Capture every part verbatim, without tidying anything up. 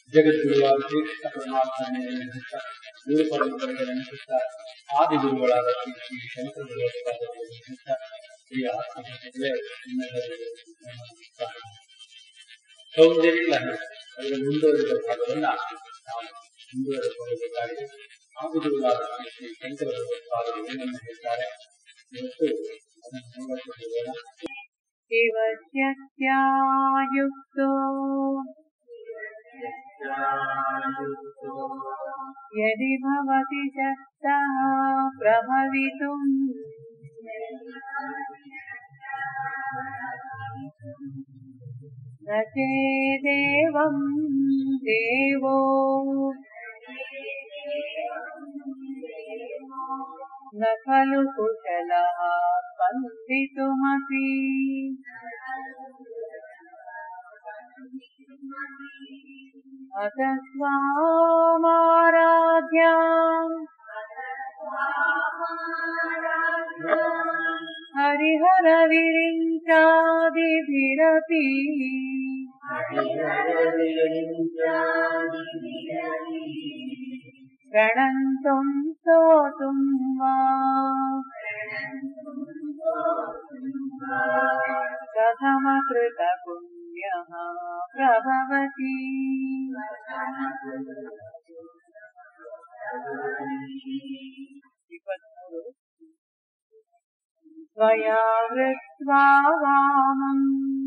ಜಗದ್ಗುರುವಾದ ಶ್ರೀಕೃಷ್ಣ ಪರಮಾತ್ಮನೇ ನೆನೆಸುತ್ತಾ ಗುರು ಪರಂಪರೆಗೆ ನೆನೆಸುತ್ತಾ ಆದಿ ಗುರುಗಳಾದ ಶ್ರೀ ಶ್ರೀ ಶಂಕರ ಭಗವತ್ಪಾದರಿಗೆ ನೆನೆಸುತ್ತಾ ಶ್ರೀ ಆತ್ಮಹತ್ಯೆ ಸೌಂದರ್ಯ ಅದರ ಮುಂದುವರಿದ ಭಾಗವನ್ನ ನಾವು ಮುಂದುವರೆದುಕೊಳ್ಳಬೇಕಾಗಿದೆ. ಆದಿ ಗುರುಗಳಾದ ಶ್ರೀ ಶ್ರೀ ಶಂಕರ ಭಗವತ್ಪಾದರು ಏನನ್ನು ಹೇಳ್ತಾರೆ ಇವತ್ತು ಅದನ್ನು ನೋಡಿಕೊಳ್ಳೋಣ. ಶಿವಸ್ಯಾಯುಕ್ತೋ ಯದಿ ಭವತಿ ಶಕ್ತಃ ಪ್ರಭವಿತುಂ ನ ಚೇದೇವಂ ದೇವೋ ನ ಖಲು ಕುಶಲಃ ಸ್ಪಂದಿತುಮಪಿ ಅತ ಸ್ವಾಮಾರಾಧ್ಯಾಂ ಹರಿಹರ ವಿರಿಂಚಾದಿಭಿರಪಿ ಪ್ರಣಂತುಂ ಸ್ತೋತುಂ ವಾ ಕಥಮಕೃತ ಪುಣ್ಯಃ ಪ್ರಭವತಿ ಇಪ್ಪತ್ಮೂರು ತ್ವಯಾ ಹೃತ್ವಾ ವಾಮಂ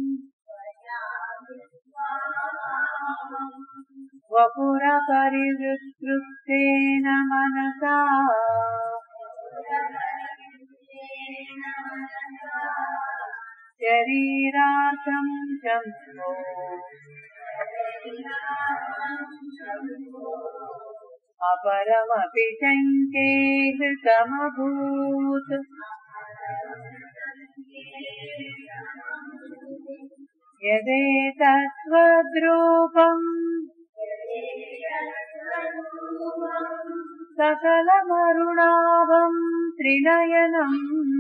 ವಪುರ ಪರಿವೃತ್ತೇನ ಮನಸಾ ಶರೀರಾರ್ಥಂ ಶಂಭೋ ಅಪರಮಪಿ ಶಂಕೆ ಹೃತಮಭೂತ್ ಯದೇತತ್ವದ್ರೂಪಂ ಸಕಲಮರುಣಾಭಂ ತ್ರಿನಯನಂ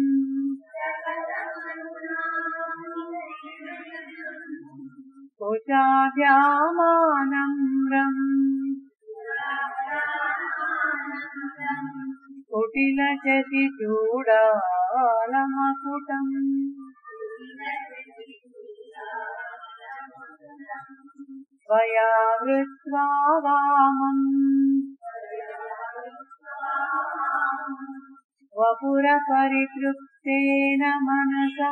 ಕುಚಾಭ್ಯಾಮಾನಮ್ರಂ ಕುಟಿಲಚತಿಚೂಡಾಲಮಕುಟಂ ತ್ವಯಾ ಹೃತ್ವಾ ವಾಮಂ ವಪುರ ಪರಿತೃಪ್ತೇನ ಮನಸಾ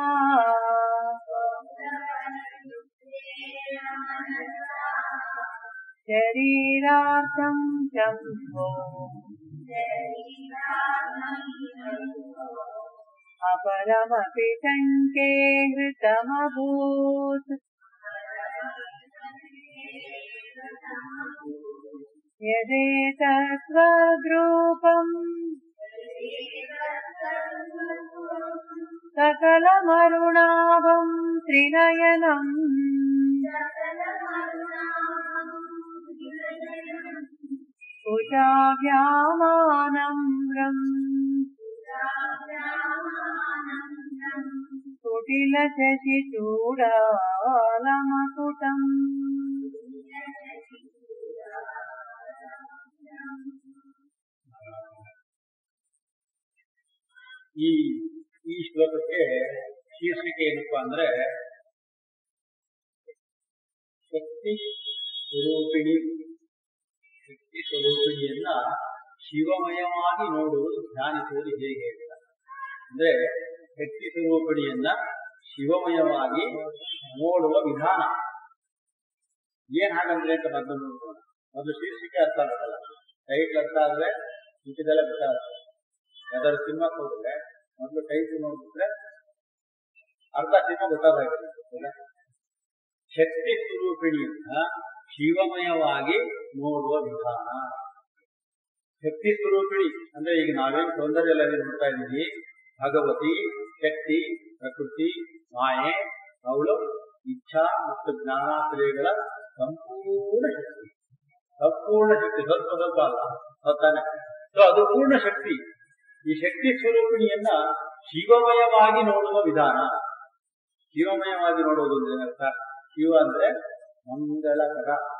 ಶರೀರಾರ್ಥಂ ಶಂಭೋ ಅಪರಮಪಿ ಶಂಕೆ ಹೃತಮಭೂತ್ ಯದೇತತ್ವದ್ರೂಪಂ ಸಕಲಮರುಣಾಭಂ ತ್ರಿನಯನಂ ಕುಚಾಭ್ಯಾಮಾನಮ್ರಂ ಕುಟಿಲಚತಿಚೂಡಾಲಮಕುಟಂ ಈ ಈ ಶ್ಲೋಕಕ್ಕೆ ಶೀರ್ಷಿಕೆ ಏನಪ್ಪ ಅಂದ್ರೆ ಶಕ್ತಿ ಸ್ವರೂಪಿಣಿ ಶಕ್ತಿ ಸ್ವರೂಪಿಣಿಯನ್ನ ಶಿವಮಯವಾಗಿ ನೋಡುವುದು ಧ್ಯಾನಿಸುವುದು ಹೇಗೆ ಅಂತ ಅಂದ್ರೆ ಶಕ್ತಿ ಸ್ವರೂಪಿಣಿಯನ್ನ ಶಿವಮಯವಾಗಿ ನೋಡುವ ವಿಧಾನ ಏನ್ ಹಾಗಂದ್ರೆ ಅಂತ ಮೊದಲು ನೋಡೋಣ. ಮೊದಲು ಶೀರ್ಷಿಕೆ ಅರ್ಥ ಆಗಲ್ಲ, ಟೈಟ್ಲ್ ಅರ್ಥ ಆದ್ರೆ ಇದೆಲ್ಲ ಗೊತ್ತಾಗುತ್ತೆ. ಯಾವ್ದಾದ್ರು ಸಿನಿಮಾಕ್ಕೆ ಹೋದ್ರೆ ಮೊದಲು ಟೈಟ್ಲ್ ನೋಡಿದ್ರೆ ಅರ್ಧ ಸಿನಿಮಾ ಗೊತ್ತಾಗುತ್ತೆ. ಶಕ್ತಿ ಸ್ವರೂಪಿಣಿಯನ್ನ ಶಿವಮಯವಾಗಿ ನೋಡುವ ವಿಧಾನ. ಶಕ್ತಿ ಸ್ವರೂಪಿಣಿ ಅಂದ್ರೆ ಈಗ ನಾವೇನು ಸೌಂದರ್ಯ ಎಲ್ಲ ನೋಡ್ತಾ ಇದ್ದೀವಿ, ಭಗವತಿ ಶಕ್ತಿ ಪ್ರಕೃತಿ ಮಾಯೆ ಅವಳು ಇಚ್ಛಾ ಮತ್ತು ಜ್ಞಾನಾಶ್ರಯಗಳ ಸಂಪೂರ್ಣ ಶಕ್ತಿ. ಸಂಪೂರ್ಣ ಶಕ್ತಿ ಸ್ವಲ್ಪ ಸ್ವಲ್ಪ ಅಲ್ಲ ಗೊತ್ತಾನೆ. ಸೊ ಅದು ಪೂರ್ಣ ಶಕ್ತಿ. ಈ ಶಕ್ತಿ ಸ್ವರೂಪಿಣಿಯನ್ನ ಶಿವಮಯವಾಗಿ ನೋಡುವ ವಿಧಾನ. ಶಿವಮಯವಾಗಿ ನೋಡುವುದು ಅಂದ್ರೆ ಏನರ್ಥ? ಶಿವ ಅಂದ್ರೆ ಮಂಗಳಕರ,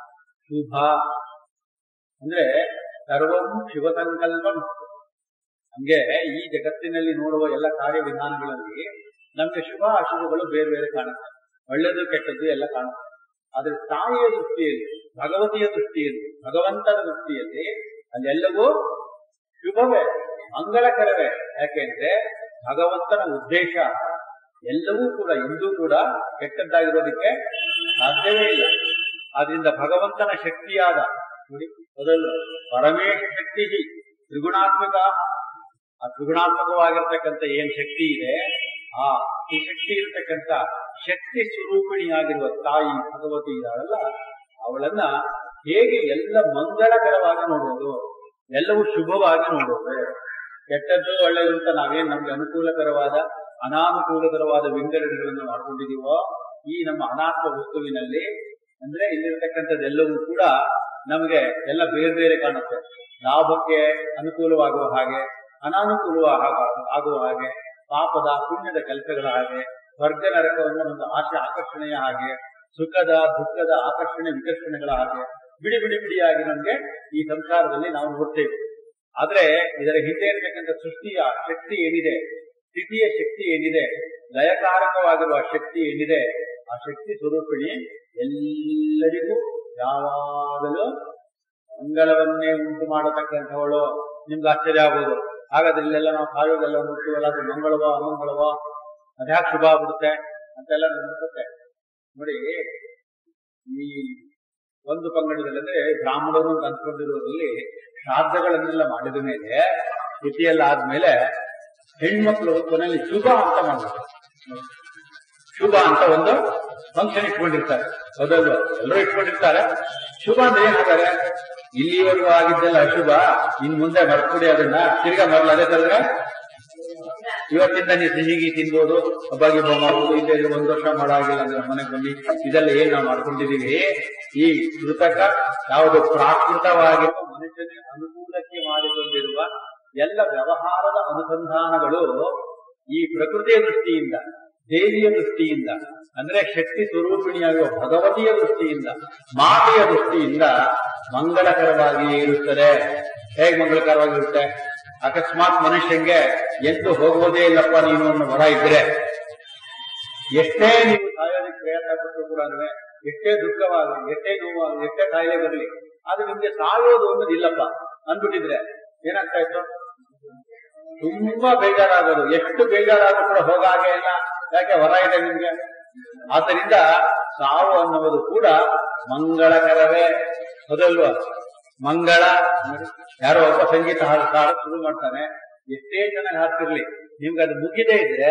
ಶುಭ ಅಂದ್ರೆ ಸರ್ವಂ ಶಿವ ಸಂಕಲ್ಪಂ. ನಮ್ಗೆ ಈ ಜಗತ್ತಿನಲ್ಲಿ ನೋಡುವ ಎಲ್ಲ ಕಾರ್ಯವಿಧಾನಗಳಲ್ಲಿ ನಮ್ಗೆ ಶುಭ ಅಶುಭಗಳು ಬೇರೆ ಬೇರೆ ಕಾಣುತ್ತೆ, ಒಳ್ಳೆಯದು ಕೆಟ್ಟದ್ದು ಎಲ್ಲ ಕಾಣುತ್ತೆ. ಆದ್ರೆ ತಾಯಿಯ ದೃಷ್ಟಿಯಲ್ಲಿ, ಭಗವತಿಯ ದೃಷ್ಟಿಯಲ್ಲಿ, ಭಗವಂತನ ದೃಷ್ಟಿಯಲ್ಲಿ ಅಲ್ಲೆಲ್ಲವೂ ಶುಭವೇ, ಮಂಗಳಕರವೇ. ಯಾಕೆಂದ್ರೆ ಭಗವಂತನ ಉದ್ದೇಶ ಎಲ್ಲವೂ ಕೂಡ ಎಂದೂ ಕೂಡ ಕೆಟ್ಟದ್ದಾಗಿರೋದಕ್ಕೆ ಸಾಧ್ಯವೇ ಇಲ್ಲ. ಆದ್ರಿಂದ ಭಗವಂತನ ಶಕ್ತಿಯಾದ ನೋಡಿ ಮೊದಲು ಪರಮೇಶ ಶಕ್ತಿ ತ್ರಿಗುಣಾತ್ಮಕ, ಆ ತ್ರಿಗುಣಾತ್ಮಕವಾಗಿರ್ತಕ್ಕಂಥ ಏನ್ ಶಕ್ತಿ ಇದೆ, ಆ ಈ ಶಕ್ತಿ ಇರತಕ್ಕಂಥ ಶಕ್ತಿ ಸ್ವರೂಪಿಣಿಯಾಗಿರುವ ತಾಯಿ ಭಗವತಿ ಇದ್ದಾಳಲ್ಲ, ಅವಳನ್ನ ಹೇಗೆ ಎಲ್ಲ ಮಂಗಳಕರವಾಗಿ ನೋಡೋದು, ಎಲ್ಲವೂ ಶುಭವಾಗಿ ನೋಡೋದು. ಕೆಟ್ಟದ್ದು ಒಳ್ಳೆಯದು ಅಂತ ನಾವೇನ್ ನಮ್ಗೆ ಅನುಕೂಲಕರವಾದ ಅನಾನುಕೂಲಕರವಾದ ವಿಂಗಡಣೆಗಳನ್ನು ಮಾಡ್ಕೊಂಡಿದೀವೋ, ಈ ನಮ್ಮ ಅನಾತ್ಮ ವಸ್ತುವಿನಲ್ಲಿ ಅಂದ್ರೆ ಇಲ್ಲಿರ್ತಕ್ಕಂಥದ್ದೆಲ್ಲವೂ ಕೂಡ ನಮಗೆ ಎಲ್ಲ ಬೇರೆ ಬೇರೆ ಕಾಣುತ್ತೆ. ಲಾಭಕ್ಕೆ ಅನುಕೂಲವಾಗುವ ಹಾಗೆ, ಅನಾನುಕೂಲವಾಗುವ ಆಗುವ ಹಾಗೆ, ಪಾಪದ ಪುಣ್ಯದ ಕೆಲಸಗಳ ಹಾಗೆ, ಸ್ವರ್ಗ ನರಕವನ್ನು ಒಂದು ಆಶೆ ಆಕರ್ಷಣೆಯ ಹಾಗೆ, ಸುಖದ ದುಃಖದ ಆಕರ್ಷಣೆ ವಿಕರ್ಷಣೆಗಳ ಹಾಗೆ ಬಿಡಿ ಬಿಡಿ ಬಿಡಿಯಾಗಿ ನಮ್ಗೆ ಈ ಸಂಸಾರದಲ್ಲಿ ನಾವು ನೋಡ್ತೇವೆ. ಆದ್ರೆ ಇದರ ಹಿಂದೆ ಇರತಕ್ಕಂಥ ಸೃಷ್ಟಿಯ ಶಕ್ತಿ ಏನಿದೆ, ಸ್ಥಿತಿಯ ಶಕ್ತಿ ಏನಿದೆ, ಲಯಕಾರಕವಾಗಿರುವ ಶಕ್ತಿ ಏನಿದೆ, ಆ ಶಕ್ತಿ ಸ್ವರೂಪಿಣಿ ಎಲ್ಲರಿಗೂ ಯಾವಾಗಲೂ ಮಂಗಳವನ್ನೇ ಉಂಟು ಮಾಡತಕ್ಕಂಥವಳು. ನಿಮ್ಗೆ ಆಶ್ಚರ್ಯ ಆಗ್ಬೋದು, ಹಾಗಾದ್ರೆ ಇಲ್ಲೆಲ್ಲ ನಾವು ಕಾಯುವುದೆಲ್ಲ ನೋಡ್ತೀವಲ್ಲ, ಅದು ಮಂಗಳವ ಅಮಂಗಳವ, ಅದ್ಯಾಕೆ ಶುಭ ಆಗ್ಬಿಡುತ್ತೆ ಅಂತೆಲ್ಲ ಅನ್ಸುತ್ತೆ. ನೋಡಿ, ಈ ಒಂದು ಪಂಗಡದಲ್ಲಂದ್ರೆ ಬ್ರಾಹ್ಮಣರು ಅಂತ ಅನ್ಕೊಂಡಿರೋದ್ರಲ್ಲಿ ಶ್ರಾದ್ದಗಳನ್ನೆಲ್ಲ ಮಾಡಿದ ಮೇಲೆ, ಸ್ಥಿತಿಯೆಲ್ಲ ಆದ್ಮೇಲೆ ಹೆಣ್ಮಕ್ಳು ಕೊನೆಯಲ್ಲಿ ಶುಭ ಅಂತ ಮಾಡ್ತಾರೆ. ಶುಭ ಅಂತ ಒಂದು ಫಂಕ್ಷನ್ ಇಟ್ಕೊಂಡಿರ್ತಾರೆ, ಹೌದಲ್ವ? ಎಲ್ಲರೂ ಇಟ್ಕೊಂಡಿರ್ತಾರೆ. ಶುಭ ಅಂದ್ರೆ ಏನಾದರೆ, ಇಲ್ಲಿವರೆಗೂ ಆಗಿದ್ದೆಲ್ಲ ಅಶುಭ, ಇನ್ ಮುಂದೆ ಮರ್ಕೊಡಿ, ಅದನ್ನ ತಿರ್ಗಾ ಮರಳು ಅದೇ ತರದ್ರೆ ಇವತ್ತಿಂದ ನೀವು ಸಿಹಿಗಿ ತಿನ್ಬೋದು, ಹಬ್ಬಾಗಿ ಹಬ್ಬ ಮಾಡ್ಬೋದು, ಇಲ್ಲೇ ಒಂದ್ ವರ್ಷ ಮಾಡಾಗಿಲ್ಲ ಅಂದ್ರೆ ಮನೆಗೆ ಬನ್ನಿ, ಇದೆಲ್ಲ ಏನ್ ನಾವು ಮಾಡ್ಕೊಂಡಿದೀವಿ. ಈ ಕೃತಕ ಯಾವುದು ಪ್ರಾಕೃತವಾಗಿರುವ ಮನುಷ್ಯನಿಗೆ ಅನುಕೂಲಕ್ಕೆ ಮಾಡಿಕೊಂಡಿರುವ ಎಲ್ಲ ವ್ಯವಹಾರದ ಅನುಸಂಧಾನಗಳು ಈ ಪ್ರಕೃತಿಯ ದೃಷ್ಟಿಯಿಂದ, ದೇವಿಯ ದೃಷ್ಟಿಯಿಂದ, ಅಂದ್ರೆ ಶಕ್ತಿ ಸ್ವರೂಪಿಣಿಯಾಗುವ ಭಗವತಿಯ ದೃಷ್ಟಿಯಿಂದ, ಮಾತೆಯ ದೃಷ್ಟಿಯಿಂದ ಮಂಗಳಕರವಾಗಿಯೇ ಇರುತ್ತದೆ. ಹೇಗೆ ಮಂಗಳಕರವಾಗಿರುತ್ತೆ? ಅಕಸ್ಮಾತ್ ಮನುಷ್ಯಂಗೆ ಎಂದು ಹೋಗುವುದೇ ಇಲ್ಲಪ್ಪ ನೀನು ಅನ್ನೋ ವರ ಇದ್ರೆ, ಎಷ್ಟೇ ನೀವು ಸಾಯೋದಕ್ಕೆ ಪ್ರಯತ್ನ ಪಟ್ಟರು ಕೂಡ, ಎಷ್ಟೇ ದುಃಖವಾಗಲಿ, ಎಷ್ಟೇ ನೋವಾಗಲಿ, ಎಷ್ಟೇ ಕಾಯಿಲೆ ಬರಲಿ, ಆದ್ರೆ ನಿಮ್ಗೆ ಸಾಯೋದು ಅನ್ನೋದು ಇಲ್ಲಪ್ಪ ಅಂದ್ಬಿಟ್ಟಿದ್ರೆ ಏನಾಗ್ತಾ ಇತ್ತು? ತುಂಬಾ ಬೇಜಾರಾಗೋದು. ಎಷ್ಟು ಬೇಜಾರಾದ್ರೂ ಕೂಡ ಹೋಗಾಗೆ ಇಲ್ಲ, ಯಾಕೆ? ವರ ಇದೆ ನಿಮ್ಗೆ. ಆದ್ದರಿಂದ ಸಾವು ಅನ್ನುವುದು ಕೂಡ ಮಂಗಳಕರವೇ, ಹೌದಲ್ವಾ? ಮಂಗಳ. ಯಾರೋ ಒಬ್ಬ ಸಂಗೀತ ಹಾಡು ಹಾಡು ಶುರು ಮಾಡ್ತಾನೆ, ಎಷ್ಟೇ ಚೆನ್ನಾಗಿ ಹಾಡ್ತಿರ್ಲಿ, ನಿಮ್ಗೆ ಅದು ಮುಗಿದೇ ಇದ್ರೆ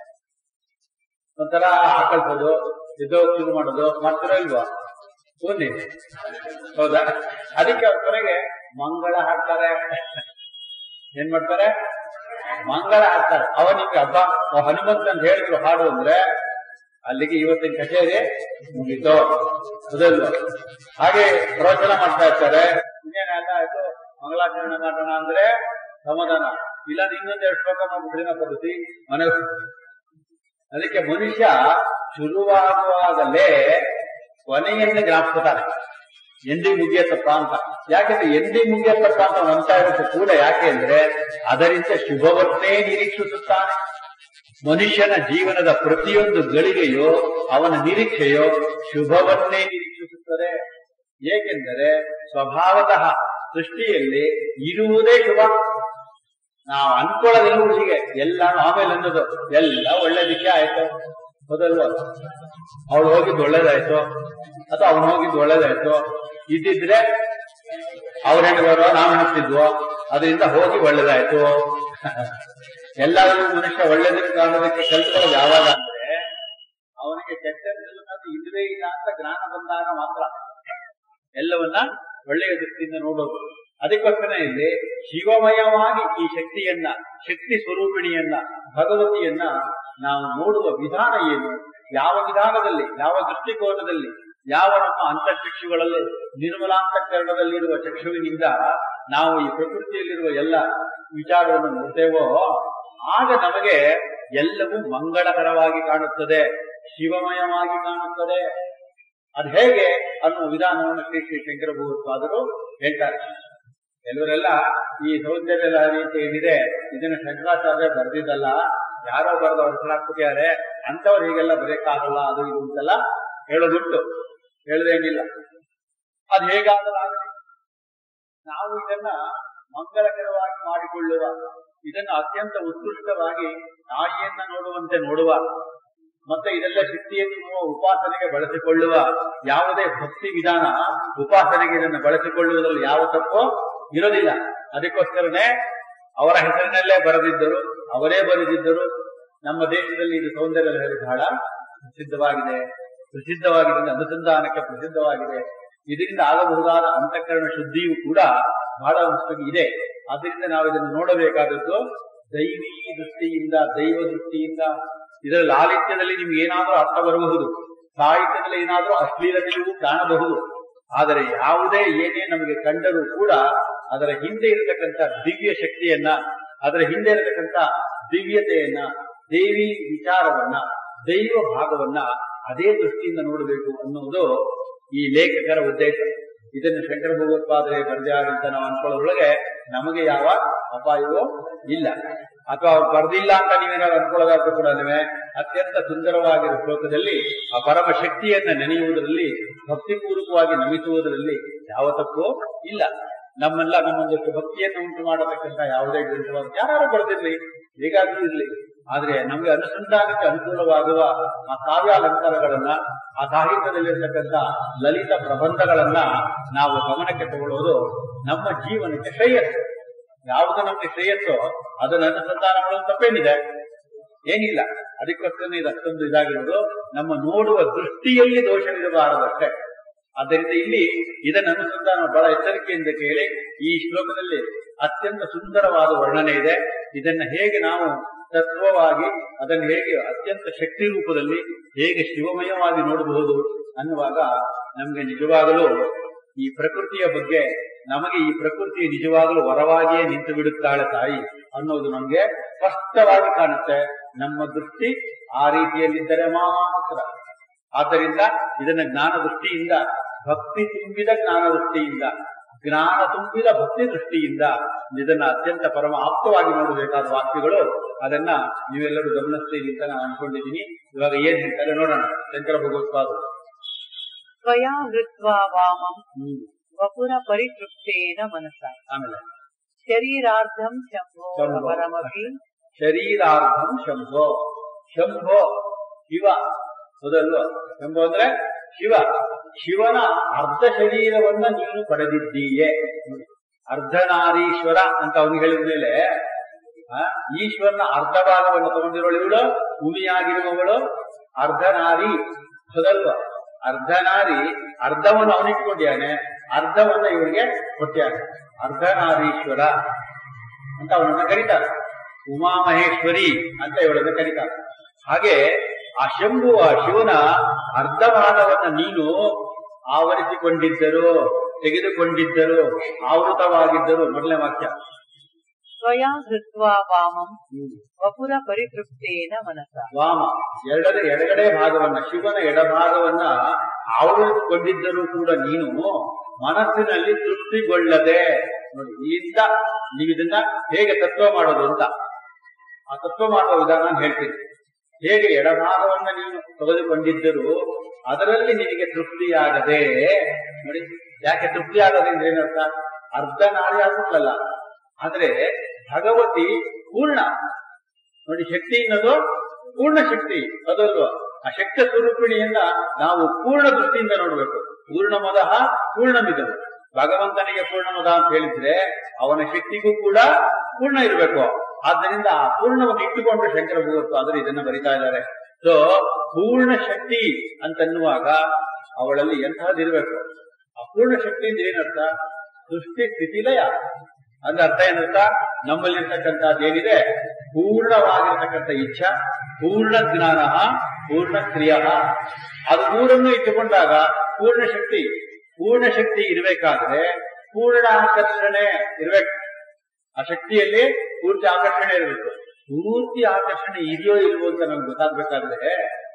ಒಂಥರ ಹಾಕಲ್ಸೋದು, ಎದ್ದೋಗಿ ಶುರು ಮಾಡೋದು ಮಾಡ್ತಿರೋ ಇಲ್ವಾ? ಬನ್ನಿ, ಹೌದಾ? ಅದಕ್ಕೆ ಅವ್ರ ಕೊನೆಗೆ ಮಂಗಳ ಹಾಡ್ತಾರೆ. ಏನ್ ಮಾಡ್ತಾರೆ? ಮಂಗಳ ಹಾಡ್ತಾರೆ. ಅವನಿಗೆ ಹಬ್ಬ ಹನುಮಂತ ಅಂತ ಹೇಳಿದ್ರು ಹಾಡು ಅಂದ್ರೆ ಅಲ್ಲಿಗೆ ಇವತ್ತಿನ ಕಚೇರಿ ಮುಗಿತು, ಅದಲ್ವ? ಹಾಗೆ ಪ್ರವಚನ ಮಾಡ್ತಾ ಇರ್ತಾರೆ. ಇನ್ನೇನೆಲ್ಲ ಆಯ್ತು, ಮಂಗಳಾಚರಣೆ ಮಾಡೋಣ ಅಂದ್ರೆ ಸಮಾಧಾನ ಇಲ್ಲ, ಇನ್ನೊಂದು ಎರಡು ಶ್ಲೋಕ ಮಾಡ್ಬಿಟ್ರಿನ ಪದ್ಧತಿ ಮನೆ. ಅದಕ್ಕೆ ಮನುಷ್ಯ ಶುರುವಾಗುವಾಗಲೇ ಕೊನೆಯನ್ನೇ ಜ್ಞಾಪಿಸ್ತಾರೆ, ಎಂದಿ ಮುಗಿಯತ್ತಪ್ಪ ಅಂತ. ಯಾಕೆಂದ್ರೆ ಎಂದಿ ಮುಗಿಯತ್ತಪ್ಪ ಅಂತ ಅಂತ ಇರುತ್ತೆ ಕೂಡ. ಯಾಕೆ ಅಂದ್ರೆ ಅದರಿಂದ ಶುಭವನ್ನೇ ನಿರೀಕ್ಷಿಸುತ್ತಾನೆ. ಮನುಷ್ಯನ ಜೀವನದ ಪ್ರತಿಯೊಂದು ಗಳಿಗೆಯೋ ಅವನ ನಿರೀಕ್ಷೆಯೋ ಶುಭವನ್ನೇ ನಿರೀಕ್ಷಿಸುತ್ತದೆ. ಏಕೆಂದರೆ ಸ್ವಭಾವತಃ ಸೃಷ್ಟಿಯಲ್ಲಿ ಇರುವುದೇ ಶುಭ. ನಾವು ಅನ್ಕೊಳ್ಳೋದಿಲ್ಲ ಹುಡುಗಿಗೆ, ಎಲ್ಲ ಆಮೇಲೆ ಅನ್ನೋದು ಎಲ್ಲ ಒಳ್ಳೇದಕ್ಕೆ ಆಯ್ತು, ಹೌದಲ್ವ? ಅವಳು ಹೋಗಿದ್ದು ಒಳ್ಳೇದಾಯ್ತು ಅಥವಾ ಅವನು ಹೋಗಿದ್ದು ಒಳ್ಳೇದಾಯ್ತು. ಇದ್ದಿದ್ರೆ ಅವ್ರ ಹೆಣ್ಣಿದವರು ನಾವು ಹೆಣ್ತಿದ್ವು, ಅದರಿಂದ ಹೋಗಿ ಒಳ್ಳೇದಾಯ್ತು. ಎಲ್ಲರಿಗೂ ಮನುಷ್ಯ ಒಳ್ಳೇದಕ್ಕೆ ಕಾಣೋದಕ್ಕೆ ಕಲ್ತ್ಕೊಳ್ಳೋದು ಯಾವಾಗ ಅಂದ್ರೆ ಅವನಿಗೆ ಕೆಟ್ಟದ್ದು ಇಲ್ಲವೇ ಇಲ್ಲ ಅಂತ ಜ್ಞಾನ ಬಂದಾಗ ಮಾತ್ರ ಎಲ್ಲವನ್ನ ಒಳ್ಳೆಯ ದೃಷ್ಟಿಯಿಂದ ನೋಡೋದು. ಅದಕ್ಕೋಸ್ಕರ ಇಲ್ಲಿ ಶಿವಮಯವಾಗಿ ಈ ಶಕ್ತಿಯನ್ನ, ಶಕ್ತಿ ಸ್ವರೂಪಿಣಿಯನ್ನ, ಭಗವತಿಯನ್ನ ನಾವು ನೋಡುವ ವಿಧಾನ ಏನು, ಯಾವ ವಿಧಾನದಲ್ಲಿ, ಯಾವ ದೃಷ್ಟಿಕೋನದಲ್ಲಿ, ಯಾವ ನಮ್ಮ ಅಂತರ್ಚಕ್ಷುಗಳಲ್ಲಿ, ನಿರ್ಮಲಾಂತಕರಣದಲ್ಲಿರುವ ಚಕ್ಷುವಿನಿಂದ ನಾವು ಈ ಪ್ರಕೃತಿಯಲ್ಲಿರುವ ಎಲ್ಲ ವಿಚಾರವನ್ನು ನೋಡ್ತೇವೋ, ಆಗ ನಮಗೆ ಎಲ್ಲವೂ ಮಂಗಳಕರವಾಗಿ ಕಾಣುತ್ತದೆ, ಶಿವಮಯವಾಗಿ ಕಾಣುತ್ತದೆ. ಅದು ಹೇಗೆ ಅನ್ನುವ ವಿಧಾನವನ್ನು ಶ್ರೀ ಶ್ರೀ ಶಂಕರ ಭಗವತ್ಪಾದರು ಹೇಳ್ತಾರೆ. ಕೆಲವರೆಲ್ಲ ಈ ಸೌಂದರ್ಯ ಲಹರಿ ಅಂತ ಏನಿದೆ ಇದನ್ನ ಶಂಕರಾಚಾರ್ಯ ಬರೆದಿದ್ದಲ್ಲ, ಯಾರೋ ಬರೆದು ಅವ್ರ ಹೆಸರಾಕ್ಬಿಟ್ಟಿದ್ದಾರೆ, ಅಂತವ್ರು ಹೀಗೆಲ್ಲ ಬರೆಯಕ್ಕಾಗಲ್ಲ, ಅದು ಇದು ಅಂತೆಲ್ಲ ಹೇಳೋದುಂಟು. ಹೇಳದೇನಿಲ್ಲ. ಅದು ಹೇಗಾಗಲಾಗಲಿ ನಾವು ಇದನ್ನ ಮಂಗಳಕರವಾಗಿ ಮಾಡಿಕೊಳ್ಳುವ, ಇದನ್ನು ಅತ್ಯಂತ ಉತ್ಕೃಷ್ಟವಾಗಿ ನಾಯಿಯನ್ನ ನೋಡುವಂತೆ ನೋಡುವ, ಮತ್ತೆ ಇದೆಲ್ಲ ಶಕ್ತಿಯನ್ನು ಉಪಾಸನೆಗೆ ಬಳಸಿಕೊಳ್ಳುವ ಯಾವುದೇ ಭಕ್ತಿ ವಿಧಾನ ಉಪಾಸನೆಗೆ ಇದನ್ನು ಬಳಸಿಕೊಳ್ಳುವುದರಲ್ಲಿ ಯಾವ ತಪ್ಪು ಇರೋದಿಲ್ಲ. ಅದಕ್ಕೋಸ್ಕರನೇ ಅವರ ಹೆಸರಿನಲ್ಲೇ ಬರೆದಿದ್ದರು, ಅವರೇ ಬರೆದಿದ್ದರು. ನಮ್ಮ ದೇಶದಲ್ಲಿ ಇದು ಸೌಂದರ್ಯ ಲಹರಿ ಬಹಳ ಪ್ರಸಿದ್ಧವಾಗಿದೆ, ಪ್ರಸಿದ್ಧವಾಗಿದೆ ಅನುಸಂಧಾನಕ್ಕೆ ಪ್ರಸಿದ್ಧವಾಗಿದೆ. ಇದರಿಂದ ಆಗಬಹುದಾದ ಅಂತಃಕರಣ ಶುದ್ಧಿಯೂ ಕೂಡ ಬಹಳ ಇದೆ. ಆದ್ದರಿಂದ ನಾವು ಇದನ್ನು ನೋಡಬೇಕಾದದ್ದು ದೈವೀ ದೃಷ್ಟಿಯಿಂದ, ದೈವ ದೃಷ್ಟಿಯಿಂದ. ಇದರ ಲಾಲಿತ್ಯದಲ್ಲಿ ನಿಮ್ಗೆ ಏನಾದರೂ ಅರ್ಥ ಬರಬಹುದು, ಸಾಹಿತ್ಯದಲ್ಲಿ ಏನಾದರೂ ಅಶ್ಲೀಲತೆಯೂ ಕಾಣಬಹುದು. ಆದರೆ ಯಾವುದೇ ಏನೇ ನಮಗೆ ಕಂಡರೂ ಕೂಡ ಅದರ ಹಿಂದೆ ಇರತಕ್ಕಂಥ ದಿವ್ಯ ಶಕ್ತಿಯನ್ನ, ಅದರ ಹಿಂದೆ ಇರತಕ್ಕಂಥ ದಿವ್ಯತೆಯನ್ನ, ದೇವಿ ವಿಚಾರವನ್ನ, ದೈವ ಭಾಗವನ್ನ ಅದೇ ದೃಷ್ಟಿಯಿಂದ ನೋಡಬೇಕು ಅನ್ನುವುದು ಈ ಲೇಖಕರ ಉದ್ದೇಶ. ಇದನ್ನು ಶಂಕರ ಭಗವತ್ಪಾದರೆ ಬರೆದಿದ್ದಾರೆ ಅಂತ ನಾವು ಅನ್ಕೊಳ್ಳೋದ್ರೊಳಗೆ ನಮಗೆ ಯಾವ ಅಪಾಯವೂ ಇಲ್ಲ. ಅಥವಾ ಅವ್ರು ಬರ್ದಿಲ್ಲ ಅಂತ ನೀವೇನಾದ್ರು ಅನ್ಕೊಳ್ಳೋದಾದ್ರೂ ಕೂಡ ಅತ್ಯಂತ ಸುಂದರವಾಗಿರುವ ಶ್ಲೋಕದಲ್ಲಿ ಆ ಪರಮ ಶಕ್ತಿಯನ್ನ ನೆನೆಯುವುದರಲ್ಲಿ, ಭಕ್ತಿಪೂರ್ವಕವಾಗಿ ನಮಿಸುವುದರಲ್ಲಿ ಯಾವ ತಪ್ಪು ಇಲ್ಲ. ನಮ್ಮೆಲ್ಲ ನಮ್ಮೊಂದಷ್ಟು ಭಕ್ತಿಯನ್ನು ಉಂಟು ಮಾಡತಕ್ಕಂಥ ಯಾವುದೇ ಗ್ರಂಥವನ್ನು ಯಾರು ಬರೆದಿರ್ಲಿ, ಹೇಗಾದ್ರೂ ಇರ್ಲಿ, ಆದ್ರೆ ನಮಗೆ ಅನುಸಂಧಾನಕ್ಕೆ ಅನುಕೂಲವಾಗುವ ಆ ಕಾವ್ಯಾಲಂಕಾರಗಳನ್ನ, ಆ ಸಾಹಿತ್ಯದಲ್ಲಿರ್ತಕ್ಕಂಥ ಲಲಿತ ಪ್ರಬಂಧಗಳನ್ನ ನಾವು ಗಮನಕ್ಕೆ ತಗೊಳ್ಳೋದು ನಮ್ಮ ಜೀವನಕ್ಕೆ ಶ್ರೇಯಸ್ಸು. ಯಾವುದು ನಮಗೆ ಶ್ರೇಯಸ್ಸೋ ಅದನ್ನು ಅನುಸಂಧಾನ ಮಾಡೋದು ತಪ್ಪೇನಿದೆ? ಏನಿಲ್ಲ. ಅದಕ್ಕೋಸ್ಕರ ಇದು ಅಷ್ಟೊಂದು ಇದಾಗಿರೋದು ನಮ್ಮ ನೋಡುವ ದೃಷ್ಟಿಯಲ್ಲಿ ದೋಷವಿರಬಾರದಷ್ಟೇ. ಆದ್ದರಿಂದ ಇಲ್ಲಿ ಇದನ್ನು ಅನುಸಂಧಾನ ಬಹಳ ಎಚ್ಚರಿಕೆಯಿಂದ ಕೇಳಿ. ಈ ಶ್ಲೋಕದಲ್ಲಿ ಅತ್ಯಂತ ಸುಂದರವಾದ ವರ್ಣನೆ ಇದೆ. ಇದನ್ನ ಹೇಗೆ ನಾವು ತತ್ವವಾಗಿ, ಅದನ್ನು ಹೇಗೆ ಅತ್ಯಂತ ಶಕ್ತಿ ರೂಪದಲ್ಲಿ ಹೇಗೆ ಶಿವಮಯವಾಗಿ ನೋಡಬಹುದು ಅನ್ನುವಾಗ ನಮ್ಗೆ ನಿಜವಾಗಲೂ ಈ ಪ್ರಕೃತಿಯ ಬಗ್ಗೆ, ನಮಗೆ ಈ ಪ್ರಕೃತಿ ನಿಜವಾಗಲೂ ವರವಾಗಿಯೇ ನಿಂತು ಬಿಡುತ್ತಾಳೆ ತಾಯಿ ಅನ್ನೋದು ನಮ್ಗೆ ಸ್ಪಷ್ಟವಾಗಿ ಕಾಣುತ್ತೆ. ನಮ್ಮ ದೃಷ್ಟಿ ಆ ರೀತಿಯಲ್ಲಿದ್ದರೆ ಮಾತ್ರ. ಆದ್ದರಿಂದ ಇದನ್ನ ಜ್ಞಾನ ದೃಷ್ಟಿಯಿಂದ, ಭಕ್ತಿ ತುಂಬಿದ ಜ್ಞಾನ ದೃಷ್ಟಿಯಿಂದ, ಜ್ಞಾನ ತುಂಬಿದ ಭಕ್ತಿ ದೃಷ್ಟಿಯಿಂದ ಇದನ್ನ ಅತ್ಯಂತ ಪರಮ ಆಪ್ತವಾಗಿ ನೋಡಬೇಕಾದ ವಾಕ್ಯಗಳು. ಅದನ್ನ ನೀವೆಲ್ಲರೂ ಗಮನಿಸ್ತೀರಿ ಅಂತ ನಾನು ಅನ್ಕೊಂಡಿದ್ದೀನಿ. ಇವಾಗ ಏನ್ ಹೇಳ್ತಾರೆ ನೋಡೋಣ ಶಂಕರ ಭಗವತ್ಪಾದರು. ಸ್ವಯಾ ಹೃತ್ವಾ ವಾಮಂ ವಪುರ ಪರಿತೃಪ್ತೇನ ಮನಸ. ಆಮೇಲೆ ಶರೀರಾರ್ಧಂ ಶಂಭೋ ಪರಮಪಿ. ಶರೀರಾರ್ಧಂ ಶಂಭೋ. ಶಂಭೋ ಶಿವ ಮೊದಲು. ಶಂಭೋ ಅಂದ್ರೆ ಶಿವ. ಶಿವನ ಅರ್ಧ ಶರೀರವನ್ನ ನೀನು ಪಡೆದಿದ್ದೀಯೇ. ಅರ್ಧನಾರೀಶ್ವರ ಅಂತ ಅವನು ಹೇಳಿದ ಮೇಲೆ ಈಶ್ವರನ ಅರ್ಧ ಭಾಗವನ್ನು ತಗೊಂಡಿರೋಳು ಇವಳು, ಭೂಮಿಯಾಗಿರುವವಳು ಅರ್ಧನಾರಿ. ಹೌದಲ್ವ? ಅರ್ಧನಾರಿ ಅರ್ಧವನ್ನು ಅವನಿಟ್ಕೊಂಡಿಯಾನೆ, ಅರ್ಧವನ್ನ ಇವರಿಗೆ ಕೊಟ್ಟಾನೆ. ಅರ್ಧನಾರೀಶ್ವರ ಅಂತ ಅವನನ್ನ ಕರೀತಾರೆ. ಉಮಾಮಹೇಶ್ವರಿ ಅಂತ ಇವಳನ್ನ ಕರೀತಾರೆ. ಹಾಗೆ ಆ ಶಂಭು, ಆ ಶಿವನ ಅರ್ಧ ಭಾಗವನ್ನ ನೀನು ಆವರಿಸಿಕೊಂಡಿದ್ದರು, ತೆಗೆದುಕೊಂಡಿದ್ದರು, ಆವೃತವಾಗಿದ್ದರು. ಮೊದಲನೇ ವಾಕ್ಯ. ಸ್ವಯಾ ಹೃತ್ವಾ ವಾಮಂ ವಪುರ ಪರಿತೃಪ್ತೇನ ಮನಸ. ವಾಮ ಎರಡನೇ ಎಡಗಡೆ ಭಾಗವನ್ನ, ಶಿವನ ಎಡಭಾಗವನ್ನ ಆವರಿಸಿಕೊಂಡಿದ್ದರೂ ಕೂಡ ನೀನು ಮನಸ್ಸಿನಲ್ಲಿ ತೃಪ್ತಿಗೊಳ್ಳದೆ. ನೋಡಿ, ಇಲ್ಲಿಂದ ನೀವು ಇದನ್ನ ಹೇಗೆ ತತ್ವ ಮಾಡೋದು ಅಂತ, ಆ ತತ್ವ ಮಾಡುವ ವಿಧಾನ ಹೇಳ್ತೀನಿ. ಹೇಗೆ ಎಡಭಾಗವನ್ನ ನೀನು ತೆಗೆದುಕೊಂಡಿದ್ದರೂ ಅದರಲ್ಲಿ ನಿನಗೆ ತೃಪ್ತಿಯಾಗದೆ. ನೋಡಿ, ಯಾಕೆ ತೃಪ್ತಿಯಾಗದೆ ಅಂದ್ರೆ ಏನರ್ಥ? ಅರ್ಧ ನಾಳೆ ಆಗ್ಬಿಟ್ಲಲ್ಲ. ಆದ್ರೆ ಭಗವತಿ ಪೂರ್ಣ. ನೋಡಿ, ಶಕ್ತಿ ಅನ್ನೋದು ಪೂರ್ಣ ಶಕ್ತಿ, ಅದಲ್ವ? ಆ ಶಕ್ತಿ ಸ್ವರೂಪಿಣಿಯನ್ನ ನಾವು ಪೂರ್ಣ ದೃಷ್ಟಿಯಿಂದ ನೋಡ್ಬೇಕು. ಪೂರ್ಣಮದಃ ಪೂರ್ಣಮಿದಂ. ಭಗವಂತನಿಗೆ ಪೂರ್ಣಮದ ಅಂತ ಹೇಳಿದ್ರೆ ಅವನ ಶಕ್ತಿಗೂ ಕೂಡ ಪೂರ್ಣ ಇರಬೇಕು. ಆದ್ದರಿಂದ ಆ ಪೂರ್ಣವನ್ನು ಇಟ್ಟುಕೊಂಡು ಶಂಕರ ಭಗವತ್ಪಾದರು ಇದನ್ನ ಬರಿತಾ ಇದ್ದಾರೆ. ಸೊ ಪೂರ್ಣ ಶಕ್ತಿ ಅಂತನ್ನುವಾಗ ಅವಳಲ್ಲಿ ಎಂತಹದಿರ್ಬೇಕು? ಆ ಪೂರ್ಣ ಶಕ್ತಿ ಅಂದ್ರೆ ಏನರ್ಥ? ಸೃಷ್ಟಿ ಸ್ಥಿತಿಲಯ ಅಂದ್ರೆ ಅರ್ಥ ಏನರ್ಥ? ನಮ್ಮಲ್ಲಿರ್ತಕ್ಕಂಥದ್ದು ಏನಿದೆ, ಪೂರ್ಣವಾಗಿರ್ತಕ್ಕಂಥ ಇಚ್ಛಾ, ಪೂರ್ಣ ಜ್ಞಾನ, ಪೂರ್ಣ ಕ್ರಿಯ, ಅದು ಮೂರನ್ನು ಇಟ್ಟುಕೊಂಡಾಗ ಪೂರ್ಣ ಶಕ್ತಿ. ಪೂರ್ಣ ಶಕ್ತಿ ಇರಬೇಕಾದ್ರೆ ಪೂರ್ಣ ಆಕರ್ಷಣೆ ಇರ್ಬೇಕು. ಆ ಶಕ್ತಿಯಲ್ಲಿ ಪೂರ್ತಿ ಆಕರ್ಷಣೆ ಇರಬೇಕು. ಪೂರ್ತಿ ಆಕರ್ಷಣೆ ಇದೆಯೋ ಇಲ್ವೋ ಅಂತ ನಮ್ಗೆ ಗೊತ್ತಾಗ್ಬೇಕಾದ್ರೆ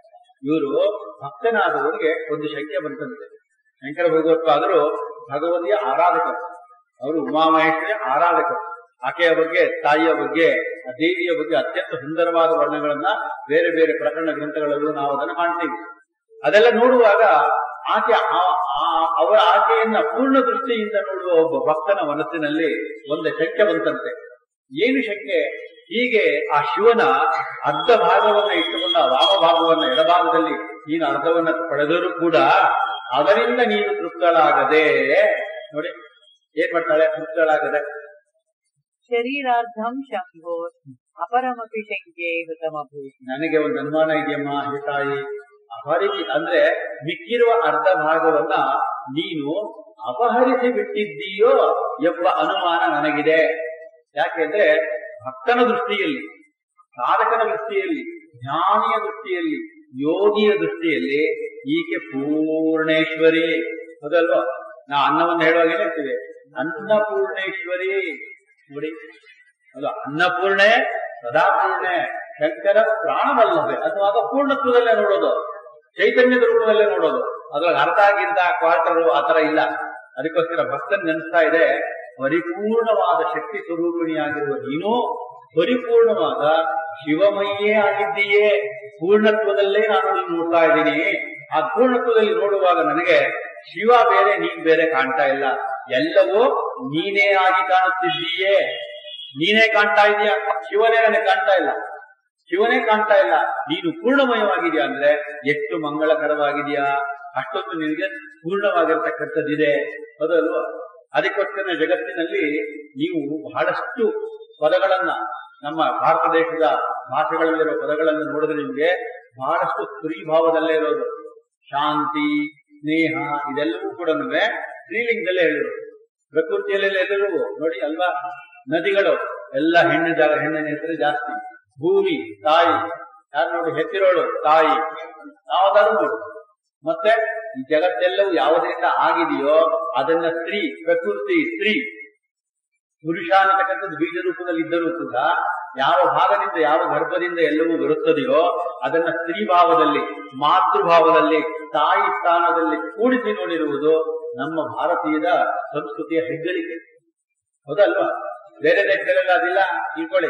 ಇವರು ಭಕ್ತನಾದವರಿಗೆ ಒಂದು ಶಂಕೆ ಬಂತಂತೆ. ಶಂಕರ ಭಗವತ್ಪಾದರು ಭಗವತಿಯ ಆರಾಧಕರು, ಅವರು ಉಮಾಮಹೇಶ್ವರಿಯ ಆರಾಧಕರು. ಆಕೆಯ ಬಗ್ಗೆ, ತಾಯಿಯ ಬಗ್ಗೆ, ದೇವಿಯ ಬಗ್ಗೆ ಅತ್ಯಂತ ಸುಂದರವಾದ ವರ್ಣಗಳನ್ನ ಬೇರೆ ಬೇರೆ ಪ್ರಕರಣ ಗ್ರಂಥಗಳಲ್ಲೂ ನಾವು ಅದನ್ನು ಕಾಣ್ತೀವಿ. ಅದೆಲ್ಲ ನೋಡುವಾಗ ಆಕೆ ಅವರ ಆಕೆಯನ್ನ ಪೂರ್ಣ ದೃಷ್ಟಿಯಿಂದ ನೋಡುವ ಒಬ್ಬ ಭಕ್ತನ ಮನಸ್ಸಿನಲ್ಲಿ ಒಂದು ಶಂಕೆ ಬಂತಂತೆ. ಏನು ಶಂಕೆ? ಹೀಗೆ ಆ ಶಿವನ ಅರ್ಧ ಭಾಗವನ್ನ ಇಟ್ಟುಕೊಂಡ ವಾಮಭಾಗವನ್ನ ಎಡಭಾಗದಲ್ಲಿ ನೀನು ಅರ್ಧವನ್ನ ಪಡೆದರೂ ಕೂಡ ಅದರಿಂದ ನೀನು ತೃಪ್ತಳಾಗದೆ, ನೋಡಿ ಏನ್ ಮಾಡ್ತಾಳೆ, ತೃಪ್ತಳಾಗದೆ. ಶರೀರಾರ್ಧಂ ಶಂಭೋ ಅಪರಮಪಿ ಶಂಕೆ ಹೃತಮಭೂ. ನನಗೆ ಒಂದು ಅನುಮಾನ ಇದೆಯಮ್ಮ ಹೇ ತಾಯಿ, ಅಪರಿಚಿತ ಅಂದ್ರೆ ಮಿಕ್ಕಿರುವ ಅರ್ಧ ಭಾಗವನ್ನ ನೀನು ಅಪಹರಿಸಿ ಬಿಟ್ಟಿದ್ದೀಯೋ ಎಂಬ ಅನುಮಾನ ನನಗಿದೆ. ಯಾಕೆಂದ್ರೆ ಭಕ್ತನ ದೃಷ್ಟಿಯಲ್ಲಿ, ಸಾಧಕನ ದೃಷ್ಟಿಯಲ್ಲಿ, ಜ್ಞಾನಿಯ ದೃಷ್ಟಿಯಲ್ಲಿ, ಯೋಗಿಯ ದೃಷ್ಟಿಯಲ್ಲಿ ಈಕೆ ಪೂರ್ಣೇಶ್ವರಿ. ಹೌದಲ್ವಾ? ನಾ ಅನ್ನವನ್ನು ಹೇಳುವಾಗ ಹೇಳ್ತೀವಿ ಅನ್ನಪೂರ್ಣೇಶ್ವರಿ. ನೋಡಿ ಅದು ಅನ್ನಪೂರ್ಣೆ, ಸದಾಪೂರ್ಣೆ, ಶಂಕರ ಪ್ರಾಣವಲ್ಲವೇ ಅಥವಾ ಪೂರ್ಣತ್ವದಲ್ಲೇ ನೋಡೋದು, ಚೈತನ್ಯದ ರೂಪದಲ್ಲೇ ನೋಡೋದು. ಅದ್ರಲ್ಲಿ ಅರ್ಧ ಆಗಿದ್ದ ಕ್ವಾರ್ಟರು ಆತರ ಇಲ್ಲ. ಅದಕ್ಕೋಸ್ಕರ ಭಕ್ತನ್ ನೆನೆಸ್ತಾ ಇದೆ, ಪರಿಪೂರ್ಣವಾದ ಶಕ್ತಿ ಸ್ವರೂಪಿಣಿಯಾಗಿರುವ ನೀನು ಪರಿಪೂರ್ಣವಾದ ಶಿವಮಯೇ ಆಗಿದ್ದೀಯೇ. ಪೂರ್ಣತ್ವದಲ್ಲೇ ನಾನು ನೀನು ನೋಡ್ತಾ ಇದ್ದೀನಿ. ಆ ಪೂರ್ಣತ್ವದಲ್ಲಿ ನೋಡುವಾಗ ನನಗೆ ಶಿವ ಬೇರೆ, ನೀನ್ ಬೇರೆ ಕಾಣ್ತಾ ಇಲ್ಲ. ಎಲ್ಲವೂ ನೀನೇ ಆಗಿ ಕಾಣುತ್ತಿದ್ದೀಯೇ. ನೀನೇ ಕಾಣ್ತಾ ಇದೀಯಾ, ಶಿವನೇ ನನಗೆ ಕಾಣ್ತಾ ಇಲ್ಲ. ಶಿವನೇ ಕಾಣ್ತಾ ಇಲ್ಲ. ನೀನು ಪೂರ್ಣಮಯವಾಗಿದೆಯಾ ಅಂದ್ರೆ ಎಷ್ಟು ಮಂಗಳಕರವಾಗಿದೆಯಾ, ಅಷ್ಟೊಂದು ನಿನಗೆ ಪೂರ್ಣವಾಗಿರ್ತಕ್ಕಂಥದ್ದಿದೆ. ಅದಲ್ವಾ? ಅದಕ್ಕೋಸ್ಕರ ಜಗತ್ತಿನಲ್ಲಿ ನೀವು ಬಹಳಷ್ಟು ಪದಗಳನ್ನ, ನಮ್ಮ ಭಾರತ ದೇಶದ ಭಾಷೆಗಳಲ್ಲಿರೋ ಪದಗಳನ್ನು ನೋಡಿದ್ರೆ ನಿಮ್ಗೆ ಬಹಳಷ್ಟು ಸ್ತ್ರೀಭಾವದಲ್ಲೇ ಇರೋದು. ಶಾಂತಿ, ಸ್ನೇಹ, ಇದೆಲ್ಲವೂ ಕೂಡ ಸ್ತ್ರೀಲಿಂಗದಲ್ಲೇ ಹೇಳಿರೋದು. ಪ್ರಕೃತಿಯಲ್ಲೆಲ್ಲ ಎಲ್ಲರೂ ನೋಡಿ ಅಲ್ವಾ, ನದಿಗಳು ಎಲ್ಲ ಹೆಣ್ಣು ಜಾಗ, ಹೆಣ್ಣಿನ ಹೆಸರು ಜಾಸ್ತಿ. ಭೂಮಿ ತಾಯಿ, ಯಾರು ನೋಡಿ ಹೆತ್ತಿರೋಳು ತಾಯಿ, ಯಾವ್ದಾದ್ರು ನೋಡಿ. ಮತ್ತೆ ಈ ಜಗತ್ತೆಲ್ಲವೂ ಯಾವುದರಿಂದ ಆಗಿದೆಯೋ ಅದನ್ನ ಸ್ತ್ರೀ, ಪ್ರಕೃತಿ ಸ್ತ್ರೀ. ಪುರುಷ ಅನ್ನತಕ್ಕಂಥದ್ದು ಬೀಜ ರೂಪದಲ್ಲಿ ಇದ್ದರೂ ಕೂಡ ಯಾವ ಭಾಗದಿಂದ, ಯಾವ ಗರ್ಭದಿಂದ ಎಲ್ಲವೂ ಬರುತ್ತದೆಯೋ ಅದನ್ನ ಸ್ತ್ರೀ ಭಾವದಲ್ಲಿ, ಮಾತೃಭಾವದಲ್ಲಿ, ತಾಯಿ ಸ್ಥಾನದಲ್ಲಿ ಕೂಡಿಸಿ ನೋಡಿರುವುದು ನಮ್ಮ ಭಾರತೀಯದ ಸಂಸ್ಕೃತಿಯ ಹೆಗ್ಗಳಿಕೆ. ಹೌದಲ್ವಾ? ಬೇರೆ ದೇಶಗಳೆಲ್ಲ ಅದಿಲ್ಲ, ತಿಳ್ಕೊಳ್ಳಿ.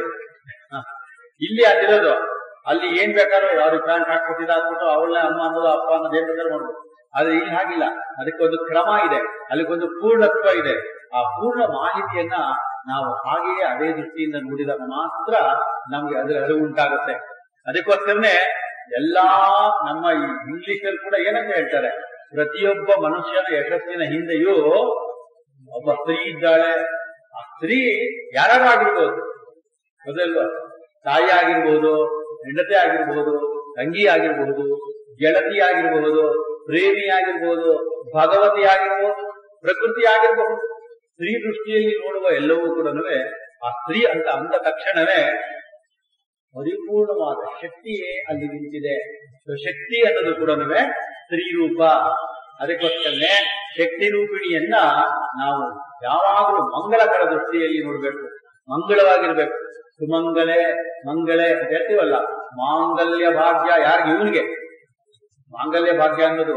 ಇಲ್ಲಿ ಅದಿರೋದು. ಅಲ್ಲಿ ಏನ್ ಬೇಕಾದ್ರೂ ಅವ್ರಿಗೆ ಪ್ಯಾಂಟ್ ಹಾಕ್ಬಿಟ್ಟಿದ ಹಾಕ್ಬಿಟ್ಟು ಅವಳ ಅಮ್ಮ ಅನ್ನೋದು ಅಪ್ಪ ಅನ್ನೋದು ಏನ್ ಬೇಕಾದ್ರೂ ಮಾಡ್ಬೋದು. ಆದ್ರೆ ಇಲ್ಲಿ ಹಾಗಿಲ್ಲ. ಅದಕ್ಕೊಂದು ಕ್ರಮ ಇದೆ, ಅಲ್ಲಿಗೊಂದು ಪೂರ್ಣತ್ವ ಇದೆ. ಆ ಪೂರ್ಣ ಮಾಹಿತಿಯನ್ನ ನಾವು ಹಾಗೆಯೇ ಅದೇ ದೃಷ್ಟಿಯಿಂದ ನೋಡಿದಾಗ ಮಾತ್ರ ನಮ್ಗೆ ಅದರ ಅರಿವು ಉಂಟಾಗುತ್ತೆ. ಅದಕ್ಕೋಸ್ಕರನೇ ಎಲ್ಲಾ ನಮ್ಮ ಈ ಇಂಗ್ಲಿಷಲ್ಲಿ ಕೂಡ ಏನಂತ ಹೇಳ್ತಾರೆ, ಪ್ರತಿಯೊಬ್ಬ ಮನುಷ್ಯನ ಯಶಸ್ಸಿನ ಹಿಂದೆಯೂ ಒಬ್ಬ ಸ್ತ್ರೀ ಇದ್ದಾಳೆ. ಆ ಸ್ತ್ರೀ ಯಾರು ಆಗಿರ್ಬೋದು, ಹೌದಲ್ವಾ? ತಾಯಿ ಆಗಿರ್ಬೋದು, ಹೆಂಡತಿ ಆಗಿರ್ಬೋದು, ತಂಗಿ ಆಗಿರ್ಬಹುದು, ಗೆಳತಿ ಆಗಿರಬಹುದು, ಪ್ರೇಮಿ ಆಗಿರ್ಬೋದು, ಭಗವತಿ ಆಗಿರ್ಬೋದು, ಪ್ರಕೃತಿ ಆಗಿರ್ಬಹುದು. ಸ್ತ್ರೀ ದೃಷ್ಟಿಯಲ್ಲಿ ನೋಡುವ ಎಲ್ಲವೂ ಕೂಡ ಆ ಸ್ತ್ರೀ ಅಂತ ಅಂದ ತಕ್ಷಣವೇ ಪರಿಪೂರ್ಣವಾದ ಶಕ್ತಿಯೇ ಅಲ್ಲಿ ನಿಂತಿದೆ. ಶಕ್ತಿ ಅನ್ನೋದು ಕೂಡ ಸ್ತ್ರೀ ರೂಪ. ಅದಕ್ಕೋಸ್ಕರನೇ ಶಕ್ತಿ ರೂಪಿಣಿಯನ್ನ ನಾವು ಯಾವಾಗಲೂ ಮಂಗಳಕರ ದೃಷ್ಟಿಯಲ್ಲಿ ನೋಡ್ಬೇಕು, ಮಂಗಳವಾಗಿರ್ಬೇಕು. ಸುಮಂಗಲೆ ಮಂಗಳೆ ಅಂತ ಹೇಳ್ತೀವಲ್ಲ, ಮಾಂಗಲ್ಯ ಭಾಗ್ಯ ಯಾರಿಗೆ? ಇವನಿಗೆ ಮಾಂಗಲ್ಯ ಭಾಗ್ಯ ಅನ್ನೋದು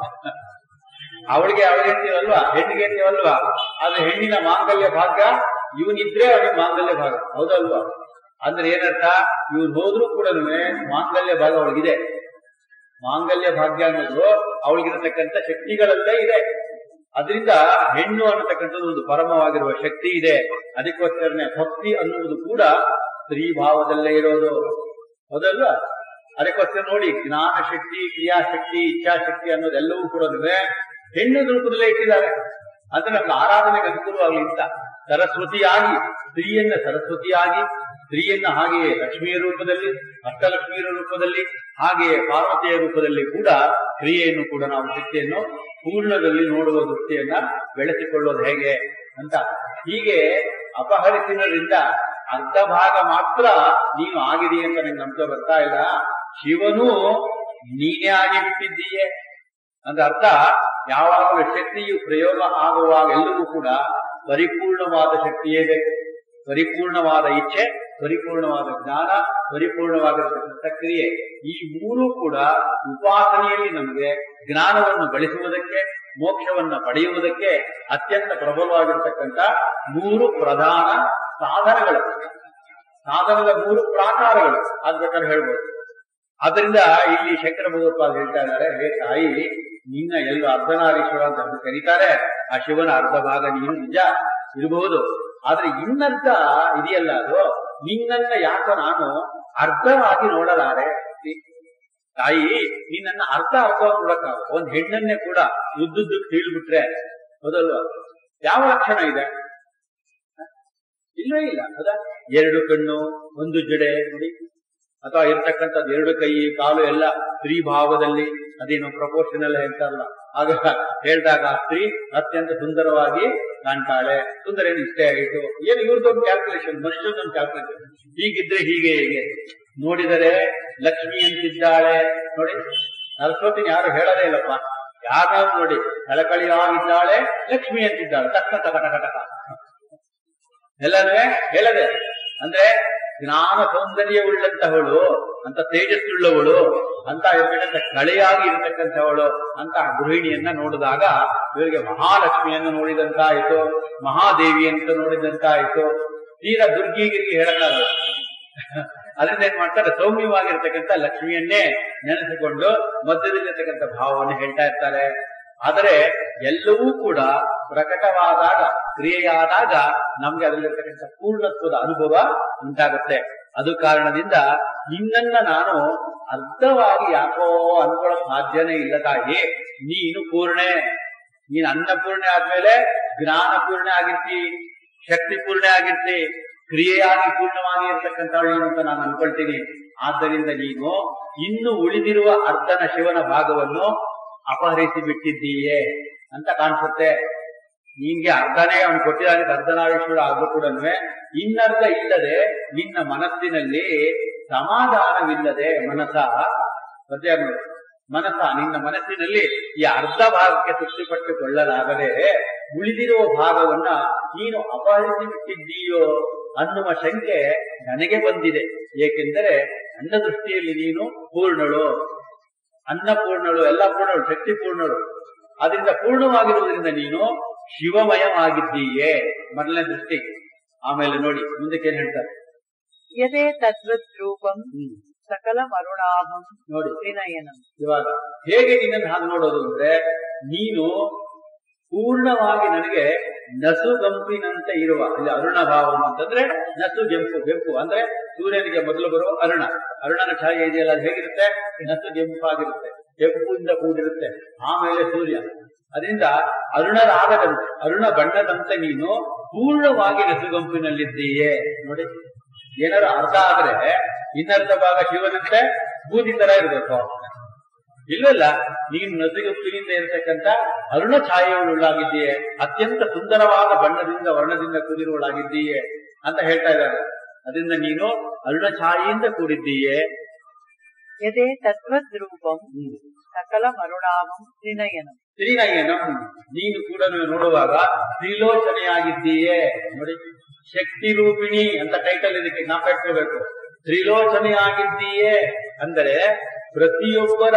ಅವಳಿಗೆ ಅವಳಿಗೆ ಅಂತೀವಲ್ವಾ, ಹೆಣ್ಣಿಗೆ ಅಂತೀವಲ್ವಾ. ಆದ್ರೆ ಹೆಣ್ಣಿನ ಮಾಂಗಲ್ಯ ಭಾಗ್ಯ ಇವನಿದ್ರೆ ಅವನಿಗೆ ಮಾಂಗಲ್ಯ ಭಾಗ. ಹೌದಲ್ವಾ? ಅಂದ್ರೆ ಏನರ್ಥ? ಇವನು ಹೋದ್ರೂ ಕೂಡ ಮಾಂಗಲ್ಯ ಭಾಗ ಅವಳಿಗಿದೆ. ಮಾಂಗಲ್ಯ ಭಾಗ್ಯ ಅನ್ನೋದು ಅವಳಿಗಿರತಕ್ಕಂಥ ಶಕ್ತಿಗಳಲ್ಲೇ ಇದೆ. ಅದರಿಂದ ಹೆಣ್ಣು ಅನ್ನತಕ್ಕಂಥದ್ದು ಒಂದು ಪರಮವಾಗಿರುವ ಶಕ್ತಿ ಇದೆ. ಅದಕ್ಕೋಸ್ಕರನೇ ಭಕ್ತಿ ಅನ್ನುವುದು ಕೂಡ ಸ್ತ್ರೀ ಭಾವದಲ್ಲೇ ಇರೋದು. ಹೌದಲ್ವಾ? ಅದಕ್ಕೋಸ್ಕರ ನೋಡಿ, ಜ್ಞಾನ ಶಕ್ತಿ, ಕ್ರಿಯಾಶಕ್ತಿ, ಇಚ್ಛಾಶಕ್ತಿ ಅನ್ನೋದೆಲ್ಲವೂ ಕೂಡ ಹೆಣ್ಣು ರೂಪದಲ್ಲೇ ಇಟ್ಟಿದ್ದಾರೆ. ಅಂದ್ರೆ ನಮ್ಗೆ ಆರಾಧನೆಗೆ ಅನುಕೂಲವಾಗಲಿ ಅಂತ ಸರಸ್ವತಿಯಾಗಿ, ಸ್ತ್ರೀಯನ್ನ ಸರಸ್ವತಿಯಾಗಿ, ಸ್ತ್ರೀಯನ್ನ ಹಾಗೆಯೇ ಲಕ್ಷ್ಮಿಯ ರೂಪದಲ್ಲಿ, ಅಷ್ಟಲಕ್ಷ್ಮಿಯ ರೂಪದಲ್ಲಿ, ಹಾಗೆಯೇ ಪಾರ್ವತಿಯ ರೂಪದಲ್ಲಿ ಕೂಡ ಕ್ರಿಯೆಯನ್ನು ಕೂಡ ನಾವು ಶಕ್ತಿಯನ್ನು ಪೂರ್ಣದಲ್ಲಿ ನೋಡುವ ದೃಷ್ಟಿಯನ್ನ ಬೆಳೆಸಿಕೊಳ್ಳೋದು ಹೇಗೆ ಅಂತ. ಹೀಗೆ ಅಪಹರಿಸಿದ್ರಿಂದ ಅರ್ಧ ಭಾಗ ಮಾತ್ರ ನೀನು ಆಗಿದೆ ಅಂತ ನಂಗೆ ನಂಬಿಕೆ ಬರ್ತಾ ಇಲ್ಲ. ಶಿವನು ನೀನೇ ಆಗಿ ಬಿಟ್ಟಿದ್ದೀಯೇ ಅಂದ್ರೆ ಅರ್ಥ, ಯಾವಾಗಲೂ ಶಕ್ತಿಯು ಪ್ರಯೋಗ ಆಗುವಾಗ ಎಲ್ಲವೂ ಕೂಡ ಪರಿಪೂರ್ಣವಾದ ಶಕ್ತಿಯೇ ಬೇಕು, ಪರಿಪೂರ್ಣವಾದ ಇಚ್ಛೆ, ಪರಿಪೂರ್ಣವಾದ ಜ್ಞಾನ, ಪರಿಪೂರ್ಣವಾಗಿರತಕ್ಕಂಥ ಕ್ರಿಯೆ. ಈ ಮೂರು ಕೂಡ ಉಪಾಸನೆಯಲ್ಲಿ ನಮಗೆ ಜ್ಞಾನವನ್ನು ಗಳಿಸುವುದಕ್ಕೆ, ಮೋಕ್ಷವನ್ನ ಪಡೆಯುವುದಕ್ಕೆ ಅತ್ಯಂತ ಪ್ರಬಲವಾಗಿರತಕ್ಕಂಥ ಮೂರು ಪ್ರಧಾನ ಸಾಧನಗಳು, ಸಾಧನದ ಮೂರು ಪ್ರಾಕಾರಗಳು ಅದ್ ಬೇಕಾದ್ರೆ ಹೇಳ್ಬೋದು. ಆದ್ರಿಂದ ಇಲ್ಲಿ ಶಂಕರ ಭಗವತ್ಪಾದ ಹೇಳ್ತಾ ಇದ್ದಾರೆ, ಹೇ ತಾಯಿ, ನಿನ್ನ ಎಲ್ಲ ಅರ್ಧನಾರೀಶ್ವರ ಅಂತ ಕರೀತಾರೆ. ಆ ಶಿವನ ಅರ್ಧ ಭಾಗ ನೀನು ನಿಜ ಇರಬಹುದು, ಆದ್ರೆ ಇನ್ನರ್ಧ ಇದೆಯಲ್ಲ, ಅದು ನಿನ್ನನ್ನ ಯಾಕೋ ನಾನು ಅರ್ಧವಾಗಿ ನೋಡಲಾರೆ. ತಾಯಿ, ನಿನ್ನನ್ನ ಅರ್ಧ ಅರ್ಧ ನೋಡಕ್ಕಾಗ. ಒಂದ್ ಹೆಣ್ಣನ್ನೇ ಕೂಡ ಉದ್ದುದ್ದಕ್ಕೆ ತಿಳಿದ್ಬಿಟ್ರೆ ಹೌದಲ್ವ, ಯಾವ ಲಕ್ಷಣ ಇದೆ? ಇಲ್ಲವೇ ಇಲ್ಲ. ಹೌದಾ? ಎರಡು ಕಣ್ಣು, ಒಂದು ಜಡೆ ನೋಡಿ, ಅಥವಾ ಇರ್ತಕ್ಕಂಥದ್ದು ಎರಡು ಕೈ ಕಾಲು ಎಲ್ಲ ಸ್ತ್ರೀ ಭಾವದಲ್ಲಿ, ಅದೇನು ಪ್ರಪೋರ್ಷನಲ್ ಹೇಳ್ತಾರಲ್ಲ, ಆಗ ಹೇಳಿದಾಗ ಆ ಸ್ತ್ರೀ ಅತ್ಯಂತ ಸುಂದರವಾಗಿ ಕಾಣ್ತಾಳೆ. ಸುಂದರ ಏನು ಇಷ್ಟೇ ಆಯಿತು, ಏನು ಇವ್ರದೊಂದು ಕ್ಯಾಲ್ಕುಲೇಷನ್, ಮನುಷ್ಯನೊಂದು ಕ್ಯಾಲ್ಕುಲೇಷನ್. ಹೀಗಿದ್ರೆ ಹೀಗೆ ಹೀಗೆ ನೋಡಿದರೆ ಲಕ್ಷ್ಮಿ ಅಂತಿದ್ದಾಳೆ ನೋಡಿ. ಸರಸ್ವತಿನ ಯಾರು ಹೇಳದೇ ಇಲ್ಲಪ್ಪ, ಯಾರು ನೋಡಿ ಕಳಕಳಿಯಾಗಿದ್ದಾಳೆ, ಲಕ್ಷ್ಮಿ ಅಂತಿದ್ದಾಳೆ, ತಕ್ಕ ತಕ ಟಕ ಟಕ ಎಲ್ಲನೂ ಹೇಳದೆ. ಅಂದ್ರೆ ಜ್ಞಾನ ಸೌಂದರ್ಯ ಉಳ್ಳಂತಹವಳು, ಅಂತ ತೇಜಸ್ಸುಳ್ಳವಳು, ಅಂತ ಇರ್ತಕ್ಕಂಥ ಕಳೆಯಾಗಿ ಇರತಕ್ಕಂಥವಳು ಅಂತ ಗೃಹಿಣಿಯನ್ನ ನೋಡಿದಾಗ ಇವರಿಗೆ ಮಹಾಲಕ್ಷ್ಮಿಯನ್ನು ನೋಡಿದಂತಾಯಿತು, ಮಹಾದೇವಿ ಅಂತ ನೋಡಿದಂತಾಯಿತು. ತೀರಾ ದುರ್ಗಿಗಿರಿಗೆ ಹೇಳಕ್ಕಾಗಲ್ಲ. ಅದರಿಂದ ಏನ್ ಮಾಡ್ತಾರೆ, ಸೌಮ್ಯವಾಗಿರ್ತಕ್ಕಂಥ ಲಕ್ಷ್ಮಿಯನ್ನೇ ನೆನೆಸಿಕೊಂಡು ಮಧ್ಯದಲ್ಲಿರ್ತಕ್ಕಂಥ ಭಾವವನ್ನು ಹೇಳ್ತಾ ಇರ್ತಾರೆ. ಆದರೆ ಎಲ್ಲವೂ ಕೂಡ ಪ್ರಕಟವಾದಾಗ, ಕ್ರಿಯೆಯಾದಾಗ ನಮ್ಗೆ ಅದರಲ್ಲಿರ್ತಕ್ಕಂಥ ಪೂರ್ಣತ್ವದ ಅನುಭವ ಉಂಟಾಗುತ್ತೆ. ಅದು ಕಾರಣದಿಂದ ನಿನ್ನನ್ನ ನಾನು ಅರ್ಧವಾಗಿ ಯಾಕೋ ಅನ್ಕೊಳ್ಳಕ್ ಸಾಧ್ಯನೇ ಇಲ್ಲ ತಾಯಿ. ನೀನು ಪೂರ್ಣೆ, ನೀನು ಅನ್ನಪೂರ್ಣೆ ಆದ್ಮೇಲೆ ಜ್ಞಾನ ಪೂರ್ಣೆ ಆಗಿರ್ತಿ, ಶಕ್ತಿ ಪೂರ್ಣೆ ಆಗಿರ್ತಿ, ಕ್ರಿಯೆಯಾಗಿ ಪೂರ್ಣವಾಗಿ ಇರ್ತಕ್ಕಂಥವಳು ನೀನು ಅಂತ ನಾನು ಅನ್ಕೊಳ್ತೀನಿ. ಆದ್ದರಿಂದ ನೀನು ಇನ್ನು ಉಳಿದಿರುವ ಅರ್ಧನ ಶಿವನ ಭಾಗವನ್ನು ಅಪಹರಿಸಿ ಬಿಟ್ಟಿದ್ದೀಯೇ ಅಂತ ಕಾಣಿಸುತ್ತೆ. ನಿನ್ಗೆ ಅರ್ಧನೇ ಅವನು ಕೊಟ್ಟಿದ್ದಾನೆ, ಅರ್ಧನಾರೀಶ್ವರ ಆದ್ರೂ ಕೂಡ ಇನ್ನರ್ಧ ಇಲ್ಲದೆ ನಿನ್ನ ಮನಸ್ಸಿನಲ್ಲಿ ಸಮಾಧಾನವಿಲ್ಲದೆ ಮನಸ ಪದ್ಯ ಮನಸ ನಿನ್ನ ಮನಸ್ಸಿನಲ್ಲಿ ಈ ಅರ್ಧ ಭಾಗಕ್ಕೆ ತೃಪ್ತಿಪಟ್ಟುಕೊಳ್ಳಲಾಗದೆ ಉಳಿದಿರುವ ಭಾಗವನ್ನ ನೀನು ಅಪಹರಿಸಿ ಬಿಟ್ಟಿದ್ದೀಯೋ ಅನ್ನುವ ಶಂಕೆ ನನಗೆ ಬಂದಿದೆ. ಏಕೆಂದರೆ ನನ್ನ ದೃಷ್ಟಿಯಲ್ಲಿ ನೀನು ಪೂರ್ಣಳು, ಅನ್ನಪೂರ್ಣಳು, ಎಲ್ಲ ಪೂರ್ಣಳು, ಶಕ್ತಿ ಪೂರ್ಣಳು. ಅದರಿಂದ ಪೂರ್ಣವಾಗಿರುವುದರಿಂದ ನೀನು ಶಿವಮಯವಾಗಿದ್ದೀಯೇ, ಮೊದಲನೇ ದೃಷ್ಟಿ. ಆಮೇಲೆ ನೋಡಿ ಮುಂದಕ್ಕೆ ಏನ್ ಹೇಳ್ತಾರೆ, ಯದೇ ತದ್ವತ್ ರೂಪಂ ಸಕಲ ಮರುಣಾಭಂ ನೋಡಿ ವಿನಯನಂ. ಇವಾಗ ಹೇಗೆ ನಿನ್ನನ್ನು ಹಾಗೆ ನೋಡೋದು ಅಂದ್ರೆ, ನೀನು ಪೂರ್ಣವಾಗಿ ನನಗೆ ನಸುಗಂಪಿನಂತೆ ಇರುವ, ಅಲ್ಲಿ ಅರುಣ ಭಾವ ಅಂತಂದ್ರೆ ನಸು ಗೆಂಪು, ಗೆಂಪು ಅಂದ್ರೆ ಸೂರ್ಯನಿಗೆ ಮೊದಲು ಬರುವ ಅರುಣ, ಅರುಣನ ಛಾಯೆ ಇದೆಯಲ್ಲ, ಅದು ಹೇಗಿರುತ್ತೆ, ನಸು ಗೆಂಪಾಗಿರುತ್ತೆ, ಕೆಂಪಿಂದ ಕೂಡಿರುತ್ತೆ. ಆಮೇಲೆ ಸೂರ್ಯ, ಅದರಿಂದ ಅರುಣರಾಗದಂತೆ, ಅರುಣ ಬಣ್ಣದಂತೆ ನೀನು ಪೂರ್ಣವಾಗಿ ನಸುಗಂಪಿನಲ್ಲಿದ್ದೀಯೇ. ನೋಡಿ, ಏನಾದ್ರು ಅರ್ಧ ಆದ್ರೆ ಇನ್ನರ್ಧ ಭಾಗ ಶಿವನಂತೆ ಬೂದಿ ತರ ಇರಬೇಕು, ಇಲ್ಲಲ್ಲ. ನೀನು ನಸುಗಂಪಿನಿಂದ ಇರತಕ್ಕಂಥ ಅರುಣ ಛಾಯೆಯುಳ್ಳಾಗಿದ್ದೀಯೇ, ಅತ್ಯಂತ ಸುಂದರವಾದ ಬಣ್ಣದಿಂದ ವರ್ಣದಿಂದ ಕೂಡಿರುವಳಾಗಿದ್ದೀಯೇ ಅಂತ ಹೇಳ್ತಾ ಇದ್ದಾರೆ. ಅದರಿಂದ ನೀನು ಅರುಣ ಛಾಯೆಯಿಂದ ಕೂಡಿದ್ದೀಯೇ. ಯದೇ ತದ್ವದ್ ರೂಪಂ ಸಕಲ ಮರುಣಾಭಂ ತ್ರಿನಯನಂ. ತ್ರಿನಯನಂ, ನೀನು ಕೂಡ ನೋಡುವಾಗ ತ್ರಿಲೋಚನೆಯಾಗಿದ್ದೀಯೇ. ನೋಡಿ, ಶಕ್ತಿ ರೂಪಿಣಿ ಅಂತ ಟೈಟಲ್ ಇದಕ್ಕೆ ಜ್ಞಾಪಕ ಇಟ್ಕೋಬೇಕು. ತ್ರಿಲೋಚನೆಯಾಗಿದ್ದೀಯೇ ಅಂದರೆ ಪ್ರತಿಯೊಬ್ಬರ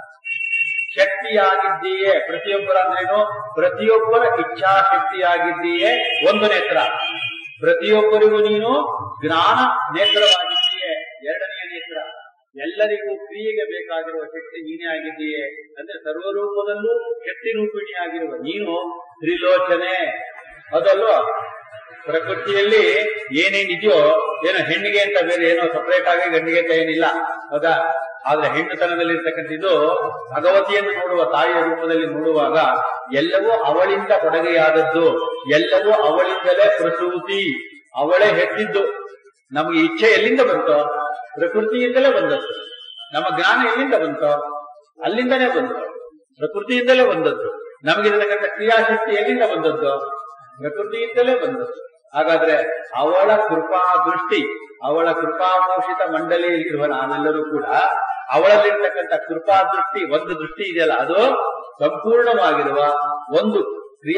ಶಕ್ತಿಯಾಗಿದ್ದೀಯೇ. ಪ್ರತಿಯೊಬ್ಬರ ಅಂದ್ರೇನು, ಪ್ರತಿಯೊಬ್ಬರ ಇಚ್ಛಾಶಕ್ತಿಯಾಗಿದ್ದೀಯೇ ಒಂದು ನೇತ್ರ. ಪ್ರತಿಯೊಬ್ಬರಿಗೂ ನೀನು ಜ್ಞಾನ ನೇತ್ರವಾಗಿದ್ದೀಯೇ ಎರಡನೆಯ ನೇತ್ರ. ಎಲ್ಲರಿಗೂ ಕ್ರಿಯೆಗೆ ಬೇಕಾಗಿರುವ ಶಕ್ತಿ ನೀನೇ ಆಗಿದ್ದೀಯೇ. ಅಂದ್ರೆ ಸರ್ವರೂಪದಲ್ಲೂ ಶಕ್ತಿ ರೂಪಿಣಿಯಾಗಿರುವ ನೀನು ತ್ರಿಲೋಚನೆ. ಅದಲ್ವಾ, ಪ್ರಕೃತಿಯಲ್ಲಿ ಏನೇನಿದೆಯೋ ಏನೋ ಹೆಣ್ಣಿಗೆ ಅಂತ ಬೇರೆ ಏನೋ ಸಪರೇಟ್ ಆಗಿ ಗಂಡಿಗೆ ಅಂತ ಏನಿಲ್ಲ, ಹೌದಾ? ಆದ್ರೆ ಹೆಣ್ಣುತನದಲ್ಲಿರ್ತಕ್ಕಂಥ ಇದು ಭಗವತಿಯನ್ನು ನೋಡುವ ತಾಯಿಯ ರೂಪದಲ್ಲಿ ನೋಡುವಾಗ ಎಲ್ಲವೂ ಅವಳಿಂದ ಕೊಡುಗೆಯಾದದ್ದು, ಎಲ್ಲವೂ ಅವಳಿಂದಲೇ ಪ್ರಸೂತಿ, ಅವಳೇ ಹೆತ್ತಿದ್ದು. ನಮಗೆ ಇಚ್ಛೆ ಎಲ್ಲಿಂದ ಬಂತೋ, ಪ್ರಕೃತಿಯಿಂದಲೇ ಬಂದದ್ದು. ನಮ್ಮ ಜ್ಞಾನ ಎಲ್ಲಿಂದ ಬಂತೋ, ಅಲ್ಲಿಂದನೇ ಬಂತು, ಪ್ರಕೃತಿಯಿಂದಲೇ ಬಂದದ್ದು. ನಮಗಿರತಕ್ಕಂಥ ಕ್ರಿಯಾಶಕ್ತಿ ಎಲ್ಲಿಂದ ಬಂದದ್ದು, ಪ್ರಕೃತಿಯಿಂದಲೇ ಬಂದದ್ದು. ಹಾಗಾದ್ರೆ ಅವಳ ಕೃಪಾ ದೃಷ್ಟಿ, ಅವಳ ಕೃಪಾಮೋಷಿತ ಮಂಡಳಿಯಲ್ಲಿರುವ ನಾವೆಲ್ಲರೂ ಕೂಡ ಅವಳಲ್ಲಿರ್ತಕ್ಕಂಥ ಕೃಪಾ ದೃಷ್ಟಿ, ಒಂದು ದೃಷ್ಟಿ ಇದೆಯಲ್ಲ, ಅದು ಸಂಪೂರ್ಣವಾಗಿರುವ ಒಂದು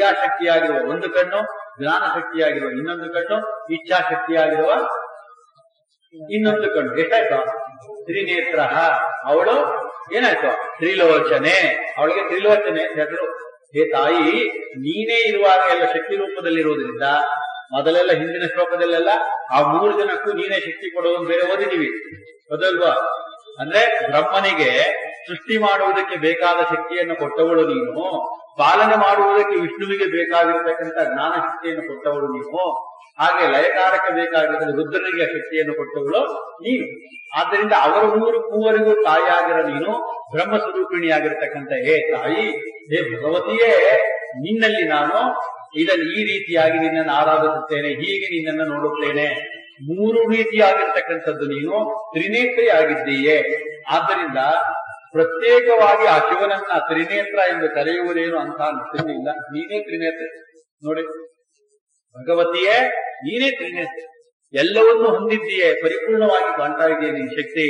ಕ್ರಿಯಾಶಕ್ತಿಯಾಗಿರುವ ಒಂದು ಕಣ್ಣು, ಜ್ಞಾನ ಶಕ್ತಿಯಾಗಿರುವ ಇನ್ನೊಂದು ಕಣ್ಣು, ಇಚ್ಛಾಶಕ್ತಿಯಾಗಿರುವ ಇನ್ನೊಂದು ಕಣ್ಣು ಎಷ್ಟಾಯ್ತು? ತ್ರಿನೇತ್ರ. ಅವಳು ಏನಾಯ್ತು? ತ್ರಿಲೋಚನೆ. ಅವಳಿಗೆ ತ್ರಿಲೋಚನೆ ಅಂತ ಹೆಸರು. ಹೇ ತಾಯಿ, ನೀನೇ ಇರುವಾಗ ಎಲ್ಲ ಶಕ್ತಿ ರೂಪದಲ್ಲಿರುವುದರಿಂದ ಮೊದಲೆಲ್ಲ ಹಿಂದಿನ ಶ್ಲೋಕದಲ್ಲೆಲ್ಲ ಆ ಮೂರು ಜನಕ್ಕೂ ನೀನೇ ಶಕ್ತಿ ಕೊಡುವಂತ ಬೇರೆ ಓದಿದೀವಿ, ಹೌದಲ್ವಾ? ಅಂದ್ರೆ ಬ್ರಹ್ಮನಿಗೆ ಸೃಷ್ಟಿ ಮಾಡುವುದಕ್ಕೆ ಬೇಕಾದ ಶಕ್ತಿಯನ್ನು ಕೊಟ್ಟವಳು ನೀನು, ಪಾಲನೆ ಮಾಡುವುದಕ್ಕೆ ವಿಷ್ಣುವಿಗೆ ಬೇಕಾಗಿರತಕ್ಕಂಥ ಜ್ಞಾನ ಶಕ್ತಿಯನ್ನು ಕೊಟ್ಟವಳು ನೀನು, ಹಾಗೆ ಲಯಕಾರಕ್ಕೆ ಬೇಕಾಗಿರುವ ರುದ್ರನಿಗೆ ಶಕ್ತಿಯನ್ನು ಕೊಟ್ಟವಳು ನೀನು. ಆದ್ದರಿಂದ ಅವರ ಮೂರು ಮೂವರಿಗೂ ತಾಯಿಯಾಗಿರೋ ನೀನು ಬ್ರಹ್ಮ ಸ್ವರೂಪಿಣಿಯಾಗಿರ್ತಕ್ಕಂಥ ಹೇ ತಾಯಿ, ಹೇ ಭಗವತಿಯೇ, ನಿನ್ನಲ್ಲಿ ನಾನು ಇದನ್ನು ಈ ರೀತಿಯಾಗಿ ನಿನ್ನನ್ನು ಆರಾಧಿಸುತ್ತೇನೆ, ಹೀಗೆ ನಿನ್ನನ್ನು ನೋಡುತ್ತೇನೆ. ಮೂರು ರೀತಿಯಾಗಿರ್ತಕ್ಕಂಥದ್ದು ನೀನು ತ್ರಿನೇತ್ರಿಯಾಗಿದ್ದೀಯೇ. ಆದ್ದರಿಂದ ಪ್ರತ್ಯೇಕವಾಗಿ ಆ ಶಿವನನ್ನ ತ್ರಿನೇತ್ರ ಎಂದು ಕರೆಯುವುದೇನು ಅಂತ ಅನಿಸುತ್ತಿಲ್ಲ. ನೀನೇ ತ್ರಿನೇತ್ರ ನೋಡಿ ಭಗವತಿಯೇ, ನೀನೇ ತ್ರಿನೇತ್ರ, ಎಲ್ಲವನ್ನೂ ಹೊಂದಿದ್ದೀಯೇ, ಪರಿಪೂರ್ಣವಾಗಿ ಕಾಣ್ತಾ ಇದೆಯೇ ನಿನ್ ಶಕ್ತಿ.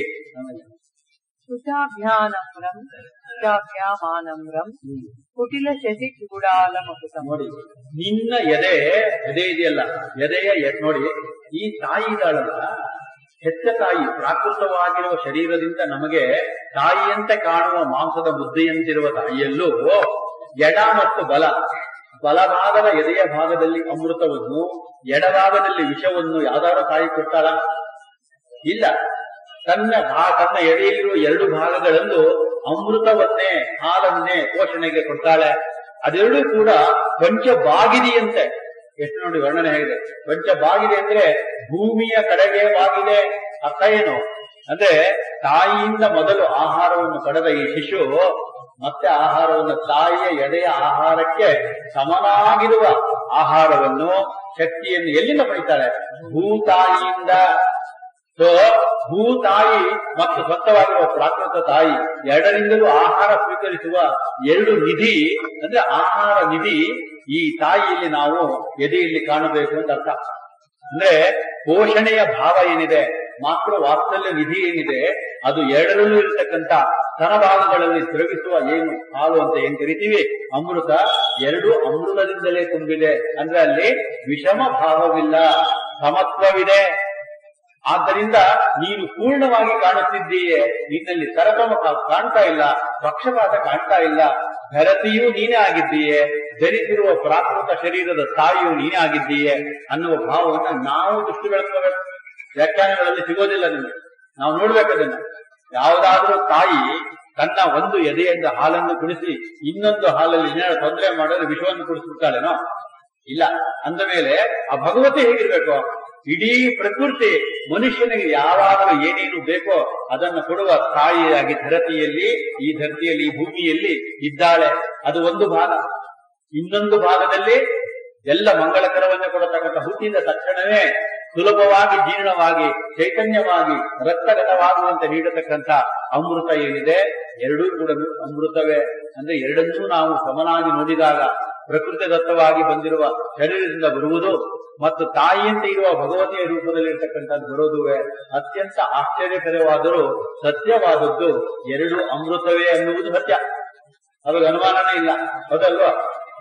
ಸುಷಾಭ್ಯಾನಮ್ರಂ ಸುಷಾಭ್ಯಾಮಾನಮ್ರಂ ಕುಟಿಲ ಶಶಿ ಚೂಡಾಲ ಮಕುತಂ. ನೋಡಿ ನಿನ್ನ ಎದೆ ಎದೆ ಇದೆಯಲ್ಲ, ಎದೆಯ ಎ- ನೋಡಿ ಈ ತಾಯಿ ಇದ್ದಾಳಲ್ಲ, ಹೆತ್ತ ತಾಯಿ ಪ್ರಾಕೃತವಾಗಿರುವ ಶರೀರದಿಂದ ನಮಗೆ ತಾಯಿಯಂತೆ ಕಾಣುವ ಮಾಂಸದ ಮುದ್ದೆಯಂತಿರುವ ತಾಯಿಯಲ್ಲೂ ಎಡ ಮತ್ತು ಬಲ, ಬಲಭಾಗದ ಎದೆಯ ಭಾಗದಲ್ಲಿ ಅಮೃತವನ್ನು, ಎಡಭಾಗದಲ್ಲಿ ವಿಷವನ್ನು ಯಾವ್ದಾದ್ರು ತಾಯಿ ಕೊಡ್ತಾಳ? ಇಲ್ಲ. ತನ್ನ ಭಾ ತನ್ನ ಎದೆಯಲ್ಲಿರುವ ಎರಡು ಭಾಗಗಳಲ್ಲೂ ಅಮೃತವನ್ನೇ, ಹಾಲನ್ನೇ ಪೋಷಣೆಗೆ ಕೊಡ್ತಾಳೆ. ಅದೆರಡೂ ಕೂಡ ಪಂಚಬಾಗಿದೆಯಂತೆ. ಎಷ್ಟು ನೋಡಿ ವರ್ಣನೆ ಹೇಗಿದೆ. ಪಂಚಬಾಗಿದೆ ಅಂದ್ರೆ ಭೂಮಿಯ ಕಡೆಗೆ ಬಾಗಿದೆ. ಅರ್ಥ ಏನು ಅಂದ್ರೆ ತಾಯಿಯಿಂದ ಮೊದಲು ಆಹಾರವನ್ನು ಪಡೆದ ಈ ಶಿಶು ಮತ್ತೆ ಆಹಾರವನ್ನು ತಾಯಿಯ ಎದೆಯ ಆಹಾರಕ್ಕೆ ಸಮನಾಗಿರುವ ಆಹಾರವನ್ನು, ಶಕ್ತಿಯನ್ನು ಎಲ್ಲಿಂದ ಪಡಿತಾಳೆ? ಭೂತಾಯಿಯಿಂದ. ಸೊ ಭೂತಾಯಿ ಮತ್ತು ಸ್ವಂತವಾಗಿರುವ ಪ್ರಾಕೃತ ತಾಯಿ ಎರಡರಿಂದಲೂ ಆಹಾರ ಸ್ವೀಕರಿಸುವ ಎರಡು ನಿಧಿ ಅಂದ್ರೆ ಆಹಾರ ನಿಧಿ ಈ ತಾಯಿಯಲ್ಲಿ ನಾವು ಎದೆಯಲ್ಲಿ ಕಾಣಬೇಕು ಅಂತ ಅರ್ಥ. ಅಂದ್ರೆ ಪೋಷಣೆಯ ಭಾವ ಏನಿದೆ, ಮಾತೃ ವಾತ್ಸಲ್ಯ ನಿಧಿ ಏನಿದೆ, ಅದು ಎರಡರಲ್ಲೂ ಇರತಕ್ಕಂತ ಸ್ತನಭಾಗಗಳಲ್ಲಿ ದ್ರವಿಸುವ ಏನು ಹಾಲು ಅಂತ ಏನ್ ಕರಿತೀವಿ ಅಮೃತ, ಎರಡು ಅಮೃತದಿಂದಲೇ ತುಂಬಿದೆ. ಅಂದ್ರೆ ಅಲ್ಲಿ ವಿಷಮ ಭಾವವಿಲ್ಲ, ಸಮತ್ವವಿದೆ. ಆದ್ದರಿಂದ ನೀನು ಪೂರ್ಣವಾಗಿ ಕಾಣುತ್ತಿದ್ದೀಯೇ, ನಿನ್ನಲ್ಲಿ ಸರಸಮ ಕಾಣ್ತಾ ಇಲ್ಲ, ಪಕ್ಷಪಾತ ಕಾಣ್ತಾ ಇಲ್ಲ. ಧರತಿಯೂ ನೀನೇ ಆಗಿದ್ದೀಯೇ, ಧರಿಸಿರುವ ಪ್ರಾಕೃತ ಶರೀರದ ತಾಯಿಯೂ ನೀನೇ ಆಗಿದ್ದೀಯೇ ಅನ್ನುವ ಭಾವವನ್ನು ನಾವು ದೃಷ್ಟಿ ಬೆಳೆಸ್ಕೋಬೇಕು. ವ್ಯಾಖ್ಯಾನಗಳಲ್ಲಿ ಸಿಗೋದಿಲ್ಲ ನಿಮಗೆ, ನಾವು ನೋಡ್ಬೇಕದನ್ನ. ಯಾವುದಾದ್ರೂ ತಾಯಿ ತನ್ನ ಒಂದು ಎದೆಯಿಂದ ಹಾಲನ್ನು ಕುಡಿಸಿ ಇನ್ನೊಂದು ಹಾಲಲ್ಲಿ ಏನಾದ್ರು ತೊಂದರೆ ಮಾಡಿದ್ರೆ ವಿಷವನ್ನು ಕುಡಿಸ್ಬಿಡ್ತಾಳೇನೋ? ಇಲ್ಲ. ಅಂದ ಮೇಲೆ ಆ ಭಗವತಿ ಹೇಗಿರ್ಬೇಕು? ಇಡೀ ಪ್ರಕೃತಿ ಮನುಷ್ಯನಿಗೆ ಯಾವಾಗಲೂ ಏನೇನು ಬೇಕೋ ಅದನ್ನು ಕೊಡುವ ತಾಯಿಯಾಗಿ ಧರತಿಯಲ್ಲಿ, ಈ ಧರತಿಯಲ್ಲಿ, ಈ ಭೂಮಿಯಲ್ಲಿ ಇದ್ದಾಳೆ. ಅದು ಒಂದು ಭಾಗ. ಇನ್ನೊಂದು ಭಾಗದಲ್ಲಿ ಎಲ್ಲ ಮಂಗಳಕರವನ್ನು ಕೊಡತಕ್ಕಂಥ ಹುಟ್ಟಿದ ತಕ್ಷಣವೇ ಸುಲಭವಾಗಿ ಜೀರ್ಣವಾಗಿ ಚೈತನ್ಯವಾಗಿ ರಕ್ತಗತವಾಗುವಂತೆ ನೀಡತಕ್ಕಂಥ ಅಮೃತ ಏನಿದೆ, ಎರಡೂ ಕೂಡ ಅಮೃತವೇ. ಅಂದ್ರೆ ಎರಡನ್ನೂ ನಾವು ಸಮನಾಗಿ ನೋಡಿದಾಗ ಪ್ರಕೃತಿ ದತ್ತವಾಗಿ ಬಂದಿರುವ ಶರೀರದಿಂದ ಬರುವುದು ಮತ್ತು ತಾಯಿಯಂತೆ ಇರುವ ಭಗವತಿಯ ರೂಪದಲ್ಲಿರ್ತಕ್ಕಂಥದ್ದು ಬರೋದುವೆ ಅತ್ಯಂತ ಆಶ್ಚರ್ಯಕರವಾದರೂ ಸತ್ಯವಾದದ್ದು. ಎರಡು ಅಮೃತವೇ ಅನ್ನುವುದು ಸತ್ಯ, ಅವಾಗ ಅನುಮಾನನೇ ಇಲ್ಲ, ಹೌದಲ್ವಾ?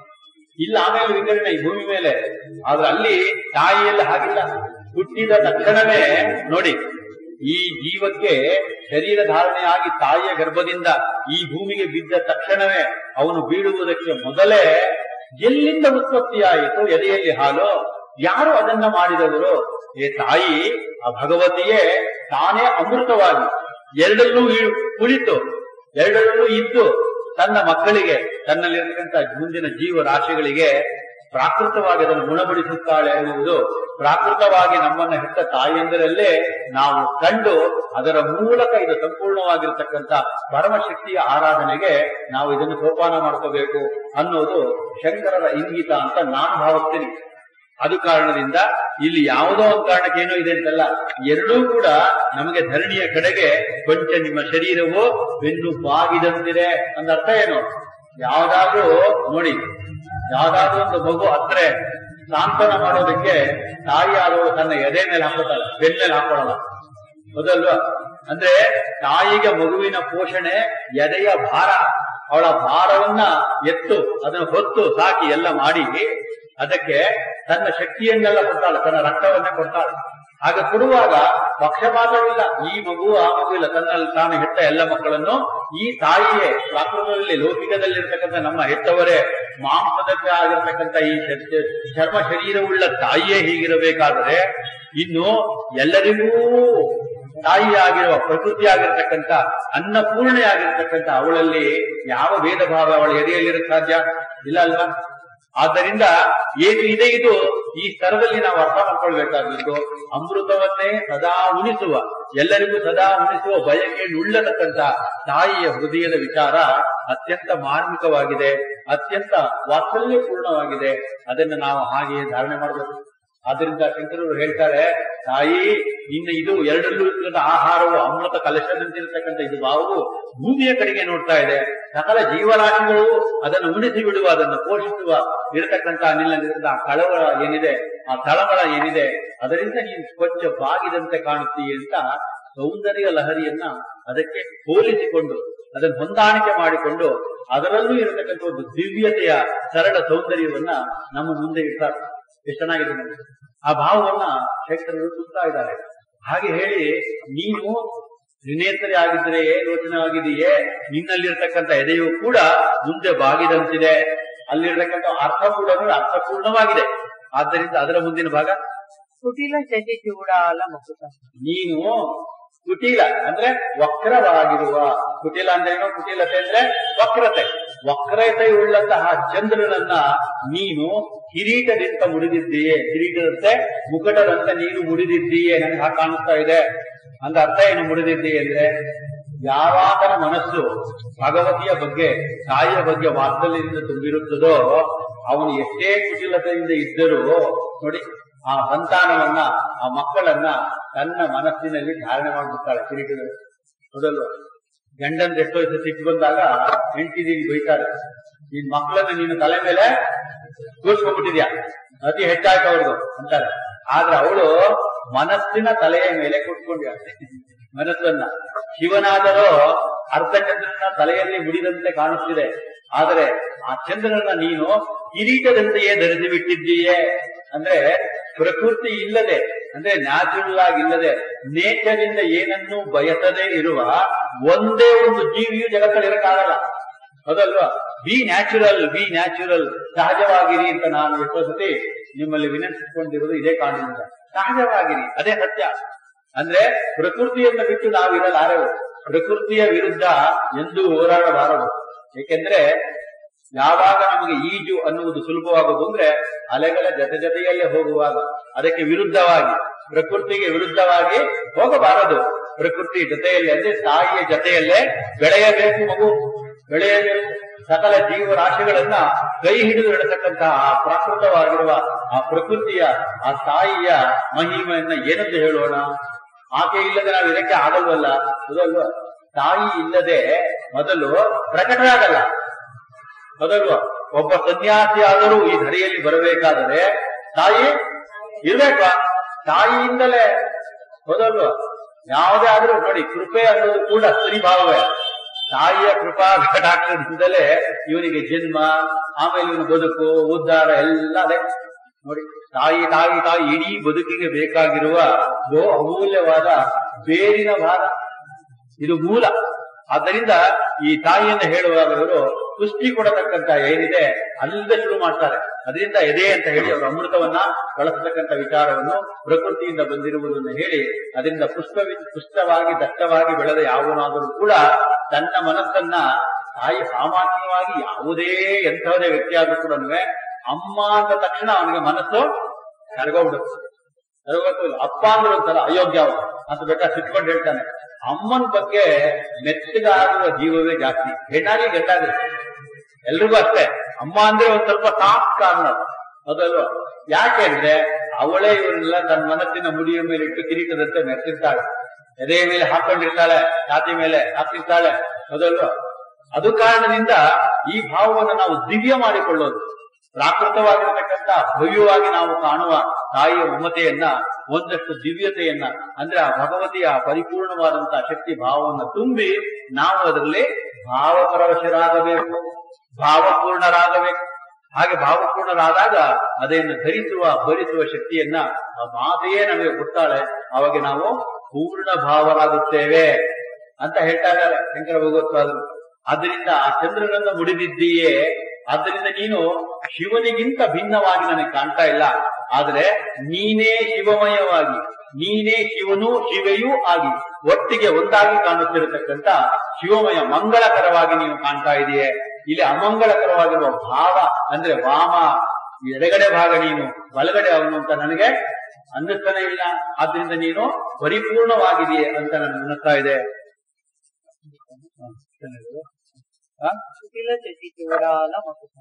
ಇಲ್ಲ ಆಮೇಲೆ ವಿಂಗಡಣೆ ಈ ಭೂಮಿ ಮೇಲೆ, ಆದ್ರೆ ಅಲ್ಲಿ ತಾಯಿಯಲ್ಲಿ ಹಾಗಿಲ್ಲ. ಹುಟ್ಟಿದ ತಕ್ಷಣವೇ ನೋಡಿ, ಈ ಜೀವಕ್ಕೆ ಶರೀರ ಧಾರಣೆಯಾಗಿ ತಾಯಿಯ ಗರ್ಭದಿಂದ ಈ ಭೂಮಿಗೆ ಬಿದ್ದ ತಕ್ಷಣವೇ ಅವನು ಬೀಳುವುದಕ್ಕೆ ಮೊದಲೇ ಎಲ್ಲಿಂದ ಉತ್ಪತ್ತಿಯಾಯಿತು ಎದೆಯಲ್ಲಿ ಹಾಲು? ಯಾರು ಅದನ್ನ ಮಾಡಿದವರು? ಏ ತಾಯಿ, ಆ ಭಗವತಿಯೇ ತಾನೇ ಅಮೃತವಾಗಿ ಎರಡಲ್ಲೂ ಕುಳಿತು ಎರಡರಲ್ಲೂ ಇದ್ದು ತನ್ನ ಮಕ್ಕಳಿಗೆ, ತನ್ನಲ್ಲಿರತಕ್ಕಂಥ ಮುಂದಿನ ಜೀವ ರಾಶಿಗಳಿಗೆ ಪ್ರಾಕೃತವಾಗಿ ಅದನ್ನು ಗುಣಪಡಿಸುತ್ತಾಳೆ ಎನ್ನುವುದು ಪ್ರಾಕೃತವಾಗಿ ನಮ್ಮನ್ನ ಹೆತ್ತ ತಾಯಿಯಂದರಲ್ಲೇ ನಾವು ಕಂಡು ಅದರ ಮೂಲಕ ಇದು ಸಂಪೂರ್ಣವಾಗಿರ್ತಕ್ಕಂಥ ಪರಮಶಕ್ತಿಯ ಆರಾಧನೆಗೆ ನಾವು ಇದನ್ನು ಸೋಪಾನ ಮಾಡ್ಕೋಬೇಕು ಅನ್ನೋದು ಶಂಕರರ ಇಂಗಿತ ಅಂತ ನಾನು ಭಾವಿಸ್ತೀನಿ. ಅದು ಕಾರಣದಿಂದ ಇಲ್ಲಿ ಯಾವುದೋ ಒಂದು ಕಾರಣಕ್ಕೆ ಏನೋ ಇದೆ ಅಂತಲ್ಲ, ಎರಡೂ ಕೂಡ ನಮಗೆ ಧರಣಿಯ ಕಡೆಗೆ ಕೊಂಚ ನಿಮ್ಮ ಶರೀರವು ಬೆನ್ನು ಬಾಗಿದಂತಿದೆ ಅಂದ ಅರ್ಥ ಏನು? ಯಾವ್ದಾದ್ರೂ ನೋಡಿ, ಯಾವ್ದಾದ್ರೂ ಒಂದು ಮಗು ಹತ್ರ ಸಾಂತ್ವನ ಮಾಡೋದಕ್ಕೆ ತಾಯಿ ಆದವಳು ತನ್ನ ಎದೆ ಮೇಲೆ ಹಾಕೋತಾಳೆ, ಬೆನ್ನ ಮೇಲೆ ಹಾಕೊಳ್ಳಲ್ಲ, ಹೌದಲ್ವಾ? ಅಂದ್ರೆ ತಾಯಿಗೆ ಮಗುವಿನ ಪೋಷಣೆ ಎದೆಯ ಭಾರ, ಅವಳ ಭಾರವನ್ನ ಎತ್ತು ಅದನ್ನು ಹೊತ್ತು ಸಾಕಿ ಎಲ್ಲ ಮಾಡಿ ಅದಕ್ಕೆ ತನ್ನ ಶಕ್ತಿಯನ್ನೆಲ್ಲ ಕೊಡ್ತಾಳೆ, ತನ್ನ ರಕ್ತವನ್ನೇ ಕೊಡ್ತಾಳೆ. ಆಗ ಕೊಡುವಾಗ ಪಕ್ಷಪಾತವಿಲ್ಲ. ಈ ಮಗು ಆ ಮಗು ಇಲ್ಲ, ತನ್ನಲ್ಲಿ ತಾನು ಹೆತ್ತ ಎಲ್ಲ ಮಕ್ಕಳನ್ನು ಈ ತಾಯಿಯೇ ಪ್ರಾಕೃತದಲ್ಲಿ ಲೌಕಿಕದಲ್ಲಿರ್ತಕ್ಕಂಥ ನಮ್ಮ ಹೆತ್ತವರೇ ಮಾಂಸದಕ್ಕೆ ಆಗಿರ್ತಕ್ಕಂಥ ಈ ಚರ್ಮ ಶರೀರವುಳ್ಳ ತಾಯಿಯೇ ಹೀಗಿರಬೇಕಾದರೆ ಇನ್ನು ಎಲ್ಲರಿಗೂ ತಾಯಿಯಾಗಿರುವ ಪ್ರಕೃತಿ ಆಗಿರ್ತಕ್ಕಂಥ ಅನ್ನಪೂರ್ಣೆಯಾಗಿರ್ತಕ್ಕಂಥ ಅವಳಲ್ಲಿ ಯಾವ ಭೇದ ಭಾವ ಅವಳ ಎದೆಯಲ್ಲಿರಕ್ಕೆ ಸಾಧ್ಯ ಇಲ್ಲ ಅಲ್ವಾ? ಆದ್ದರಿಂದ ಏನು ಇದೆ ಇದು ಈ ಸ್ತರದಲ್ಲಿ ನಾವು ಅರ್ಥ ಮಾಡ್ಕೊಳ್ಬೇಕಾಗಿದ್ದು ಅಮೃತವನ್ನೇ ಸದಾ ಉಣಿಸುವ, ಎಲ್ಲರಿಗೂ ಸದಾ ಉಣಿಸುವ ಬಯಕೆಯುಳ್ಳತಕ್ಕಂಥ ತಾಯಿಯ ಹೃದಯದ ವಿಚಾರ ಅತ್ಯಂತ ಮಾರ್ಮಿಕವಾಗಿದೆ, ಅತ್ಯಂತ ವಾತ್ಸಲ್ಯಪೂರ್ಣವಾಗಿದೆ. ಅದನ್ನು ನಾವು ಹಾಗೆಯೇ ಧಾರಣೆ ಮಾಡಬೇಕು. ಆದ್ರಿಂದ ಶಂಕರರು ಹೇಳ್ತಾರೆ, ತಾಯಿ ಇನ್ನು ಇದು ಎರಡಲ್ಲೂ ಇರ್ತಕ್ಕಂಥ ಆಹಾರವು ಅಮೃತ ಕಲಶದಂತಿರ್ತಕ್ಕಂಥ ಇದು ಭಾವವು ಭೂಮಿಯ ಕಡೆಗೆ ನೋಡ್ತಾ ಇದೆ. ಸಕಲ ಜೀವರಾಶಿಗಳು ಅದನ್ನು ಉಣಿಸಿ ಬಿಡುವ, ಅದನ್ನು ಪೋಷಿಸುವ ಇರತಕ್ಕಂಥ ನಿಲ್ಲ ಕಳವಳ ಏನಿದೆ, ಆ ತಳಮಳ ಏನಿದೆ, ಅದರಿಂದ ನೀನು ಸ್ವಚ್ಛ ಬಾಗಿದಂತೆ ಕಾಣುತ್ತೀಯ ಅಂತ ಸೌಂದರ್ಯ ಲಹರಿಯನ್ನ ಅದಕ್ಕೆ ಹೋಲಿಸಿಕೊಂಡು ಅದನ್ನು ಹೊಂದಾಣಿಕೆ ಮಾಡಿಕೊಂಡು ಅದರಲ್ಲೂ ಇರತಕ್ಕಂಥ ಒಂದು ದಿವ್ಯತೆಯ ಸರಳ ಸೌಂದರ್ಯವನ್ನ ನಮ್ಮ ಮುಂದೆ ಇಡ್ತಾರೆ. ಎಷ್ಟು ಚೆನ್ನಾಗಿದೆ ನೋಡಿ ಆ ಭಾವವನ್ನ ಶಂಕರರು ತುಂಬುತ್ತಾ ಇದ್ದಾರೆ. ಹಾಗೆ ಹೇಳಿ, ನೀನು ತ್ರಿನೇತ್ರಿ ಆಗಿದ್ದರೆ ಯೋಚನೆವಾಗಿದೆಯೇ, ನಿನ್ನಲ್ಲಿರ್ತಕ್ಕಂಥ ಎದೆಯು ಕೂಡ ಮುಂದೆ ಬಾಗಿದಂತಿದೆ, ಅಲ್ಲಿರ್ತಕ್ಕಂಥ ಅರ್ಥ ಕೂಡ ಅರ್ಥಪೂರ್ಣವಾಗಿದೆ. ಆದ್ದರಿಂದ ಅದರ ಮುಂದಿನ ಭಾಗ ಕುಟಿಲ ಶಶಿ ಚೂಡಾಲ ಮುಕುತ. ನೀನು ಕುಟಿಲ ಅಂದ್ರೆ ವಕ್ರವಾಗಿರುವ, ಕುಟಿಲ ಅಂದ್ರೇನು? ಕುಟಿಲತೆ ಅಂದ್ರೆ ವಕ್ರತೆ, ವಕ್ರತೆ ಉಳ್ಳಂತಹ ಚಂದ್ರನನ್ನ ನೀನು ಕಿರೀಟದಿಂದ ಮುಡಿದಿದ್ದೀಯೇ, ಕಿರೀಟದಂತೆ ಮುಕಟದಂತೆ ನೀನು ಮುಡಿದಿದ್ದೀಯೇ, ನನಗೆ ಹಾಗೆ ಕಾಣಿಸ್ತಾ ಇದೆ. ಅಂತ ಅರ್ಥ ಏನು ಮುಡಿದಿದ್ದೀಯೇ ಅಂದ್ರೆ, ಯಾವಾತನ ಮನಸ್ಸು ಭಗವತಿಯ ಬಗ್ಗೆ ತಾಯಿಯ ಬಗ್ಗೆ ವಾತ್ಸಲ್ಯದಿಂದ ತುಂಬಿರುತ್ತದೋ ಅವನು ಎಷ್ಟೇ ಕುಟಿಲತೆಯಿಂದ ಇದ್ದರೂ ನೋಡಿ ಆ ಸಂತಾನವನ್ನ ಆ ಮಕ್ಕಳನ್ನ ತನ್ನ ಮನಸ್ಸಿನಲ್ಲಿ ಧಾರಣೆ ಮಾಡ್ಬಿಡ್ತಾಳೆ ಕಿರೀಟದಲ್ಲಿ. ಹೌದಲ್ವ? ಗಂಡನ್ ಎಷ್ಟೋ ದಿವಸ ಸಿಟ್ಟು ಬಂದಾಗ ಹೆಂಡತಿದೀನಿ ಬೈತಾರೆ, ನಿನ್ ಮಕ್ಕಳನ್ನ ನೀನು ತಲೆ ಮೇಲೆ ಕೂರ್ಸ್ಕೊಂಡ್ಬಿಟ್ಟಿದ್ಯಾ, ಅತಿ ಹೆಚ್ಚಾಯ್ತು ಅವ್ರದ್ದು ಅಂತಾರೆ. ಆದ್ರೆ ಅವಳು ಮನಸ್ಸಿನ ತಲೆಯ ಮೇಲೆ ಕೂತ್ಕೊಂಡಿದ್ದಾಳೆ ಮನಸ್ಸನ್ನ. ಶಿವನಾದರೂ ಅರ್ಧ ಚಂದ್ರನ ತಲೆಯಲ್ಲಿ ಮುಡಿದಂತೆ ಕಾಣುತ್ತಿದೆ, ಆದರೆ ಆ ಚಂದ್ರನ ನೀನು ಕಿರೀಟದಂತೆಯೇ ಧರಿಸಿ ಬಿಟ್ಟಿದ್ದೀಯೇ. ಅಂದ್ರೆ ಪ್ರಕೃತಿ ಇಲ್ಲದೆ, ಅಂದ್ರೆ ನ್ಯಾಚುರಲ್ ಆಗಿ ಇಲ್ಲದೆ, ನೇಚರ್ ಇಂದ ಏನನ್ನೂ ಬಯಸದೇ ಇರುವ ಒಂದೇ ಒಂದು ಜೀವಿಯು ಜಗತ್ತಲ್ಲಿ ಇರಕ್ಕಾಗಲ್ಲ. ಹೌದಲ್ವಾ? ಬಿ ನ್ಯಾಚುರಲ್, ಬಿ ನ್ಯಾಚುರಲ್, ಸಹಜವಾಗಿರಿ ಅಂತ ನಾನು ಎಷ್ಟೋ ಸತಿ ನಿಮ್ಮಲ್ಲಿ ವಿನಂತಿಸಿಕೊಂಡಿರೋದು ಇದೇ ಕಾರಣದಿಂದ. ಸಹಜವಾಗಿರಿ, ಅದೇ ಸತ್ಯ. ಅಂದ್ರೆ ಪ್ರಕೃತಿಯನ್ನು ಬಿಟ್ಟು ನಾವಿರಲಾರೆವು, ಪ್ರಕೃತಿಯ ವಿರುದ್ಧ ಎಂದೂ ಹೋರಾಡಬಾರದು. ಏಕೆಂದ್ರೆ ಯಾವಾಗ ನಮಗೆ ಈಜು ಅನ್ನುವುದು ಸುಲಭವಾಗುವುದು ಅಂದ್ರೆ ಅಲೆಗಳ ಜೊತೆ ಜೊತೆಯಲ್ಲೇ ಹೋಗುವಾಗ. ಅದಕ್ಕೆ ವಿರುದ್ಧವಾಗಿ, ಪ್ರಕೃತಿಗೆ ವಿರುದ್ಧವಾಗಿ ಹೋಗಬಾರದು. ಪ್ರಕೃತಿ ಜೊತೆಯಲ್ಲಿ ಅಂದ್ರೆ ತಾಯಿಯ ಜೊತೆಯಲ್ಲೇ ಬೆಳೆಯಬೇಕು, ಮಗು ಬೆಳೆಯಬೇಕು. ಸಕಲ ಜೀವರಾಶಿಗಳನ್ನ ಕೈ ಹಿಡಿದು ನಡೆಸತಕ್ಕಂತಹ ಆ ಪ್ರಾಕೃತವಾಗಿರುವ ಆ ಪ್ರಕೃತಿಯ ಆ ತಾಯಿಯ ಮಹಿಮೆಯನ್ನ ಏನಂತ ಹೇಳೋಣ? ಆಕೆ ಇಲ್ಲದೆ ನಾವು ಇದಕ್ಕೆ ಆಗಲ್ವಲ್ಲ, ಹೌದಲ್ವ? ತಾಯಿ ಇಲ್ಲದೆ ಮೊದಲು ಪ್ರಕಟ ಆಗಲ್ಲ, ಹೌದಲ್ವ? ಒಬ್ಬ ಸನ್ಯಾಸಿ ಆದರೂ ಈ ಧರೆಯಲ್ಲಿ ಬರಬೇಕಾದರೆ ತಾಯಿ ಇರ್ಬೇಕಾ? ತಾಯಿಯಿಂದಲೇ, ಹೌದಲ್ವ? ಯಾವುದೇ ಆದ್ರೂ ನೋಡಿ, ಕೃಪೆ ಅನ್ನೋದು ಕೂಡ ಸ್ತ್ರೀಭಾವವೇ. ತಾಯಿಯ ಕೃಪಾ ಕಟಾಕ್ಷದಿಂದಲೇ ಇವನಿಗೆ ಜನ್ಮ, ಆಮೇಲೆ ಇವನು ಬದುಕು, ಉದ್ಧಾರ ಎಲ್ಲ ಅದೇ ನೋಡಿ. ತಾಯಿ ತಾಯಿ ತಾಯಿ ಇಡೀ ಬದುಕಿಗೆ ಬೇಕಾಗಿರುವ ಬಹು ಅಮೂಲ್ಯವಾದ ಬೇರಿನ ಭಾಗ, ಇದು ಮೂಲ. ಆದ್ದರಿಂದ ಈ ತಾಯಿಯನ್ನು ಹೇಳುವಾಗ ಇವರು ಪುಷ್ಟಿ ಕೊಡತಕ್ಕಂತ ಏನಿದೆ ಅಲ್ಲಿಂದ ಶುರು ಮಾಡ್ತಾರೆ. ಅದರಿಂದ ಎದೆ ಅಂತ ಹೇಳಿ ಅವರು ಅಮೃತವನ್ನ ಬಳಸತಕ್ಕಂಥ ವಿಚಾರವನ್ನು ಪ್ರಕೃತಿಯಿಂದ ಬಂದಿರುವುದನ್ನು ಹೇಳಿ, ಅದರಿಂದ ಪುಷ್ಪ ಪುಷ್ಟವಾಗಿ ದಟ್ಟವಾಗಿ ಬೆಳೆದ ಯಾವನಾದರೂ ಕೂಡ ತನ್ನ ಮನಸ್ಸನ್ನ ತಾಯಿ ಸಾಮಾನ್ಯವಾಗಿ ಯಾವುದೇ ಎಂಥದೇ ವ್ಯಕ್ತಿ ಆದ್ರೂ ಕೂಡ ಅಮ್ಮ ಅಂದ ತಕ್ಷಣ ಅವನಿಗೆ ಮನಸ್ಸು ಕರಗೋಗ್ಬಿಡುತ್ತೆ. ಕರಗೋಗ್ತಿಲ್ಲ. ಅಪ್ಪ ಅಂದ್ರೆ ಒಂಥರ ಅಯೋಗ್ಯ ಅಂತ ಬೇಕಾದ್ರೆ ಸಿಟ್ಕೊಂಡು ಹೇಳ್ತಾನೆ. ಅಮ್ಮನ ಬಗ್ಗೆ ಮೆತ್ತಗಾಗುವ ಜೀವವೇ ಜಾಸ್ತಿ, ಹೆಣ್ಣಾಗಿ ಗಂಡಾಗಿ ಎಲ್ರಿಗೂ ಅಷ್ಟೇ. ಅಮ್ಮ ಅಂದ್ರೆ ಒಂದ್ ಸ್ವಲ್ಪ ಸಾಫ್ಟ್ ಕಾರ್ನರ್, ಅದಲ್ವ? ಯಾಕೆ ಅಂದ್ರೆ ಅವಳೇ ಇವರೆಲ್ಲ ತನ್ನ ಮನಸ್ಸಿನ ಮುಡಿಯ ಮೇಲೆ ಇಟ್ಟು ಕಿರೀಟದಂತೆ ಮೆತ್ತಿರ್ತಾಳೆ, ಎದೆಯ ಮೇಲೆ ಹಾಕೊಂಡಿರ್ತಾಳೆ, ಛಾತಿ ಮೇಲೆ ಹಾಕಿರ್ತಾಳೆ, ಅದಲ್ವ? ಅದು ಕಾರಣದಿಂದ ಈ ಭಾವವನ್ನು ನಾವು ದಿವ್ಯ ಮಾಡಿಕೊಳ್ಳೋದು, ಪ್ರಾಕೃತವಾಗಿರತಕ್ಕಂಥ ಭವ್ಯವಾಗಿ ನಾವು ಕಾಣುವ ತಾಯಿಯ ಮಮತೆಯನ್ನ, ಒಂದಷ್ಟು ದಿವ್ಯತೆಯನ್ನ, ಅಂದ್ರೆ ಆ ಭಗವತಿಯ ಪರಿಪೂರ್ಣವಾದಂತಹ ಶಕ್ತಿ ಭಾವವನ್ನು ತುಂಬಿ ನಾವು ಅದರಲ್ಲಿ ಭಾವಪರವಶರಾಗಬೇಕು, ಭಾವಪೂರ್ಣರಾಗಬೇಕು. ಹಾಗೆ ಭಾವಪೂರ್ಣರಾದಾಗ ಅದನ್ನು ಧರಿಸುವ ಭರಿಸುವ ಶಕ್ತಿಯನ್ನ ಆ ಮಾತೆಯೇ ನಮಗೆ ಕೊಡ್ತಾಳೆ. ಅವಾಗ ನಾವು ಪೂರ್ಣ ಭಾವರಾಗುತ್ತೇವೆ ಅಂತ ಹೇಳ್ತಾ ಇದ್ದಾರೆ ಶಂಕರ ಭಗವತ್ಪಾದರು. ಆದ್ದರಿಂದ ಆ ಚಂದ್ರನನ್ನು ಮುಡಿದಿದ್ದೀಯೇ, ಆದ್ದರಿಂದ ನೀನು ಶಿವನಿಗಿಂತ ಭಿನ್ನವಾಗಿ ನನಗೆ ಕಾಣ್ತಾ ಇಲ್ಲ, ಆದ್ರೆ ನೀನೇ ಶಿವಮಯವಾಗಿ, ನೀನೇ ಶಿವನೂ ಶಿವೆಯೂ ಆಗಿ ಒಟ್ಟಿಗೆ ಒಂದಾಗಿ ಕಾಣುತ್ತಿರತಕ್ಕಂತ ಶಿವಮಯ ಮಂಗಳಕರವಾಗಿ ನೀನು ಕಾಣ್ತಾ ಇದೆಯೇ. ಇಲ್ಲಿ ಅಮಂಗಳಕರವಾಗಿರುವ ಭಾವ ಅಂದ್ರೆ ವಾಮ, ಎಡಗಡೆ ಭಾಗ ನೀನು, ಬಲಗಡೆ ಅವನು ಅಂತ ನನಗೆ ಅನ್ನಿಸ್ತಾನೆ ಇಲ್ಲ. ಆದ್ರಿಂದ ನೀನು ಪರಿಪೂರ್ಣವಾಗಿದೆಯೇ ಅಂತ ನನಗೆ ಅನ್ನಿಸ್ತಾ ಇದೆ. ಕುಟಿಲ ಶಶಿ ಚೂಡಾಲ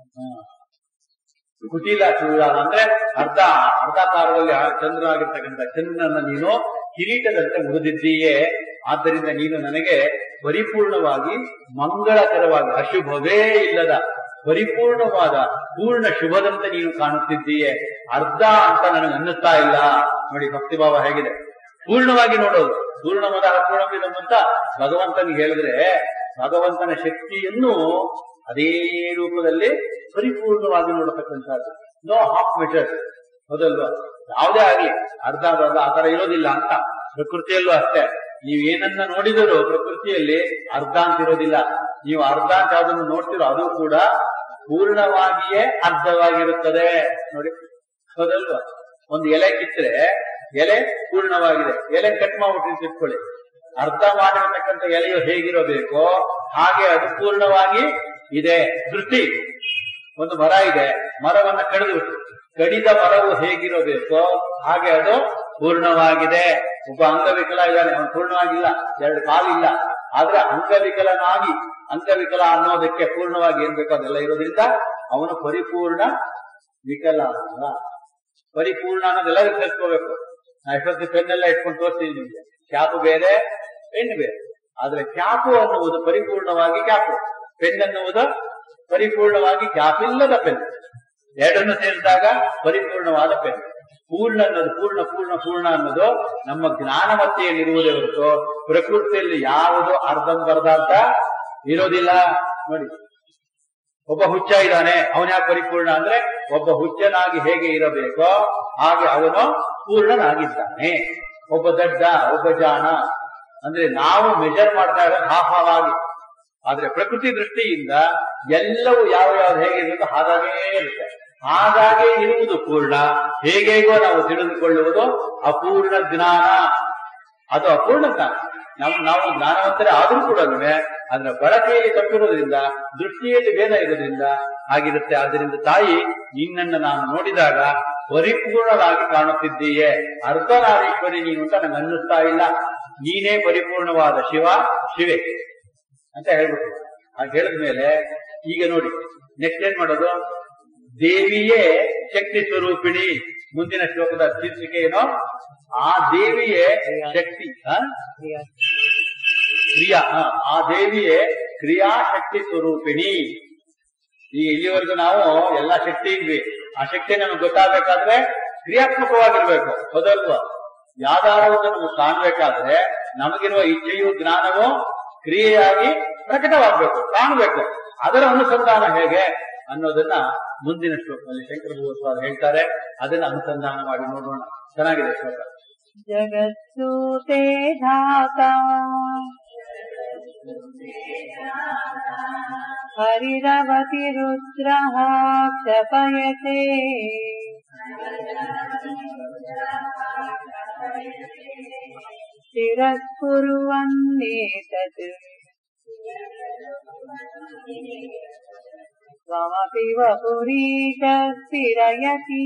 ಕುಟಿಲ ಚೂಡಾಲ ಅಂದ್ರೆ ಅರ್ಧ ಅರ್ಧಾಕಾರದಲ್ಲಿ ಚಂದ್ರನಾಗಿರ್ತಕ್ಕಂಥ ಚಂದ್ರನನ್ನ ನೀನು ಕಿರೀಟದಂತೆ ಮುರಿದಿದ್ದೀಯೇ. ಆದ್ದರಿಂದ ನೀನು ನನಗೆ ಪರಿಪೂರ್ಣವಾಗಿ ಮಂಗಳಕರವಾಗಿ ಅಶುಭವೇ ಇಲ್ಲದ ಪರಿಪೂರ್ಣವಾದ ಪೂರ್ಣ ಶುಭದಂತೆ ನೀನು ಕಾಣುತ್ತಿದ್ದೀಯೇ. ಅರ್ಧ ಅಂತ ನನಗೆ ಅನ್ನಿಸ್ತಾ ಇಲ್ಲ. ನೋಡಿ ಭಕ್ತಿಭಾವ ಹೇಗಿದೆ, ಪೂರ್ಣವಾಗಿ ನೋಡೋದು. ಪೂರ್ಣಮದ ಪೂರ್ಣವಿದಮ್ಮಂತ ಭಗವಂತನಿಗೆ ಹೇಳಿದ್ರೆ ಭಗವಂತನ ಶಕ್ತಿಯನ್ನು ಅದೇ ರೂಪದಲ್ಲಿ ಪರಿಪೂರ್ಣವಾಗಿ ನೋಡತಕ್ಕಂಥದ್ದು. ನೋ ಹಾಫ್ ಮೆಟರ್, ಹೌದಲ್ವಾ? ಯಾವುದೇ ಆಗ್ಲಿ ಅರ್ಧ ಅರ್ಧ ಆ ತರ ಇರೋದಿಲ್ಲ ಅಂತ. ಪ್ರಕೃತಿಯಲ್ಲೂ ಅಷ್ಟೇ, ನೀವು ಏನನ್ನ ನೋಡಿದರೂ ಪ್ರಕೃತಿಯಲ್ಲಿ ಅರ್ಧ ಅಂತ ಇರೋದಿಲ್ಲ. ನೀವು ಅರ್ಧ ಅಂತ ಯಾವ್ದನ್ನು ನೋಡ್ತಿರೋ ಅದು ಕೂಡ ಪೂರ್ಣವಾಗಿಯೇ ಅರ್ಧವಾಗಿರುತ್ತದೆ. ನೋಡಿ, ಹೌದಲ್ವಾ? ಒಂದು ಎಲೆ ಕಿತ್ತರೆ ಎಲೆ ಪೂರ್ಣವಾಗಿದೆ, ಎಲೆ ಕಟ್ ಮಾಡ್ಬಿಟ್ಟು ತಿಳ್ಕೊಳ್ಳಿ. ಅರ್ಧ ಮಾಡಿರತಕ್ಕಂಥ ಎಲೆಯು ಹೇಗಿರಬೇಕೋ ಹಾಗೆ ಅದು ಪೂರ್ಣವಾಗಿ ಇದೆ. ಸೃಷ್ಟಿ ಒಂದು ಮರ ಇದೆ, ಮರವನ್ನ ಕಡಿದ್ಬಿಟ್ಟು ಕಡಿದ ಮರವು ಹೇಗಿರಬೇಕೋ ಹಾಗೆ ಅದು ಪೂರ್ಣವಾಗಿದೆ. ಒಬ್ಬ ಅಂಗವಿಕಲ ಇದ್ದಾನೆ, ಅವನು ಪೂರ್ಣವಾಗಿಲ್ಲ, ಎರಡು ಕಾಲಿಲ್ಲ, ಆದ್ರೆ ಅಂಗವಿಕಲನಾಗಿ ಅಂಗವಿಕಲ ಅನ್ನೋದಕ್ಕೆ ಪೂರ್ಣವಾಗಿ ಏನ್ ಬೇಕೋ ಅದೆಲ್ಲ ಇರೋದ್ರಿಂದ ಅವನು ಪರಿಪೂರ್ಣ ವಿಕಲ ಅಲ್ಲ. ಪರಿಪೂರ್ಣ ಅನ್ನೋದೆಲ್ಲರೂ ಕಲ್ತ್ಕೋಬೇಕು. ನಾ ಎಷ್ಟೊತ್ತು ಪೆನ್ನೆಲ್ಲ ಇಟ್ಕೊಂಡು ತೋರಿಸ್ತೀನಿ ನಿಮ್ಗೆ. ಕ್ಯಾಪು ಬೇರೆ, ಪೆನ್ ಬೇರೆ. ಆದ್ರೆ ಕ್ಯಾಪು ಅನ್ನುವುದು ಪರಿಪೂರ್ಣವಾಗಿ ಕ್ಯಾಪು, ಪೆನ್ ಅನ್ನುವುದು ಪರಿಪೂರ್ಣವಾಗಿ ಕ್ಯಾಪ್ ಇಲ್ಲದ ಪೆನ್. ಎರಡನ್ನು ಸೇರಿದಾಗ ಪರಿಪೂರ್ಣವಾದ ಪೆನ್. ಪೂರ್ಣ ಅನ್ನೋದು ಪೂರ್ಣ ಪೂರ್ಣ ಪೂರ್ಣ ಅನ್ನೋದು ನಮ್ಮ ಜ್ಞಾನಮತ್ತೆಯಲ್ಲಿರುವುದೇ ಹೊರತು ಪ್ರಕೃತಿಯಲ್ಲಿ ಯಾವುದು ಅರ್ಧಂಬರ್ಧ ಅಂತ ಇರೋದಿಲ್ಲ. ನೋಡಿ, ಒಬ್ಬ ಹುಚ್ಚ ಇದ್ದಾನೆ, ಅವನ ಯಾಕೆ ಪರಿಪೂರ್ಣ ಅಂದ್ರೆ ಒಬ್ಬ ಹುಚ್ಚನಾಗಿ ಹೇಗೆ ಇರಬೇಕೋ ಹಾಗೆ ಅವನು ಪೂರ್ಣನಾಗಿದ್ದಾನೆ. ಒಬ್ಬ ದಡ್ಡ, ಒಬ್ಬ ಜಾಣ ಅಂದ್ರೆ ನಾವು ಮೆಜರ್ ಮಾಡ್ತಾ ಇರೋದು ಹಾಫ್ ಹಾಫ್ ಆಗಿ. ಆದ್ರೆ ಪ್ರಕೃತಿ ದೃಷ್ಟಿಯಿಂದ ಎಲ್ಲವೂ ಯಾವ ಯಾವ್ದು ಹೇಗೆ ಇರುತ್ತೋ ಹಾಗಾಗೇ ಇರುತ್ತೆ. ಹಾಗಾಗೆ ಇರುವುದು ಪೂರ್ಣ. ಹೇಗೇಗೋ ನಾವು ತಿಳಿದುಕೊಳ್ಳುವುದು ಅಪೂರ್ಣ ಜ್ಞಾನ, ಅದು ಅಪೂರ್ಣ ಜ್ಞಾನ. ನಮ್ ನಾವು ಜ್ಞಾನವಂತರೇ ಆದ್ರೂ ಕೂಡ ಅದರ ಬಳಕೆಯಲ್ಲಿ ತಪ್ಪಿರೋದ್ರಿಂದ, ದೃಷ್ಟಿಯಲ್ಲಿ ಭೇದ ಇರೋದ್ರಿಂದ ಆಗಿರುತ್ತೆ. ಆದ್ದರಿಂದ ತಾಯಿ, ನಿನ್ನನ್ನು ನಾನು ನೋಡಿದಾಗ ಪರಿಪೂರ್ಣವಾಗಿ ಕಾಣುತ್ತಿದ್ದೀಯೇ, ಅರ್ಧನಾರೀಶ್ವರಿ ನೀನು ಅಂತ ನಂಗೆ ಅನ್ನಿಸ್ತಾ ಇಲ್ಲ. ನೀನೇ ಪರಿಪೂರ್ಣವಾದ ಶಿವ ಶಿವೆ ಅಂತ ಹೇಳ್ಬಿಟ್ಟು ಹಾಗೆ ಹೇಳಿದ್ಮೇಲೆ ಈಗ ನೋಡಿ ನೆಕ್ಸ್ಟ್ ಏನ್ ಮಾಡೋದು? ದೇವಿಯೇ ಶಕ್ತಿ ಸ್ವರೂಪಿಣಿ. ಮುಂದಿನ ಶ್ಲೋಕದ ಶೀರ್ಷಿಕೆ ಏನೋ, ಆ ದೇವಿಯೇ ಶಕ್ತಿ ಕ್ರಿಯಾ, ಆ ದೇವಿಯೇ ಕ್ರಿಯಾಶಕ್ತಿ ಸ್ವರೂಪಿಣಿ. ಈ ಇಲ್ಲಿವರೆಗೂ ನಾವು ಎಲ್ಲಾ ಶಕ್ತಿ ಇದ್ವಿ, ಆ ಶಕ್ತಿ ನಮಗೆ ಗೊತ್ತಾಗಬೇಕಾದ್ರೆ ಕ್ರಿಯಾತ್ಮಕವಾಗಿರ್ಬೇಕು, ಹೌದಲ್ವಾ? ಯಾವ್ದಾದ್ರು ನಮಗೆ ಕಾಣ್ಬೇಕಾದ್ರೆ ನಮಗಿರುವ ಇಚ್ಛೆಯು ಜ್ಞಾನವು ಕ್ರಿಯೆಯಾಗಿ ಪ್ರಕಟವಾಗಬೇಕು, ಕಾಣಬೇಕು. ಅದರ ಅನುಸಂಧಾನ ಹೇಗೆ ಅನ್ನೋದನ್ನ ಮುಂದಿನ ಶ್ಲೋಕದಲ್ಲಿ ಶಂಕರ ಭಗವತ್ಪಾದರು ಹೇಳ್ತಾರೆ. ಅದನ್ನ ಅನುಸಂಧಾನ ಮಾಡಿ ನೋಡೋಣ. ಚೆನ್ನಾಗಿದೆ ಶ್ಲೋಕ. ಜಗತ್ತು ತೇ ಧಾತಾ ಹರಿರವತಿ ರುದ್ರಃ ಕ್ಷಪಯತೆ ತಿರಸ್ಕುರ್ವನ್ನೇತತ್ ತ್ವಮಪಿ ವಪುರೀಶ ಸ್ಥಿರಯತಿ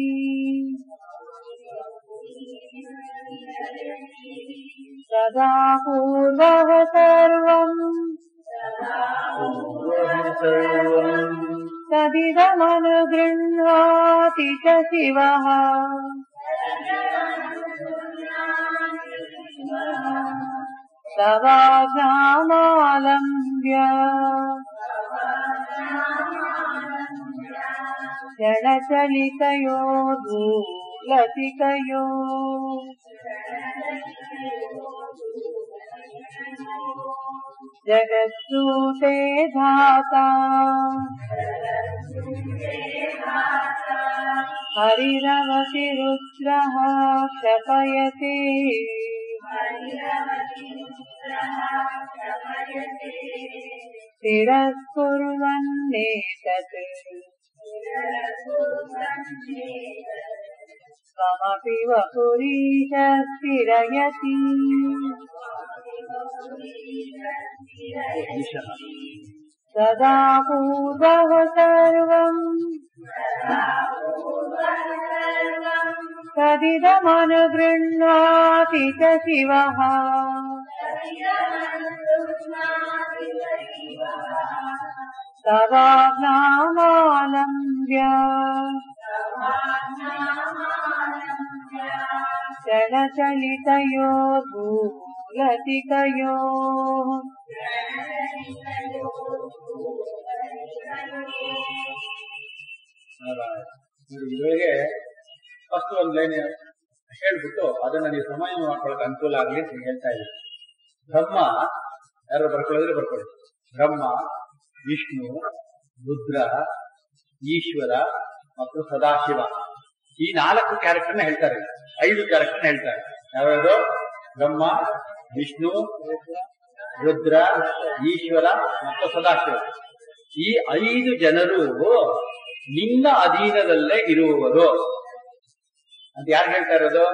ಸದಾ ಪೂರ್ವಃ ಸರ್ವಂ ತದಿದಮನುಗೃಹ್ಣಾತಿ ಚ ಶಿವಃ ತವಾಜ್ಞಾಮಾಲಂಬ್ಯ ಚಲಚಲಿತಯೋ ಲತಿಕಯೋ जगत्सु ते धाता हरिरवति रुद्रः क्षपयति तिरस्कुर्वन्नेतत् स्वमपि वपुरीश स्थिरयति सदा पूर्वः सर्वम् तदिदमनुगृह्णाति च शिवः तवाज्ञामालम्ब्य चलचलितयोः भूलतिकयोः ಇವರಿಗೆ ಫಸ್ಟ್ ಒಂದು ಲೈನ್ ಹೇಳ್ಬಿಟ್ಟು ಅದನ್ನ ನೀವು ಸಮಯ ಮಾಡ್ಕೊಳಕ್ ಅನುಕೂಲ ಆಗ್ಲಿ ಅಂತ ಹೇಳ್ತಾ ಇದ್ದೀವಿ. ಬ್ರಹ್ಮ ಯಾರು ಬರ್ಕೊಳ್ಳೋದ್ರೆ ಬರ್ಕೊಳ್ಳಿ. ಬ್ರಹ್ಮ, ವಿಷ್ಣು, ರುದ್ರ, ಈಶ್ವರ ಮತ್ತು ಸದಾಶಿವ ಈ ನಾಲ್ಕು ಕ್ಯಾರೆಕ್ಟರ್ನ ಹೇಳ್ತಾರೆ. ಐದು ಕ್ಯಾರೆಕ್ಟರ್ನ ಹೇಳ್ತಾರೆ. ಯಾವ್ಯಾವುದು? ಬ್ರಹ್ಮ, ವಿಷ್ಣು, ರುದ್ರ, ಈಶ್ವರ ಮತ್ತು ಸದಾಶಿವ. ಈ ಐದು ಜನರು ನಿನ್ನ ಅಧೀನದಲ್ಲೇ ಇರುವವರು ಅಂತ ಯಾರು ಹೇಳ್ತಾ ಇರೋದು?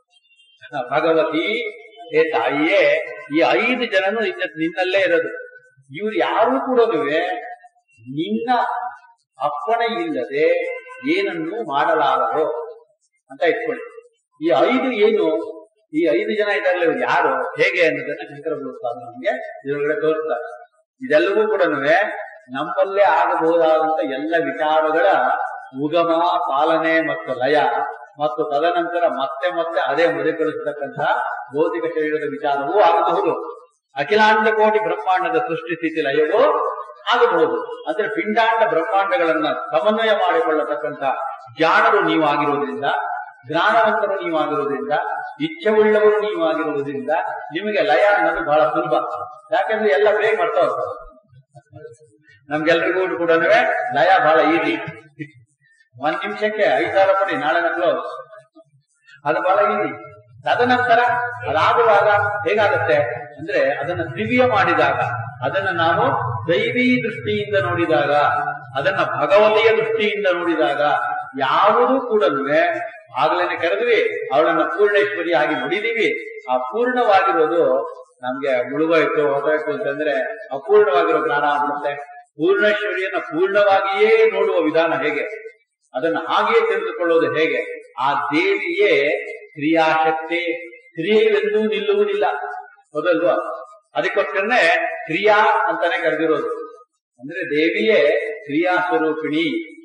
ಭಗವತಿ ಹೇ ತಾಯಿಯೇ, ಈ ಐದು ಜನನು ನಿನ್ನಲ್ಲೇ ಇರೋದು. ಇವ್ರು ಯಾರು ಕೂಡ ನಿನ್ನ ಅಪ್ಪಣೆ ಇಲ್ಲದೆ ಏನನ್ನು ಮಾಡಲಾರರು ಅಂತ ಇಟ್ಕೊಳ್ಳಿ. ಈ ಐದು ಏನು? ಈ ಐದು ಜನ ಇದ್ದಾಗಲೇ ಇವ್ರು ಯಾರು, ಹೇಗೆ ಅನ್ನೋದನ್ನ ಶಂಕರ ಭಗವತ್ಪಾದರು ನಮಗೆ ಇದರೊಳಗಡೆ ತೋರಿಸ್ತಾರೆ. ಇದೆಲ್ಲವೂ ಕೂಡ ನಮ್ಮಲ್ಲೇ ಆಗಬಹುದಾದಂತ ಎಲ್ಲ ವಿಚಾರಗಳ ಉಗಮ, ಪಾಲನೆ ಮತ್ತು ಲಯ ಮತ್ತು ತದನಂತರ ಮತ್ತೆ ಮತ್ತೆ ಅದೇ ಮರುಕಳಿಸತಕ್ಕಂಥ ಭೌತಿಕ ಶರೀರದ ವಿಚಾರವೂ ಆಗಬಹುದು. ಅಖಿಲಾಂಡ ಕೋಟಿ ಬ್ರಹ್ಮಾಂಡದ ಸೃಷ್ಟಿ ಸ್ಥಿತಿ ಲಯವೂ ಆಗಬಹುದು. ಅಂದ್ರೆ ಪಿಂಡಾಂಡ ಬ್ರಹ್ಮಾಂಡಗಳನ್ನ ಸಮನ್ವಯ ಮಾಡಿಕೊಳ್ಳತಕ್ಕಂಥ ಜ್ಞಾನರು ನೀವಾಗಿರುವುದರಿಂದ, ಜ್ಞಾನವಂತರು ನೀವಾಗಿರುವುದರಿಂದ, ಇಚ್ಛೆವುಳ್ಳವರು ನೀವಾಗಿರುವುದರಿಂದ ನಿಮಗೆ ಲಯ ಅನ್ನೋದು ಬಹಳ ಸುಲಭ. ಯಾಕಂದ್ರೆ ಎಲ್ಲ ಬೇಗ ಮಾಡ್ತಾ ಹೋಗ್ತಾರೆ. ನಮ್ಗೆಲ್ರಿಗೂ ಕೂಡ ಲಯ ಬಹಳ ಈಸಿ. ಒಂದ್ ನಿಮಿಷಕ್ಕೆ ಐದು ಸಾವಿರ ಪಡಿ ನಾಳೆ ಕ್ಲೋಸ್, ಅದು ಬಹಳ ಈಸಿ. ತದನಂತರ ಅದಾಗುವಾಗ ಹೇಗಾಗತ್ತೆ ಅಂದ್ರೆ ಅದನ್ನ ದಿವ್ಯ ಮಾಡಿದಾಗ, ಅದನ್ನ ನಾವು ದೈವಿ ದೃಷ್ಟಿಯಿಂದ ನೋಡಿದಾಗ, ಅದನ್ನ ಭಗವತಿಯ ದೃಷ್ಟಿಯಿಂದ ನೋಡಿದಾಗ ಯಾವುದೂ ಕೂಡ ಆಗ್ಲೇನೆ ಕರೆದ್ವಿ, ಅವಳನ್ನ ಪೂರ್ಣೇಶ್ವರಿ ಆಗಿ ನೋಡಿದೀವಿ. ಆ ಪೂರ್ಣವಾಗಿರೋದು ನಮ್ಗೆ ಮುಳುಗೋಯ್ತು ಹೊರಟೋಯ್ತು ಅಂತಂದ್ರೆ ಅಪೂರ್ಣವಾಗಿರೋ ಜ್ಞಾನ ಆಗ್ಬಿಡುತ್ತೆ. ಪೂರ್ಣೇಶ್ವರಿಯನ್ನ ಪೂರ್ಣವಾಗಿಯೇ ನೋಡುವ ವಿಧಾನ ಹೇಗೆ, ಅದನ್ನು ಹಾಗೆಯೇ ತಿಳಿದುಕೊಳ್ಳೋದು ಹೇಗೆ? ಆ ದೇವಿಯೇ ಕ್ರಿಯಾಶಕ್ತಿ. ಕ್ರಿಯೆಗಳೆಂದೂ ನಿಲ್ಲುವುದಿಲ್ಲ, ಹೌದಲ್ವಾ? ಅದಕ್ಕೋಸ್ಕರನೇ ಕ್ರಿಯಾ ಅಂತಾನೆ ಕರೆದಿರೋದು. ಅಂದ್ರೆ ದೇವಿಯೇ ಕ್ರಿಯಾ ಸ್ವರೂಪಿಣಿ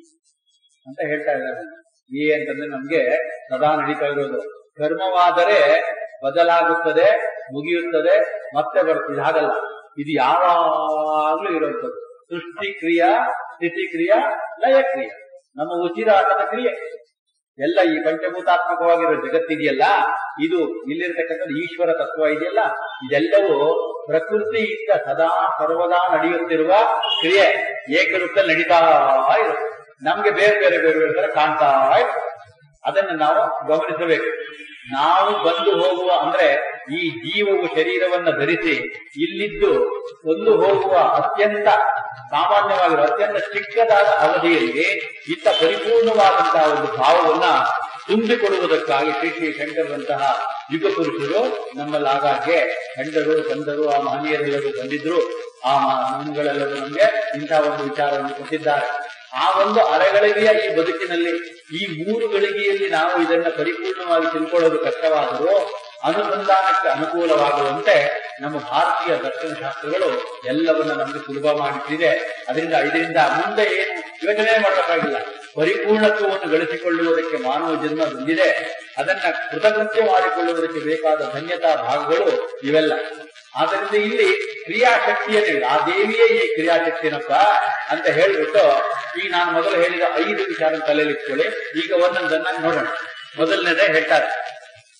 ಅಂತ ಹೇಳ್ತಾ ಇದ್ದಾರೆ. ಕ್ರಿಯೆ ಅಂತಂದ್ರೆ ನಮ್ಗೆ ಸದಾ ನಡೀತಾ ಇರೋದು. ಕರ್ಮವಾದರೆ ಬದಲಾಗುತ್ತದೆ, ಮುಗಿಯುತ್ತದೆ, ಮತ್ತೆ ಬರ್ತದೆ. ಹಾಗಲ್ಲ, ಇದು ಯಾವಾಗ್ಲೂ ಇರುವಂಥದ್ದು. ಸೃಷ್ಟಿ ಕ್ರಿಯಾ, ಸ್ಥಿತಿ ಕ್ರಿಯಾ, ಲಯ ಕ್ರಿಯೆ. ನಮ್ಮ ಉಸಿರಾಟದ ಕ್ರಿಯೆ ಎಲ್ಲ ಈ ಪಂಚಭೂತಾತ್ಮಕವಾಗಿರೋ ಜಗತ್ತಿದೆಯಲ್ಲ, ಇದು ಇಲ್ಲಿರ್ತಕ್ಕಂಥದ್ದು ಈಶ್ವರ ತತ್ವ ಇದೆಯಲ್ಲ, ಇದೆಲ್ಲವೂ ಪ್ರಕೃತಿಯಿಂದ ಸದಾ ಸರ್ವದಾ ನಡೆಯುತ್ತಿರುವ ಕ್ರಿಯೆ. ಏಕರೂಪದಲ್ಲಿ ನಡೀತಾ ಇರುತ್ತೆ. ನಮ್ಗೆ ಬೇರೆ ಬೇರೆ ಬೇರೆ ಬೇರೆ ತರ ಕಾಣ್ತಾ ಇರುತ್ತೆ. ಅದನ್ನ ನಾವು ಗಮನಿಸಬೇಕು. ನಾವು ಬಂದು ಹೋಗುವ ಅಂದ್ರೆ ಈ ಜೀವವು ಶರೀರವನ್ನ ಧರಿಸಿ ಇಲ್ಲಿದ್ದು ಒಂದು ಹೋಗುವ ಅತ್ಯಂತ ಸಾಮಾನ್ಯವಾಗಿರುವ ಅತ್ಯಂತ ಚಿಕ್ಕದಾದ ಅವಧಿಯಲ್ಲಿ ಇಂಥ ಪರಿಪೂರ್ಣವಾದಂತಹ ಒಂದು ಭಾವವನ್ನ ತುಂಬಿಕೊಡುವುದಕ್ಕಾಗಿ ಶ್ರೀ ಶ್ರೀ ಶಂಕರರಂತಹ ಯುಗ ಪುರುಷರು ನಮ್ಮಲ್ಲಿ ಆಗಾಗ್ಗೆ ಗಂಡರು ಗಂಧರು ಆ ಮಹನೀಯರೆಲ್ಲರೂ ಬಂದಿದ್ರು. ಆ ಮಹನ್ಗಳೆಲ್ಲರೂ ನಮ್ಗೆ ಇಂತಹ ಒಂದು ವಿಚಾರವನ್ನು ಕೊಟ್ಟಿದ್ದಾರೆ. ಆ ಒಂದು ಅರೆಗಳಿಗೆಯ ಈ ಬದುಕಿನಲ್ಲಿ ಈ ಮೂರು ಗಳಿಗೆಯಲ್ಲಿ ನಾವು ಇದನ್ನ ಪರಿಪೂರ್ಣವಾಗಿ ತಿಳ್ಕೊಳ್ಳೋದು ಕಷ್ಟವಾದರೂ ಅನುಸಂಧಾನಕ್ಕೆ ಅನುಕೂಲವಾಗುವಂತೆ ನಮ್ಮ ಭಾರತೀಯ ದರ್ಶನ ಶಾಸ್ತ್ರಗಳು ಎಲ್ಲವನ್ನ ನಮಗೆ ಸುಲಭ ಮಾಡಿಟ್ಟಿದೆ. ಅದರಿಂದ ಇದರಿಂದ ಮುಂದೆ ಏನು ಯೋಚನೆ ಮಾಡಬೇಕಾಗಿಲ್ಲ. ಪರಿಪೂರ್ಣತ್ವವನ್ನು ಗಳಿಸಿಕೊಳ್ಳುವುದಕ್ಕೆ ಮಾನವ ಜನ್ಮ ಬಂದಿದೆ. ಅದನ್ನ ಕೃತಕೃತ್ಯ ಮಾಡಿಕೊಳ್ಳುವುದಕ್ಕೆ ಬೇಕಾದ ಧನ್ಯತಾ ಭಾಗಗಳು ಇವೆಲ್ಲ. ಆದ್ದರಿಂದ ಇಲ್ಲಿ ಕ್ರಿಯಾಶಕ್ತಿಯನ್ನೇ, ಆ ದೇವಿಯೇ ಈ ಕ್ರಿಯಾಶಕ್ತಿನಪ್ಪ ಅಂತ ಹೇಳ್ಬಿಟ್ಟು ಈಗ ನಾನು ಮೊದಲು ಹೇಳಿದ ಐದು ವಿಚಾರ ತಲೆಯಲ್ಲಿ ಇಟ್ಕೊಳ್ಳಿ. ಈಗ ಒಂದೊಂದನ್ನ ನೋಡೋಣ. ಮೊದಲನೇದೇ ಹೇಳ್ತಾರೆ,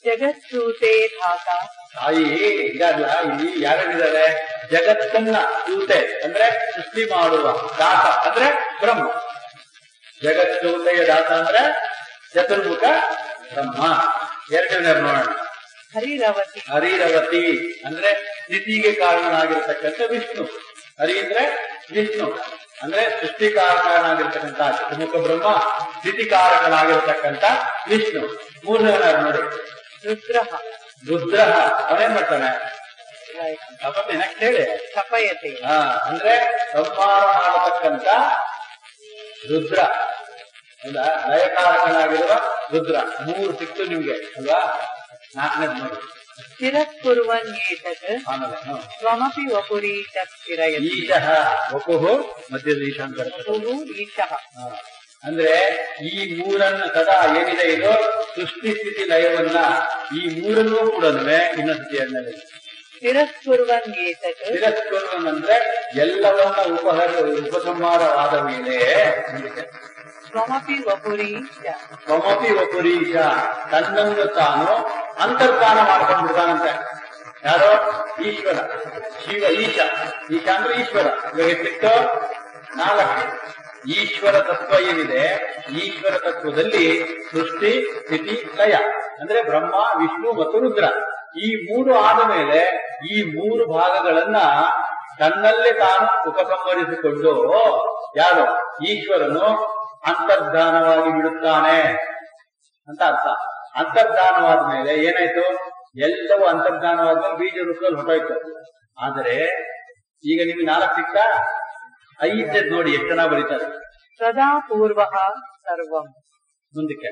ಜಗತ್ಸೂತೆ ಧಾತ ತಾಯಿ ಇದಲ್ಲ, ಇಲ್ಲಿ ಯಾರಿದ್ದಾರೆ? ಜಗತ್ತನ್ನ ಸೂತೆ ಅಂದ್ರೆ ಸೃಷ್ಟಿ ಮಾಡುವ, ದಾತ ಅಂದ್ರೆ ಬ್ರಹ್ಮ. ಜಗತ್ಸೂತೆಯ ದಾತ ಅಂದ್ರೆ ಚತುರ್ಮುಖ ಬ್ರಹ್ಮ. ಎರಡನೇ ನೋಡೋಣ. ಹರಿರವತಿ ಹರಿರವತಿ ಅಂದ್ರೆ ಸ್ಥಿತಿಗೆ ಕಾರಣನಾಗಿರ್ತಕ್ಕಂಥ ವಿಷ್ಣು. ಹರಿ ಅಂದ್ರೆ ವಿಷ್ಣು ಅಂದ್ರೆ ಸೃಷ್ಟಿಕಾರಕನಾಗಿರ್ತಕ್ಕಂಥ ಚತುರ್ಮುಖ ಬ್ರಹ್ಮ, ಸ್ಥಿತಿಕಾರಕನಾಗಿರ್ತಕ್ಕಂಥ ವಿಷ್ಣು. ಮೂರನೇ ನೋಡಿ ರುದ್ರ ರುದ್ರ. ಅವನೇನ್ ಮಾಡ್ತಾನೆ? ತಪಸ್ಸು ನೆಕ್ಸ್ಟ್ ಹೇಳಿ. ತಪಯತೆ ಹಾ ಅಂದ್ರೆ ಸಂಹಾರ ಮಾಡತಕ್ಕಂಥ ರುದ್ರ ಅಲ್ವಾ? ಲಯಕಾರಕನಾಗಿರುವ ರುದ್ರ. ಮೂರು ಸಿಕ್ತು ನಿಮ್ಗೆ ಅಲ್ವಾ? ನಾಲ್ಕನೇದು ನೋಡಿ. ಸ್ಥಿರಸ್ಕುರ್ವನ್ ಏತತ್ ಆಮೇಲೆ ಸ್ವಮಪಿ ವಪುರೀಶ ಸ್ಥಿರಯತಿ. ಈಶಃ ವಪುಃ ಮಧ್ಯದ ಈಶ ಅಂತ ಬರ್ತದೆ. ವಪುಃ ಈಶಃ ಅಂದ್ರೆ ಈ ಮೂರನ್ನು ಸದಾ ಏನಿದೆ ಇದು ಸೃಷ್ಟಿ ಸ್ಥಿತಿ ಲಯವನ್ನ ಈ ಮೂರನ್ನೂ ಕೂಡ ಇನ್ನೊಂದು ಅನ್ನೋದು ತಿರಸ್ಕುರ್ವನ್ ಏತತ್. ತಿರಸ್ಕುರ್ವನ್ ಅಂದ್ರೆ ಎಲ್ಲವನ್ನ ಉಪಹರ ಉಪಸಂಹಾರವಾದ ಮೇಲೆ ಸ್ವಮಪಿ ವಪುರೀಶ ಸ್ವಮಪಿ ವಪುರೀಶ ತನ್ನನ್ನು ತಾನು ಅಂತರ್ಧಾನ ಮಾಡ್ಕೊಂಡ್ಬಿಡ್ತಾನಂತೆ. ಯಾರೋ? ಈಶ್ವರ, ಶಿವ. ಈಶ ಈಶ ಅಂದ್ರೆ ಈಶ್ವರ. ಇವಾಗ ಎಷ್ಟಿತ್ತು? ನಾಲ್ಕು. ಈಶ್ವರ ತತ್ವ ಏನಿದೆ, ಈಶ್ವರ ತತ್ವದಲ್ಲಿ ಸೃಷ್ಟಿ ಸ್ಥಿತಿ ಲಯ ಅಂದ್ರೆ ಬ್ರಹ್ಮ, ವಿಷ್ಣು ಮತ್ತು ರುದ್ರ. ಈ ಮೂರು ಆದ ಮೇಲೆ ಈ ಮೂರು ಭಾಗಗಳನ್ನ ತನ್ನಲ್ಲೇ ತಾನು ಉಪಸಂಹರಿಸಿಕೊಂಡು ಯಾರು? ಈಶ್ವರನು ಅಂತರ್ಧಾನವಾಗಿ ಬಿಡುತ್ತಾನೆ ಅಂತ ಅರ್ಥ. ಅಂತರ್ಧಾನವಾದ ಮೇಲೆ ಏನಾಯ್ತು? ಎಲ್ಲವೂ ಅಂತರ್ಧಾನವಾದ್ಮೇಲೆ ಬೀಜ ರೂಪದಲ್ಲಿ ಹೊರಟೋಯ್ತು. ಆದರೆ ಈಗ ನಿಮ್ಗೆ ನಾಲ್ಕು ಸಿಕ್ತಾ? ಐದನೇ ನೋಡಿ ಎಷ್ಟು ಜನ ಬರೀತಾರೆ. ಸದಾ ಪೂರ್ವ ಸರ್ವಂ ಮುಂದಕ್ಕೆ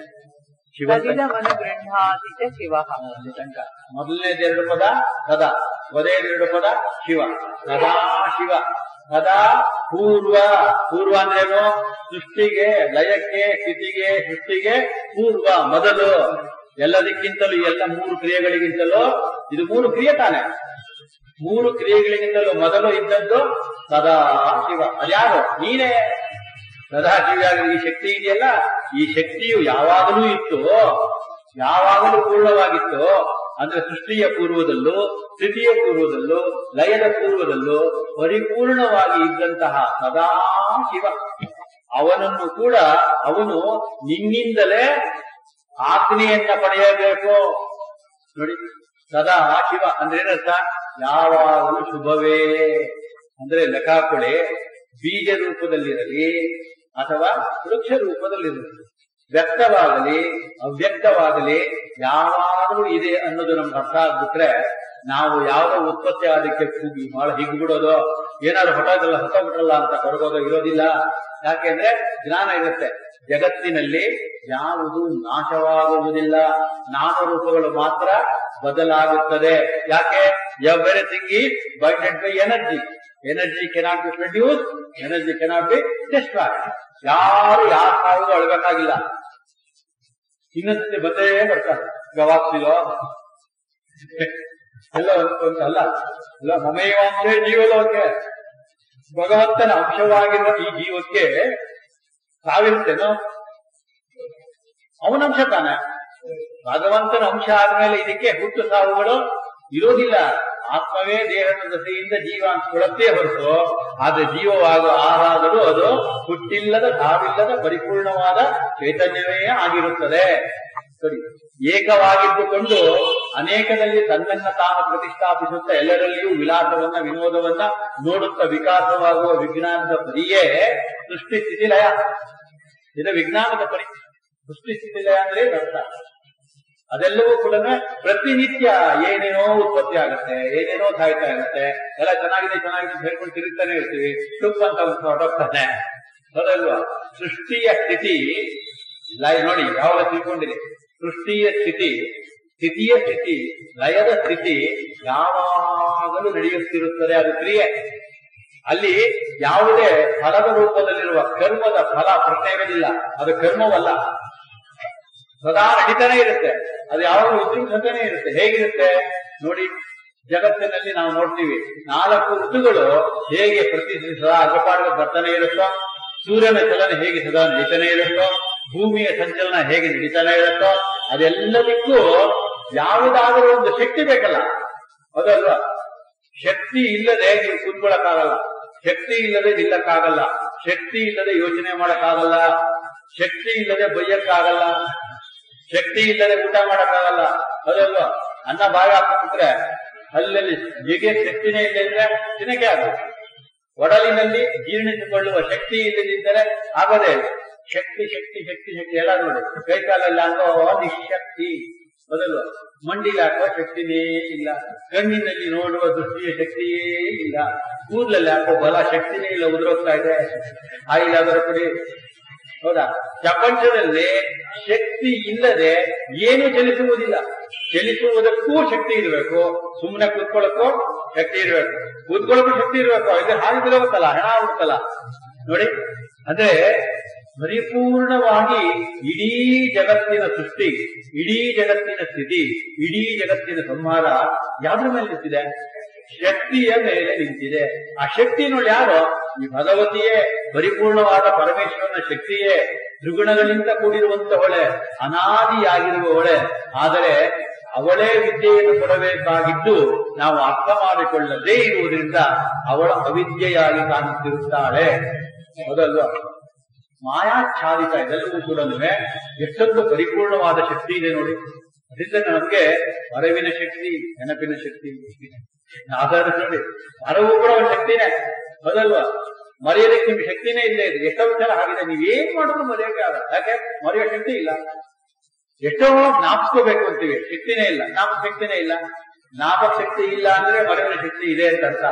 ಗೃಹಾತಿ ಚ ಶಿವ. ಮೊದಲನೇದೆರಡು ಪದ ಸದಾ, ಮೊದಲೇದೆರಡು ಪದ ಶಿವ. ಸದಾ ಶಿವ, ಸದಾ ಪೂರ್ವ. ಪೂರ್ವ ಅಂದ್ರೇನು? ಸೃಷ್ಟಿಗೆ, ಲಯಕ್ಕೆ, ಸ್ಥಿತಿಗೆ, ಸೃಷ್ಟಿಗೆ ಪೂರ್ವ ಮೊದಲು. ಎಲ್ಲದಕ್ಕಿಂತಲೂ, ಎಲ್ಲ ಮೂರು ಕ್ರಿಯೆಗಳಿಗಿಂತಲೂ ಇದು ಮೂರು ಕ್ರಿಯೆ ತಾನೆ. ಮೂರು ಕ್ರಿಯೆಗಳಿಗಿಂತಲೂ ಮೊದಲು ಇದ್ದದ್ದು ಸದಾ ಶಿವ. ಅದ್ಯಾರು? ನೀನೇ ಸದಾ ಶಿವ. ಈ ಶಕ್ತಿ ಇದೆಯಲ್ಲ, ಈ ಶಕ್ತಿಯು ಯಾವಾಗಲೂ ಇತ್ತು, ಯಾವಾಗಲೂ ಪೂರ್ಣವಾಗಿತ್ತು. ಅಂದ್ರೆ ಸೃಷ್ಟಿಯ ಪೂರ್ವದಲ್ಲೂ, ಸ್ಥಿತಿಯ ಪೂರ್ವದಲ್ಲೂ, ಲಯದ ಪೂರ್ವದಲ್ಲೂ ಪರಿಪೂರ್ಣವಾಗಿ ಇದ್ದಂತಹ ಸದಾ ಶಿವ. ಅವನನ್ನು ಕೂಡ ಅವನು ನಿನ್ನಿಂದಲೇ ಆಜ್ಞೆಯನ್ನ ಪಡೆಯಬೇಕು. ನೋಡಿ, ಸದಾ ಶಿವ ಅಂದ್ರೆ ಏನರ್ಥ? ಯಾವಾಗಲೂ ಶುಭವೇ. ಅಂದ್ರೆ ಲೆಕ್ಕಾಕೊಳೆ ಬೀಜ ರೂಪದಲ್ಲಿರಲಿ ಅಥವಾ ವೃಕ್ಷ ರೂಪದಲ್ಲಿರಲಿ, ವ್ಯಕ್ತವಾಗಲಿ ಅವ್ಯಕ್ತವಾಗಲಿ ಯಾವಾಗಲೂ ಇದೆ ಅನ್ನೋದು ನಮ್ಗೆ ಅರ್ಥ ಆಗ್ಬಿಟ್ರೆ ನಾವು ಯಾವುದೋ ಉತ್ಪತ್ತಿ ಆದಕ್ಕೆ ಕೂಗಿ ಬಹಳ ಹಿಗ್ಬಿಡೋದು, ಏನಾದ್ರು ಹೊಟ್ಟೋದಲ್ಲ ಹೊಟ್ಟೋಗ್ಬಿಟ್ರಲ್ಲ ಅಂತ ಕೊರಗೋದು ಇರೋದಿಲ್ಲ. ಯಾಕೆಂದ್ರೆ ಜ್ಞಾನ ಇರುತ್ತೆ. ಜಗತ್ತಿನಲ್ಲಿ ಯಾವುದು ನಾಶವಾಗುವುದಿಲ್ಲ, ನಾಮರೂಪಗಳು ಮಾತ್ರ ಬದಲಾಗುತ್ತದೆ. ಯಾಕೆ? Everything is binded by energy. Energy cannot be produce, energy cannot be destroy. ಯಾರು ಯಾರ ಸಾವಿಗೂ ಅಳಬೇಕಾಗಿಲ್ಲ. ಇನ್ನೊಂದ್ಸತಿ ಬಂದೇ ಬರ್ತಾರೆ. ಗವಾಕ್ಸಿಲೋ ಎಲ್ಲ ಅಲ್ಲ ಎಲ್ಲ ಮಮೇವಾಂಶೇ ಜೀವಲೋಕೆ. ಭಗವಂತನ ಅಂಶವಾಗಿರುವ ಈ ಜೀವಕ್ಕೆ ಸಾವಿರುತ್ತೇನೋ? ಅವನ ಅಂಶ ತಾನೆ. ಭಗವಂತನ ಅಂಶ ಆದ್ಮೇಲೆ ಇದಕ್ಕೆ ಹುಟ್ಟು ಸಾವುಗಳು ಇರೋದಿಲ್ಲ. ಆತ್ಮವೇ ದೇಹದ ದಶೆಯಿಂದ ಜೀವ ಅನ್ಸ್ಕೊಳ್ಳತ್ತೇ ಹೊರತು ಆದ್ರೆ ಜೀವವಾಗ ಆರಾದರೂ ಅದು ಹುಟ್ಟಿಲ್ಲದ, ಸಾವಿಲ್ಲದ ಪರಿಪೂರ್ಣವಾದ ಚೈತನ್ಯವೇ ಆಗಿರುತ್ತದೆ. ಸರಿ, ಏಕವಾಗಿದ್ದುಕೊಂಡು ಅನೇಕದಲ್ಲಿ ತನ್ನನ್ನ ತಾನು ಪ್ರತಿಷ್ಠಾಪಿಸುತ್ತಾ ಎಲ್ಲರಲ್ಲಿಯೂ ವಿಲಾಸವನ್ನ, ವಿನೋದವನ್ನ ನೋಡುತ್ತಾ ವಿಕಾಸವಾಗುವ ವಿಜ್ಞಾನದ ಪರಿಯೇ ಸೃಷ್ಟಿ ಸ್ಥಿತಿ ಲಯ. ಇದು ವಿಜ್ಞಾನದ ಪರಿ. ಸೃಷ್ಟಿ ಸ್ಥಿತಿ ಲಯ ಅಂದ್ರೆ ಅರ್ಥ. ಅದೆಲ್ಲವೂ ಕೂಡ ಪ್ರತಿನಿತ್ಯ ಏನೇನೋ ಉತ್ಪತ್ತಿ ಆಗುತ್ತೆ, ಏನೇನೋ ಸಾಯ್ತಾ ಇರುತ್ತೆ. ಎಲ್ಲ ಚೆನ್ನಾಗಿದೆ ಚೆನ್ನಾಗಿದೆ ಹೇಳ್ಕೊಂಡು ತಿರುಗ್ತಾನೆ ಇರ್ತೀವಿ. ಟುಪ್ ಅಂತ ಹೊರಟೋಗ್ತಾನೆ. ಹೌದಲ್ವಾ? ಸೃಷ್ಟಿಯ ಸ್ಥಿತಿ ಲಯ ನೋಡಿ ಯಾವಾಗ ತಿಳ್ಕೊಂಡಿದೆ. ಸೃಷ್ಟಿಯ ಸ್ಥಿತಿ, ಸ್ಥಿತಿಯ ಸ್ಥಿತಿ, ಲಯದ ಸ್ಥಿತಿ ಯಾವಾಗಲೂ ನಡೆಯುತ್ತಿರುತ್ತದೆ. ಅದು ಕ್ರಿಯೆ. ಅಲ್ಲಿ ಯಾವುದೇ ಫಲದ ರೂಪದಲ್ಲಿರುವ ಕರ್ಮದ ಫಲ ಪ್ರಶ್ನೆಯಿಲ್ಲ. ಅದು ಕರ್ಮವಲ್ಲ, ಸದಾ ನಡೀತಾನೆ ಇರುತ್ತೆ. ಅದು ಯಾವಾಗಲೂ ಉದ್ರಿಕ್ತನೇ ಇರುತ್ತೆ. ಹೇಗಿರುತ್ತೆ ನೋಡಿ, ಜಗತ್ತಿನಲ್ಲಿ ನಾವು ನೋಡ್ತೀವಿ ನಾಲ್ಕು ಋತುಗಳು ಹೇಗೆ ಪ್ರತಿ ಸದಾ ಅಗ್ರಪಾಠ ಬರ್ತಾನೆ ಇರುತ್ತೋ, ಸೂರ್ಯನ ಚಲನೆ ಹೇಗೆ ಸದಾ ನಡೀತಾನೆ ಇರುತ್ತೋ, ಭೂಮಿಯ ಸಂಚಲನ ಹೇಗೆ ನಡೀತಾನೆ ಇರುತ್ತೋ, ಅದೆಲ್ಲದಕ್ಕೂ ಯಾವುದಾದರೂ ಒಂದು ಶಕ್ತಿ ಬೇಕಲ್ಲ, ಅದಲ್ವಾ? ಶಕ್ತಿ ಇಲ್ಲದೆ ನೀವು ಕೂತ್ಕೊಳ್ಳಕ್ಕಾಗಲ್ಲ, ಶಕ್ತಿ ಇಲ್ಲದೆ ನಿಲ್ಲಕ್ಕಾಗಲ್ಲ, ಶಕ್ತಿ ಇಲ್ಲದೆ ಯೋಚನೆ ಮಾಡಕ್ಕಾಗಲ್ಲ, ಶಕ್ತಿ ಇಲ್ಲದೆ ಬೈಯಕ್ಕಾಗಲ್ಲ, ಶಕ್ತಿ ಇಲ್ಲದೆ ಊಟ ಮಾಡಕ್ಕಾಗಲ್ಲ, ಅದಲ್ವಾ? ಅನ್ನ ಬಾಯಿ ಹಾಕಿದ್ರೆ ಅಲ್ಲಲ್ಲಿ ಹೇಗೆ ಶಕ್ತಿನೇ ಇಲ್ಲದಿದ್ರೆ ತಿನ್ನಕ್ಕೆ ಆಗಲ್ಲ. ಒಡಲಿನಲ್ಲಿ ಜೀರ್ಣಿಸಿಕೊಳ್ಳುವ ಶಕ್ತಿ ಇಲ್ಲದಿದ್ದರೆ ಆಗೋದೇ ಇಲ್ಲ. ಶಕ್ತಿ ಶಕ್ತಿ ಶಕ್ತಿ ಶಕ್ತಿ ಎಲ್ಲ ನೋಡಿ, ಕೈಕಾಲಲ್ಲಿ ಹಾಕೋ ನಿಶಕ್ತಿ, ಬದಲ್ವಾ? ಮಂಡಿಲಿ ಹಾಕುವ ಶಕ್ತಿನೇ ಇಲ್ಲ, ಕಣ್ಣಿನಲ್ಲಿ ನೋಡುವ ದೃಷ್ಟಿಯ ಶಕ್ತಿಯೇ ಇಲ್ಲ, ಕೂದಲಲ್ಲಿ ಹಾಕೋ ಬಲ ಶಕ್ತಿನೇ ಇಲ್ಲ, ಉದುರೋಗ್ತಾ ಇದೆ. ಆಯಿಲ್ ಅದರ ಕೊಡಿ, ಹೌದಾ? ಪ್ರಪಂಚದಲ್ಲಿ ಶಕ್ತಿ ಇಲ್ಲದೆ ಏನು ಚಲಿಸುವುದಿಲ್ಲ. ಚಲಿಸುವುದಕ್ಕೂ ಶಕ್ತಿ ಇರಬೇಕು, ಸುಮ್ಮನೆ ಕೂತ್ಕೊಳ್ಳಕ್ಕೂ ಶಕ್ತಿ ಇರಬೇಕು, ಕೂತ್ಕೊಳ್ಳಕ್ಕೂ ಶಕ್ತಿ ಇರಬೇಕು. ಇಲ್ಲಿ ಹಾಗೆ ಬಿಡಬೇಕಲ್ಲ, ಹೆಣ ಆಗ್ಬಿಡ್ತಲ್ಲ ನೋಡಿ. ಅಂದ್ರೆ ಪರಿಪೂರ್ಣವಾಗಿ ಇಡೀ ಜಗತ್ತಿನ ಸೃಷ್ಟಿ, ಇಡೀ ಜಗತ್ತಿನ ಸ್ಥಿತಿ, ಇಡೀ ಜಗತ್ತಿನ ಸಂಹಾರ ಯಾವ್ದ್ರ ಮೇಲೆ ನಿಂತಿದೆ? ಶಕ್ತಿಯ ಮೇಲೆ ನಿಂತಿದೆ. ಆ ಶಕ್ತಿ ನೋಡಿ ಯಾರು? ಈ ಭಗವತಿಯೇ, ಪರಿಪೂರ್ಣವಾದ ಪರಮೇಶ್ವರನ ಶಕ್ತಿಯೇ, ತ್ರಿಗುಣಗಳಿಂದ ಕೂಡಿರುವಂತವಳೆ, ಅನಾದಿಯಾಗಿರುವವಳೆ. ಆದರೆ ಅವಳೇ ವಿದ್ಯೆಯನ್ನು ಕೊಡಬೇಕಾಗಿದ್ದು ನಾವು ಅರ್ಥ ಮಾಡಿಕೊಳ್ಳದೇ ಇರುವುದರಿಂದ ಅವಳ ಅವಿದ್ಯೆಯಾಗಿ ಕಾಣುತ್ತಿರುತ್ತಾಳೆ, ಹೌದಲ್ವಾ? ಮಾಯಾಚ್ಛಾದಿತ ಇದೆಲ್ಲವೂ ಕೂಡ ಎಷ್ಟೊಂದು ಪರಿಪೂರ್ಣವಾದ ಶಕ್ತಿ ಇದೆ ನೋಡಿ. ಅದರಿಂದ ನಮಗೆ ಅರಿವಿನ ಶಕ್ತಿ, ನೆನಪಿನ ಶಕ್ತಿ, ಆಧಾರ ನೋಡಿ, ಅರಿವು ಕೂಡ ಒಂದು ಶಕ್ತಿನೇ, ಹೌದಲ್ವಾ? ಮರೆಯೋದಕ್ಕೆ ನಿಮ್ಗೆ ಶಕ್ತಿನೇ ಇಲ್ಲೇ ಇದೆ. ಎಷ್ಟೋ ವಿಚಾರ ಆಗಿದೆ, ನೀವೇನ್ ಮಾಡಿದ್ರು ಮರೆಯೋಕೆ ಆಗಲ್ಲ. ಯಾಕೆ? ಮರೆಯೋ ಶಕ್ತಿ ಇಲ್ಲ. ಎಷ್ಟೋ ಜ್ಞಾಪಿಸ್ಕೋಬೇಕು ಅಂತೀವಿ, ಶಕ್ತಿನೇ ಇಲ್ಲ, ಜ್ಞಾಪಕ ಶಕ್ತಿನೇ ಇಲ್ಲ. ಜ್ಞಾಪಕ ಶಕ್ತಿ ಇಲ್ಲ ಅಂದ್ರೆ ಮರವಿನ ಶಕ್ತಿ ಇದೆ ಅಂತ ಅರ್ಥ.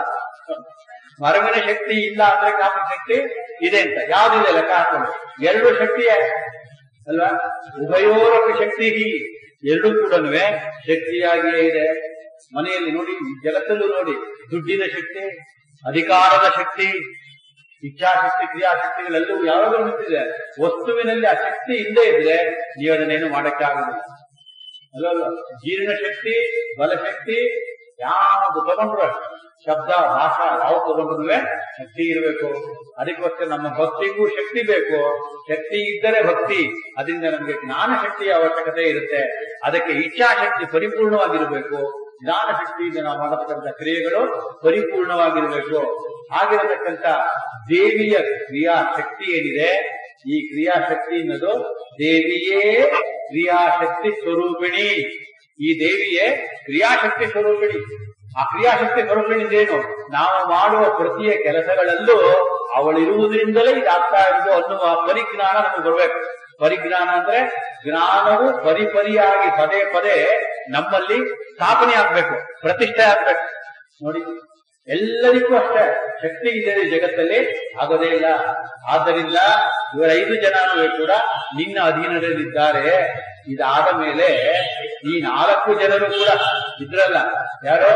ಮರವಿನ ಶಕ್ತಿ ಇಲ್ಲ ಅಂದ್ರೆ ಜ್ಞಾಪಕ ಶಕ್ತಿ ಇದೆ ಅಂತ. ಯಾವ್ದಿದೆ ಲೆಕ್ಕ ಹಾಕೊಂಡು? ಎರಡು ಶಕ್ತಿಯೇ ಅಲ್ವಾ? ಉಭಯೋರಪಿ ಶಕ್ತಿ, ಎರಡೂ ಕೂಡ ಶಕ್ತಿಯಾಗಿಯೇ ಇದೆ. ಮನೆಯಲ್ಲಿ ನೋಡಿ, ಜಗತ್ತಲ್ಲೂ ನೋಡಿ, ದುಡ್ಡಿನ ಶಕ್ತಿ, ಅಧಿಕಾರದ ಶಕ್ತಿ, ಇಚ್ಛಾಶಕ್ತಿ, ಕ್ರಿಯಾಶಕ್ತಿಗಳೆಲ್ಲವೂ ಯಾವಾಗ ನಿಂತಿದೆ. ವಸ್ತುವಿನಲ್ಲಿ ಆ ಶಕ್ತಿ ಇಲ್ಲದೆ ಇದ್ರೆ ನೀವು ಅದನ್ನೇನು ಮಾಡಕ್ಕೆ ಆಗುದಿಲ್ಲ, ಅಲ್ಲಲ್ಲ? ಜೀರ್ಣಶಕ್ತಿ, ಬಲಶಕ್ತಿ ಯಾವುದು ತಗೊಂಡ್ರು, ಶಬ್ದ ಭಾಷಾ ಯಾವ ತಗೊಂಡ್ರು ಶಕ್ತಿ ಇರಬೇಕು. ಅದಕ್ಕೋಸ್ಕರ ನಮ್ಮ ಭಕ್ತಿಗೂ ಶಕ್ತಿ ಬೇಕು. ಶಕ್ತಿ ಇದ್ದರೆ ಭಕ್ತಿ, ಅದರಿಂದ ನಮಗೆ ಜ್ಞಾನ ಶಕ್ತಿಯ ಅವಶ್ಯಕತೆ ಇರುತ್ತೆ. ಅದಕ್ಕೆ ಇಚ್ಛಾಶಕ್ತಿ ಪರಿಪೂರ್ಣವಾಗಿರಬೇಕು. ಜ್ಞಾನ ಶಕ್ತಿಯಿಂದ ನಾವು ಮಾಡತಕ್ಕಂಥ ಕ್ರಿಯೆಗಳು ಪರಿಪೂರ್ಣವಾಗಿರಬೇಕು. ಆಗಿರತಕ್ಕಂಥ ದೇವಿಯ ಕ್ರಿಯಾಶಕ್ತಿ ಏನಿದೆ, ಈ ಕ್ರಿಯಾಶಕ್ತಿ ಅನ್ನೋದು ದೇವಿಯೇ ಕ್ರಿಯಾಶಕ್ತಿ ಸ್ವರೂಪಿಣಿ. ಈ ದೇವಿಯೇ ಕ್ರಿಯಾಶಕ್ತಿ ಸ್ವರೂಪಿಣಿ. ಆ ಕ್ರಿಯಾಶಕ್ತಿ ಸ್ವರೂಪಿಣಿದೇನು? ನಾವು ಮಾಡುವ ಪ್ರತಿಯ ಕೆಲಸಗಳಲ್ಲೂ ಅವಳಿರುವುದರಿಂದಲೇ ಇದಾಗ್ತಾ ಇರೋದು ಅನ್ನುವ ಪರಿಜ್ಞಾನ ನಮಗೆ ಬರಬೇಕು. ಪರಿಜ್ಞಾನ ಅಂದ್ರೆ ಜ್ಞಾನವು ಪರಿಪರಿಯಾಗಿ ಪದೇ ಪದೇ ನಮ್ಮಲ್ಲಿ ಸ್ಥಾಪನೆ ಆಗ್ಬೇಕು, ಪ್ರತಿಷ್ಠೆ ಆಗ್ಬೇಕು. ನೋಡಿ, ಎಲ್ಲರಿಗೂ ಅಷ್ಟೇ ಶಕ್ತಿ ಇಲ್ಲದೆ ಜಗತ್ತಲ್ಲಿ ಆಗೋದೇ ಇಲ್ಲ. ಆದ್ದರಿಂದ ಇವರ ಐದು ಜನವೇ ಕೂಡ ನಿನ್ನ ಅಧೀನದಲ್ಲಿದ್ದಾರೆ. ಇದಾದ ಮೇಲೆ ಈ ನಾಲ್ಕು ಜನರು ಕೂಡ ಇದ್ರಲ್ಲ, ಯಾರೋ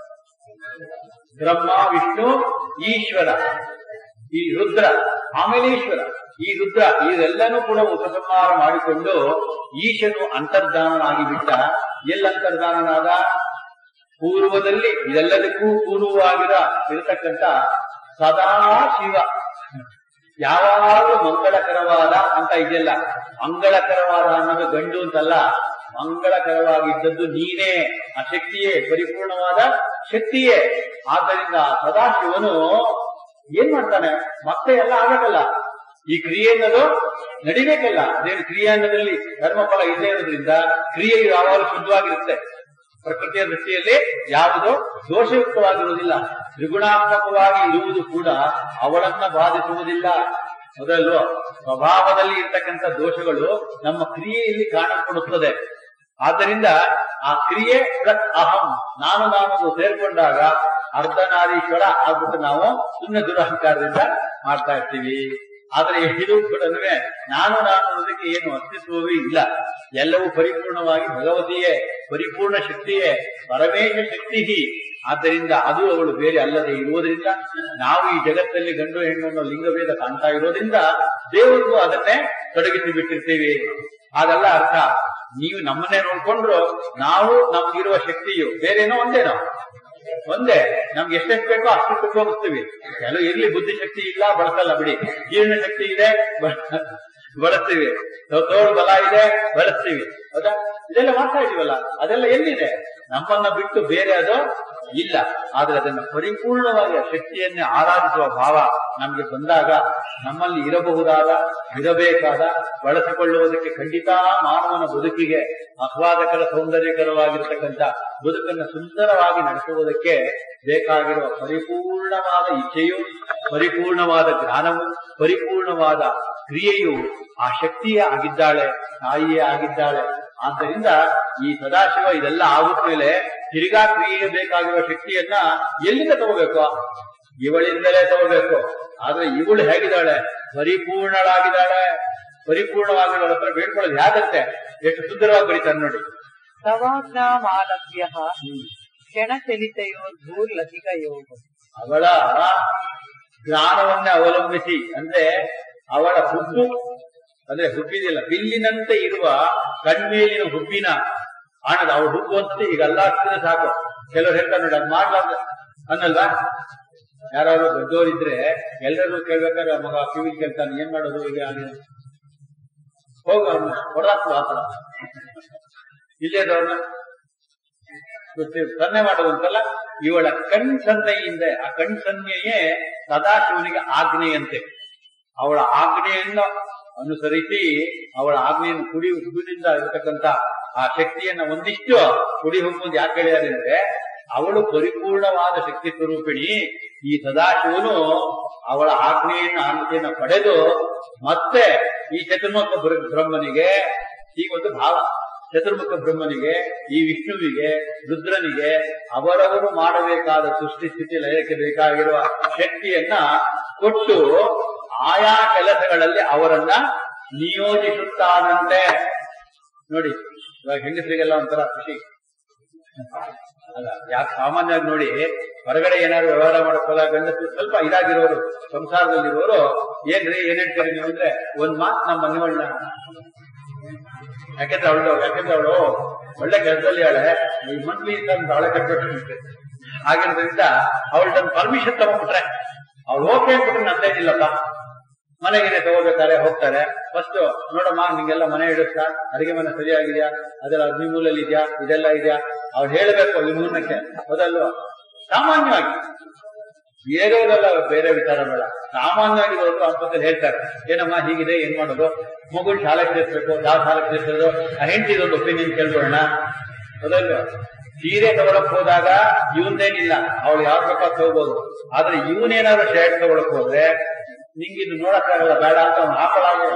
ಬ್ರಹ್ಮ, ವಿಷ್ಣು, ಈಶ್ವರ, ಈ ರುದ್ರ, ಆಮೇಲೆ ಈಶ್ವರ, ಈ ರುದ್ರ, ಇದೆಲ್ಲನೂ ಕೂಡ ಉಪಸಂಹಾರ ಮಾಡಿಕೊಂಡು ಈಶನು ಅಂತರ್ಧಾನನಾಗಿ ಬಿಟ್ಟ. ಎಲ್ಲಂತರ್ಧಾನನಾದ? ಪೂರ್ವದಲ್ಲಿ ಇದೆಲ್ಲದಕ್ಕೂ ಪೂರ್ವವಾಗಿರ ಇರತಕ್ಕಂಥ ಸದಾ ಶಿವ. ಯಾವಾಗಲೂ ಮಂಗಳಕರವಾದ ಅಂತ ಇದೆಯಲ್ಲ, ಮಂಗಳಕರವಾದ ಅನ್ನೋದು ಗಂಡು ಅಂತಲ್ಲ, ಮಂಗಳಕರವಾಗಿದ್ದದ್ದು ನೀನೇ, ಆ ಶಕ್ತಿಯೇ, ಪರಿಪೂರ್ಣವಾದ ಶಕ್ತಿಯೇ. ಆದ್ದರಿಂದ ಸದಾಶಿವನು ಏನ್ ಮಾಡ್ತಾನೆ? ಮತ್ತೆ ಎಲ್ಲ ಆಗಬೇಕಲ್ಲ, ಈ ಕ್ರಿಯೆ ಅನ್ನೋದು ನಡಿಬೇಕಲ್ಲ. ಅದೇನು ಕ್ರಿಯೆ ಅನ್ನೋದ್ರಲ್ಲಿ ಧರ್ಮಫಲ ಇಲ್ಲದೆ ಇರೋದ್ರಿಂದ ಕ್ರಿಯೆಯು ಯಾವಾಗಲೂ ಶುದ್ಧವಾಗಿರುತ್ತೆ. ಪ್ರಕೃತಿಯ ದೃಷ್ಟಿಯಲ್ಲಿ ಯಾವುದು ದೋಷಯುಕ್ತವಾಗಿರುವುದಿಲ್ಲ. ತ್ರಿಗುಣಾತ್ಮಕವಾಗಿ ಇರುವುದು ಕೂಡ ಅವಳನ್ನ ಬಾಧಿಸುವುದಿಲ್ಲ, ಮೊದಲು ಸ್ವಭಾವದಲ್ಲಿ ಇರ್ತಕ್ಕಂಥ ದೋಷಗಳು ನಮ್ಮ ಕ್ರಿಯೆಯಲ್ಲಿ ಕಾಣಕೊಡುತ್ತದೆ. ಆದ್ದರಿಂದ ಆ ಕ್ರಿಯೆ ಪ್ಲಸ್ ಅಹಂ, ನಾನು ನಾನು ಸೇರ್ಕೊಂಡಾಗ ಅರ್ಧನಾರೀಶ್ವರ ಆಗ್ಬಿಟ್ಟು ನಾವು ಸುಮ್ಮನೆ ದುರಹಂಕಾರದಿಂದ ಮಾಡ್ತಾ ಇರ್ತೀವಿ. ಆದ್ರೆ ಇದು ಕೂಡ ನಾನು ನಾನು ಅನ್ನೋದಕ್ಕೆ ಏನು ಅಸ್ತಿತ್ವವೇ ಇಲ್ಲ. ಎಲ್ಲವೂ ಪರಿಪೂರ್ಣವಾಗಿ ಭಗವತಿಯೇ, ಪರಿಪೂರ್ಣ ಶಕ್ತಿಯೇ, ಪರಮೇಶ ಶಕ್ತಿ. ಆದ್ದರಿಂದ ಅದು ಅವಳು ಬೇರೆ ಅಲ್ಲದೆ ಇರುವುದರಿಂದ ನಾವು ಈ ಜಗತ್ತಲ್ಲಿ ಗಂಡು ಹೆಣ್ಣು ಅನ್ನೋ ಲಿಂಗಭೇದ ಕಾಣ್ತಾ ಇರೋದ್ರಿಂದ ದೇವರಿಗೂ ಅದನ್ನೇ ತೊಡಗಿಸಿ ಬಿಟ್ಟಿರ್ತೀವಿ. ಹಾಗಲ್ಲ ಅರ್ಥ. ನೀವು ನಮ್ಮನ್ನೇ ನೋಡ್ಕೊಂಡ್ರು ನಾವು ನಮ್ಗಿರುವ ಶಕ್ತಿಯು ಬೇರೇನೋ ಒಂದೇನೋ ಒಂದೇ. ನಮ್ಗೆ ಎಷ್ಟೆಷ್ಟು ಬೇಕೋ ಅಷ್ಟು ಉಪಯೋಗಿಸ್ತೀವಿ. ಕೆಲವು ಇರ್ಲಿ, ಬುದ್ಧಿಶಕ್ತಿ ಇಲ್ಲ ಬಳಸಲ್ಲ ಬಿಡಿ, ಜೀರ್ಣ ಶಕ್ತಿ ಇದೆ ಬಳಸ್ತೀವಿ, ತೋಳು ಬಲ ಇದೆ ಬಳಸ್ತೀವಿ, ಹೌದಾ? ಇದೆಲ್ಲ ಮಾಡ್ತಾ ಇದೀವಲ್ಲ, ಅದೆಲ್ಲ ಎಲ್ಲಿದೆ? ನಮ್ಮನ್ನ ಬಿಟ್ಟು ಬೇರೆ ಅದು ಇಲ್ಲ. ಆದ್ರೆ ಅದನ್ನ ಪರಿಪೂರ್ಣವಾಗಿ ಶಕ್ತಿಯನ್ನೇ ಆರಾಧಿಸುವ ಭಾವ ನಮ್ಗೆ ಬಂದಾಗ ನಮ್ಮಲ್ಲಿ ಇರಬಹುದಾದ, ಇರಬೇಕಾದ, ಬಳಸಿಕೊಳ್ಳುವುದಕ್ಕೆ ಖಂಡಿತ ಮಾನವನ ಬದುಕಿಗೆ ಆಹ್ಲಾದಕರ, ಸೌಂದರ್ಯಕರವಾಗಿರ್ತಕ್ಕಂಥ ಬದುಕನ್ನು ಸುಂದರವಾಗಿ ನಡೆಸುವುದಕ್ಕೆ ಬೇಕಾಗಿರುವ ಪರಿಪೂರ್ಣವಾದ ಇಚ್ಛೆಯು, ಪರಿಪೂರ್ಣವಾದ ಜ್ಞಾನವು, ಪರಿಪೂರ್ಣವಾದ ಕ್ರಿಯೆಯು ಆ ಶಕ್ತಿಯೇ ಆಗಿದ್ದಾಳೆ, ತಾಯಿಯೇ ಆಗಿದ್ದಾಳೆ. ಆದ್ದರಿಂದ ಈ ಸದಾಶಿವ ಇದೆಲ್ಲ ಆಗುತ್ತಲೇ ತಿರುಗಾ ಕ್ರಿಯೆಗೆ ಬೇಕಾಗಿರುವ ಶಕ್ತಿಯನ್ನ ಎಲ್ಲಿಂದ ತಗೋಬೇಕು? ಇವಳಿಂದಲೇ ತಗೋಬೇಕು. ಆದ್ರೆ ಇವಳು ಹೇಗಿದ್ದಾಳೆ? ಪರಿಪೂರ್ಣಳಾಗಿದ್ದಾಳೆ. ಪರಿಪೂರ್ಣವಾಗಿರೋ ಹತ್ರ ಬೇಡ್ಕೊಳ್ಳೋದು ಹೇಗಂತೆ, ಎಷ್ಟು ಸುಂದರವಾಗಿ ಬರೀತಾರೆ ನೋಡಿ. ಸವಾಜ್ಞಾಮಾಲಭ್ಯ ಕ್ಷಣಚಲಿತೆಯೋ ಧೂರ್ಲಸಿಕ ಯೋಗ. ಅವಳ ಜ್ಞಾನವನ್ನೇ ಅವಲಂಬಿಸಿ, ಅಂದ್ರೆ ಅವಳ ಹುಬ್ಬು, ಅಂದ್ರೆ ಹುಬ್ಬಿದಿಲ್ಲ, ಬಿಲ್ಲಿನಂತೆ ಇರುವ ಕಣ್ಮೇಲಿನ ಹುಬ್ಬಿನ ಆಣದ ಅವಳು ಹುಬ್ಬು ಅಂತ ಈಗ ಅಲ್ಲಾಡ್ತಿದ್ರೆ ಸಾಕು. ಕೆಲವ್ರು ಹೇಳ್ತಾರೆ ನೋಡಿ, ಅದ್ ಮಾಡ್ಲಾರ್ದ ಅನ್ನಲ್ವಾ? ಯಾರಾದ್ರು ದೊಡ್ಡವರಿದ್ರೆ ಎಲ್ಲರೂ ಕೇಳ್ಬೇಕಾದ್ರೆ ಮಗ ಕಿವಿ ಕೇಳ್ತಾನೆ, ಏನ್ ಮಾಡೋದು ಈಗ ಹೋಗ ಹೊಡೆದಾಕ್ತು ಆತರ ಇಲ್ಲೇದವ್ರನ್ನ ಸನ್ನೆ ಮಾಡೋದಂತಲ್ಲ. ಇವಳ ಕಣ್ ಸನ್ನೆಯಿಂದ, ಆ ಕಣ್ ಸನ್ನೆಯೇ ಸದಾಶಿವನಿಗೆ ಆಜ್ಞೆಯಂತೆ. ಅವಳ ಆಜ್ಞೆಯನ್ನು ಅನುಸರಿಸಿ ಅವಳ ಆಜ್ಞೆಯನ್ನು ಕುಡಿ ಹುಬ್ಬಿನಿಂದ ಇರತಕ್ಕಂತ ಆ ಶಕ್ತಿಯನ್ನ ಒಂದಿಷ್ಟು ಕುಡಿ ಹುಬ್ಬುಂದು ಯಾಕೆ ಹೇಳಿದ್ದಾರೆ ಅಂದ್ರೆ, ಅವಳು ಪರಿಪೂರ್ಣವಾದ ಶಕ್ತಿ ಸ್ವರೂಪಿಣಿ. ಈ ಸದಾಶಿವನು ಅವಳ ಆಜ್ಞೆಯನ್ನು ಆಜ್ಞೆಯನ್ನು ಪಡೆದು ಮತ್ತೆ ಈ ಚತುರ್ಮುಖ ಬ್ರಹ್ಮನಿಗೆ, ಈಗ ಒಂದು ಭಾವ, ಚತುರ್ಮುಖ ಬ್ರಹ್ಮನಿಗೆ, ಈ ವಿಷ್ಣುವಿಗೆ, ರುದ್ರನಿಗೆ ಅವರವರು ಮಾಡಬೇಕಾದ ಸೃಷ್ಟಿ ಸ್ಥಿತಿ ಲಯಕ್ಕೆ ಬೇಕಾಗಿರುವ ಶಕ್ತಿಯನ್ನ ಕೊಟ್ಟು ಆಯಾ ಕೆಲಸಗಳಲ್ಲಿ ಅವರನ್ನ ನಿಯೋಜಿಸುತ್ತಾನಂತೆ. ನೋಡಿ, ಇವಾಗ ಹೆಂಗಸರಿಗೆಲ್ಲ ಒಂಥರ ಖುಷಿ ಅಲ್ಲ, ಯಾಕೆ ಸಾಮಾನ್ಯವಾಗಿ ನೋಡಿ, ಹೊರಗಡೆ ಏನಾದ್ರು ವ್ಯವಹಾರ ಮಾಡೋಕ್ಕಲ್ಲ, ಗಂಡಸರು ಸ್ವಲ್ಪ ಇದಾಗಿರೋರು, ಸಂಸಾರದಲ್ಲಿರೋರು, ಏನ್ರಿ ಏನ್ ಹೇಳ್ತೀರಿ ನೀವು ಅಂದ್ರೆ, ಒಂದ್ ಮಾತು ನಮ್ಮ ಮನೆಯೊಳ್ಳ, ಯಾಕೆಂದ್ರೆ ಅವಳು ಯಾಕೆಂದ್ರೆ ಅವಳು ಒಳ್ಳೆ ಕೆಲಸದಲ್ಲಿ ಅವಳೆ ಈ ಮಂತ್ಲಿ ತಂದು ಅವಳೆ ಕಟ್ಬಿಟ್ಟು ಆಗಿರೋದ್ರಿಂದ ಅವಳು ತನ್ನ ಪರ್ಮಿಷನ್ ತಗೊಂಡ್ಬಿಟ್ರೆ, ಅವ್ಳು ಓಕೆ ಅಂದ್ಬಿಟ್ರೆ ನಂದೇನಿಲ್ಲಪ್ಪ. ಮನೆಗೇನೆ ತಗೋಬೇಕಾರೆ ಹೋಗ್ತಾರೆ, ಫಸ್ಟ್ ನೋಡಮ್ಮ ನಿಂಗೆಲ್ಲ ಮನೆ ಇಡುತ್ತಾ, ಅಡಿಗೆ ಮನೆ ಸರಿಯಾಗಿದ್ಯಾ, ಅದೆಲ್ಲ ಅಗ್ನಿಮೂಲಲ್ಲಿ ಇದೆಯಾ, ಇದೆಲ್ಲ ಇದೆಯಾ, ಅವ್ಳು ಹೇಳ್ಬೇಕು ಈ ಮೂರ್ನಕ್ಕೆ. ಹೌದಲ್ವಾ? ಸಾಮಾನ್ಯವಾಗಿ ಬೇರೆಯವರೆಲ್ಲ ಬೇರೆ ವಿಚಾರ ಬೇಡ, ಸಾಮಾನ್ಯವಾಗಿ ಅವರು ಆಸ್ಪತ್ರೆ ಹೇಳ್ತಾರೆ, ಏನಮ್ಮ ಹೀಗಿದೆ, ಏನ್ ಮಾಡೋದು, ಮಗುನ್ ಶಾಲೆಗೆ ಸೇರ್ಸ್ಬೇಕು, ಯಾವ ಶಾಲೆಗೆ ಸೇರ್ಸೋದು, ಆ ಹೆಂಡತಿದೊಂದು ಒಪಿನಿಯನ್ ಕೇಳ್ಕೊಳ್ಳೋಣ. ಹೌದಲ್ವಾ? ಸೀರೆ ತಗೊಳಕ್ ಹೋದಾಗ ಇವನ್ನೇನಿಲ್ಲ, ಅವಳು ಯಾವ್ದು ಬೇಕಾದ್ ತಗೋಬಹುದು. ಆದ್ರೆ ಇವನೇನಾದ್ರು ಶರ್ಟ್ ತಗೊಳಕ್ ಹೋದ್ರೆ ನಿಂಗಿನ್ನು ನೋಡಕ್ಕಾಗಲ್ಲ, ಬೇಡ ಅಂತ ಅವ್ನು ಹಾಕಲಾಗ